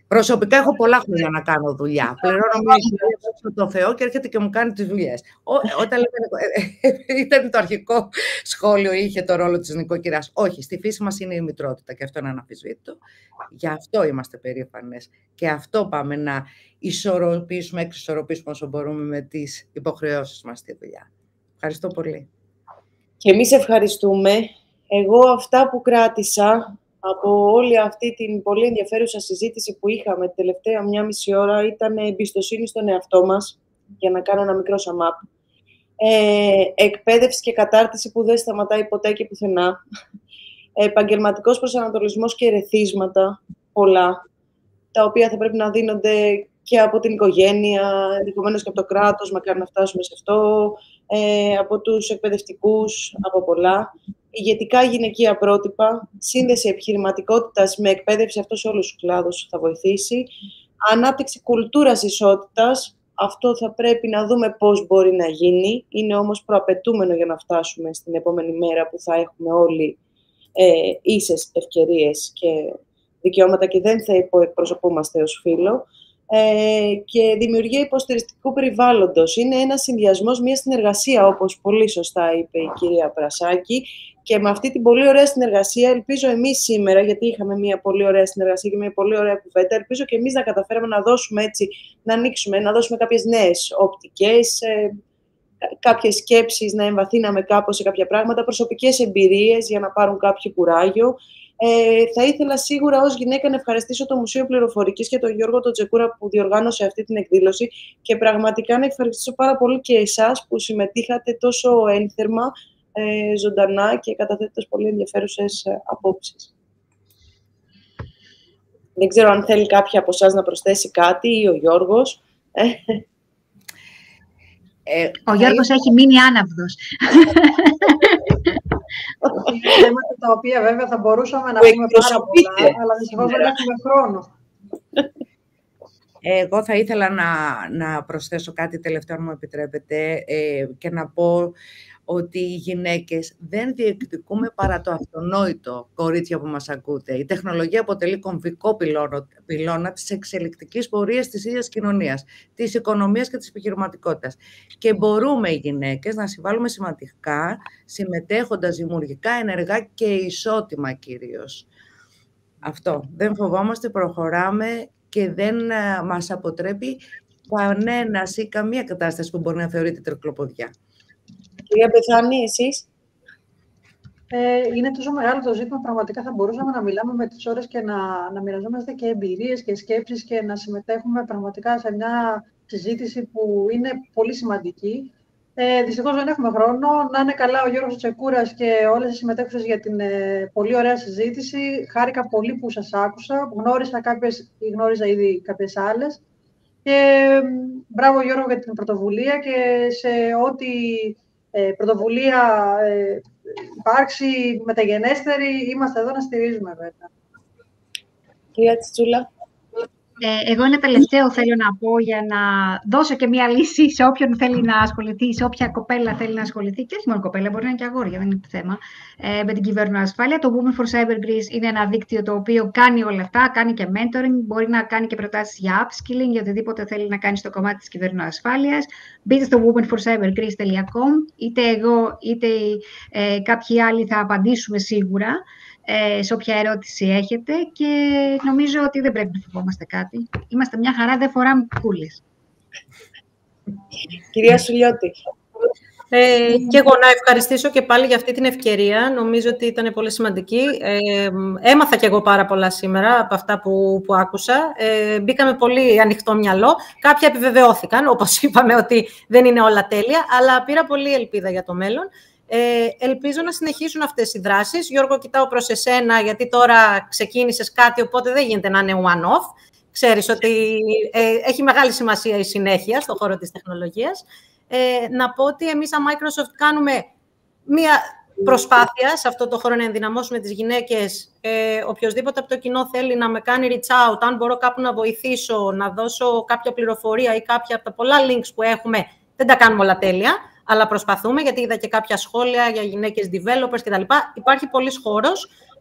Προσωπικά έχω πολλά χρόνια να κάνω δουλειά. Πληρώνω μια εισιτήρια από το Θεό και έρχεται και μου κάνει τις δουλειές. Όταν λέμε, ήταν το αρχικό σχόλιο, είχε το ρόλο της νοικοκυράς. Όχι, στη φύση μας είναι η μητρότητα και αυτό είναι αναμφισβήτητο. Γι' αυτό είμαστε περήφανες και αυτό πάμε να ισορροπήσουμε, εξισορροπήσουμε όσο μπορούμε με τις υποχρεώσεις μας στη δουλειά. Ευχαριστώ πολύ. Και εμείς ευχαριστούμε. Εγώ αυτά που κράτησα από όλη αυτή την πολύ ενδιαφέρουσα συζήτηση που είχαμε την τελευταία μία μισή ώρα ήταν εμπιστοσύνη στον εαυτό μας, για να κάνω ένα μικρό sum-up. Ε, εκπαίδευση και κατάρτιση που δεν σταματάει ποτέ και πουθενά. Επαγγελματικός προσανατολισμός και ερεθίσματα, πολλά, τα οποία θα πρέπει να δίνονται και από την οικογένεια, ενδεχομένως και από το κράτος, μακάρι να φτάσουμε σε αυτό, ε, από τους εκπαιδευτικούς, από πολλά. Ηγετικά γυναικεία πρότυπα, σύνδεση επιχειρηματικότητας με εκπαίδευση, αυτό σε όλους τους κλάδους θα βοηθήσει. Ανάπτυξη κουλτούρας ισότητας, αυτό θα πρέπει να δούμε πώς μπορεί να γίνει. Είναι όμως προαπαιτούμενο για να φτάσουμε στην επόμενη μέρα που θα έχουμε όλοι ε, ίσες ευκαιρίες και δικαιώματα και δεν θα υποεκπροσωπούμαστε ως φύλο. Ε, και δημιουργία υποστηριστικού περιβάλλοντος. Είναι ένας συνδυασμός, μια συνεργασία, όπως πολύ σωστά είπε η κυρία Πρασάκη. Και με αυτή την πολύ ωραία συνεργασία, ελπίζω εμείς σήμερα, γιατί είχαμε μια πολύ ωραία συνεργασία και μια πολύ ωραία κουβέντα, ελπίζω και εμείς να καταφέραμε να δώσουμε έτσι, να ανοίξουμε, να δώσουμε κάποιες νέες οπτικές, ε, κάποιες σκέψεις, να εμβαθύναμε κάπως σε κάποια πράγματα, προσωπικές εμπειρίες για να πάρουν κάποιο κουράγιο. Ε, θα ήθελα σίγουρα ως γυναίκα να ευχαριστήσω το Μουσείο Πληροφορικής και τον Γιώργο τον Τσεκούρα που διοργάνωσε αυτή την εκδήλωση και πραγματικά να ευχαριστήσω πάρα πολύ και εσάς που συμμετείχατε τόσο ένθερμα, ε, ζωντανά και καταθέτοντας πολύ ενδιαφέρουσες ε, απόψεις. Δεν ξέρω αν θέλει κάποια από εσάς να προσθέσει κάτι ή ο Γιώργος. Ε, ο Γιώργος έχει μείνει άναυδος. Είναι θέματα τα οποία βέβαια θα μπορούσαμε να πούμε πάρα πολλά, αλλά δυστυχώς δεν έχουμε χρόνο. Εγώ θα ήθελα να, να προσθέσω κάτι τελευταίο, αν μου επιτρέπετε, ε, και να πω ότι οι γυναίκες δεν διεκδικούμε παρά το αυτονόητο, κορίτσια που μας ακούτε. Η τεχνολογία αποτελεί κομβικό πυλώνα, πυλώνα της εξελικτικής πορείας της ίδιας κοινωνίας, της οικονομίας και της επιχειρηματικότητας. Και μπορούμε οι γυναίκες να συμβάλλουμε σημαντικά, συμμετέχοντας δημιουργικά, ενεργά και ισότιμα κυρίως. Αυτό. Δεν φοβόμαστε, προχωράμε και δεν μας αποτρέπει κανένας ή καμία κατάσταση που μπορεί να θεωρείται τρικλοποδιά. Κυρία Μπεθάνη, εσείς. Ε, είναι τόσο μεγάλο το ζήτημα, πραγματικά θα μπορούσαμε να μιλάμε με τις ώρες και να, να μοιραζόμαστε και εμπειρίες και σκέψεις και να συμμετέχουμε πραγματικά σε μια συζήτηση που είναι πολύ σημαντική. Ε, δυστυχώς δεν έχουμε χρόνο. Να είναι καλά ο Γιώργος Τσεκούρας και όλες οι συμμετέχουσες για την ε, πολύ ωραία συζήτηση. Χάρηκα πολύ που σας άκουσα. Γνώρισα κάποιες ή γνώριζα ήδη κάποιες άλλες. Και μπράβο Γιώργο για την πρωτοβουλία και σε ό,τι ε, πρωτοβουλία ε, υπάρξει μεταγενέστερη, είμαστε εδώ να στηρίζουμε βέβαια. Κυρία Τσιτσούλα. Ε, εγώ ένα τελευταίο θέλω να πω για να δώσω και μια λύση σε όποιον θέλει να ασχοληθεί, σε όποια κοπέλα θέλει να ασχοληθεί, και όχι μόνο κοπέλα, μπορεί να είναι και αγόρια, δεν είναι το θέμα, ε, με την κυβερνοασφάλεια. Το Women for Cyber Greece είναι ένα δίκτυο το οποίο κάνει όλα αυτά, κάνει και mentoring, μπορεί να κάνει και προτάσεις για upskilling, για οτιδήποτε θέλει να κάνει στο κομμάτι της κυβερνοασφάλειας. Μπείτε στο women for cyber greece dot com, είτε εγώ είτε ε, κάποιοι άλλοι θα απαντήσουμε σίγουρα σε όποια ερώτηση έχετε και νομίζω ότι δεν πρέπει να φοβόμαστε κάτι. Είμαστε μια χαρά, δεν φοράμε κούλες. Κυρία Σουλιώτη. Ε, και εγώ να ευχαριστήσω και πάλι για αυτή την ευκαιρία. Νομίζω ότι ήταν πολύ σημαντική. Ε, έμαθα και εγώ πάρα πολλά σήμερα από αυτά που, που άκουσα. Ε, μπήκα με πολύ ανοιχτό μυαλό. Κάποια επιβεβαιώθηκαν, όπως είπαμε ότι δεν είναι όλα τέλεια, αλλά πήρα πολύ ελπίδα για το μέλλον. Ε, ελπίζω να συνεχίσουν αυτές οι δράσεις. Γιώργο, κοιτάω προς εσένα, γιατί τώρα ξεκίνησες κάτι, οπότε δεν γίνεται να είναι one-off. Ξέρεις ότι ε, έχει μεγάλη σημασία η συνέχεια στον χώρο της τεχνολογίας. Ε, να πω ότι εμείς σαν Microsoft κάνουμε μία προσπάθεια σε αυτό το χώρο να ενδυναμώσουμε τις γυναίκες. Ε, οποιοςδήποτε από το κοινό θέλει να με κάνει reach out, αν μπορώ κάπου να βοηθήσω, να δώσω κάποια πληροφορία ή κάποια από τα πολλά links που έχουμε, δεν τα κάνουμε όλα τέλεια. Αλλά προσπαθούμε, γιατί είδα και κάποια σχόλια για γυναίκες developers κτλ. Υπάρχει πολύς χώρος.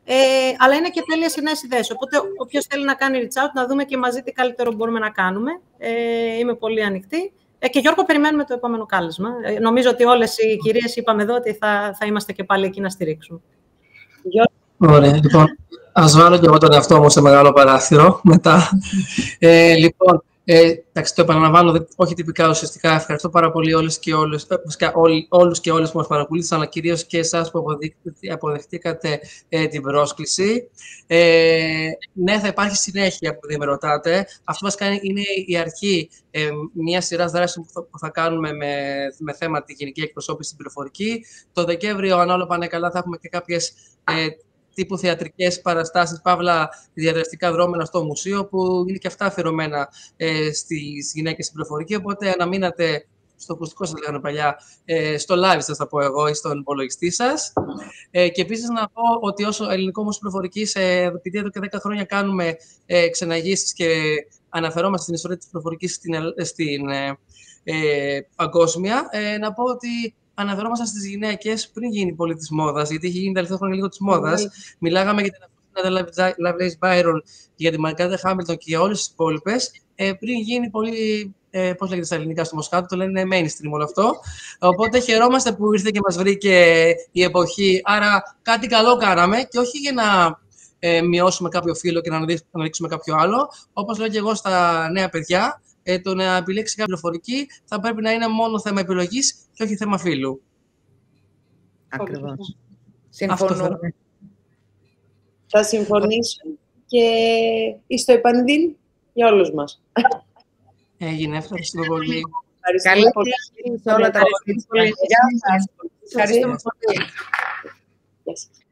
Ε, αλλά είναι και τέλειες οι νέες ιδέες. Οπότε, όποιος θέλει να κάνει reach out, να δούμε και μαζί τι καλύτερο μπορούμε να κάνουμε. Ε, είμαι πολύ ανοιχτή. Ε, και Γιώργο, περιμένουμε το επόμενο κάλεσμα. Ε, νομίζω ότι όλες οι κυρίες είπαμε εδώ ότι θα, θα είμαστε και πάλι εκεί να στηρίξουμε. Ωραία, λοιπόν, ας βάλω και εγώ τον εαυτό μου σε μεγάλο παράθυρο μετά. ε, λοιπόν, ε, εντάξει, το επαναλαμβάνω, όχι τυπικά ουσιαστικά. Ευχαριστώ πάρα πολύ όλες και όλες, όλοι, όλους και όλες που μας παρακολούθησαν, αλλά κυρίως και εσάς που αποδεχτήκατε ε, την πρόσκληση. Ε, ναι, θα υπάρχει συνέχεια που δεν με ρωτάτε. Αυτό βασικά είναι η αρχή ε, μια σειρά δράσεων που, που θα κάνουμε με, με θέμα τη γενική εκπροσώπηση στην πληροφορική. Το Δεκέμβριο, αν όλα πάνε καλά, θα έχουμε και κάποιες ε, τύπου θεατρικές παραστάσεις, παύλα διαδραστικά δρόμενα στο μουσείο, που είναι και αυτά αφιερωμένα ε, στις γυναίκες στην πληροφορική. Οπότε αναμείνατε στο ακουστικό σας λέγανε παλιά, ε, στο live σας θα πω εγώ ή στον υπολογιστή σας. Ε, και επίσης να πω ότι όσο ελληνικό όμως πληροφορικής, ε, επειδή εδώ και δέκα χρόνια κάνουμε ε, ξεναγήσεις και αναφερόμαστε στην ιστορία της πληροφορικής στην, στην ε, ε, παγκόσμια, ε, να πω ότι αναφερόμασταν στις γυναίκες πριν γίνει πολύ της μόδας, γιατί είχε γίνει τελευταία χρόνια λίγο της μόδας. Mm. Μιλάγαμε για την Αφροσίνα Lovelace Byron, για τη Μαργκάρετ Χάμιλτον και για όλες τις υπόλοιπες, ε, πριν γίνει πολύ, ε, πώς λέγεται στα ελληνικά στο Μοσχάτο, το λένε mainstream όλο αυτό. Οπότε χαιρόμαστε που ήρθε και μας βρήκε η εποχή, άρα κάτι καλό κάναμε και όχι για να ε, μειώσουμε κάποιο φύλο και να αναδείξουμε κάποιο άλλο. Όπως λέω και εγώ στα νέα παιδιά, Ε, το να επιλέξει κάποια πληροφορική θα πρέπει να είναι μόνο θέμα επιλογής και όχι θέμα φύλου. Ακριβώς. Συμφωνούμε. Θα συμφωνήσω και στο επανειδήν για όλους μας. Έγινε, ευχαριστούμε πολύ. Καλή πολύ σε όλα τα παιδιά. Ευχαριστούμε πολύ.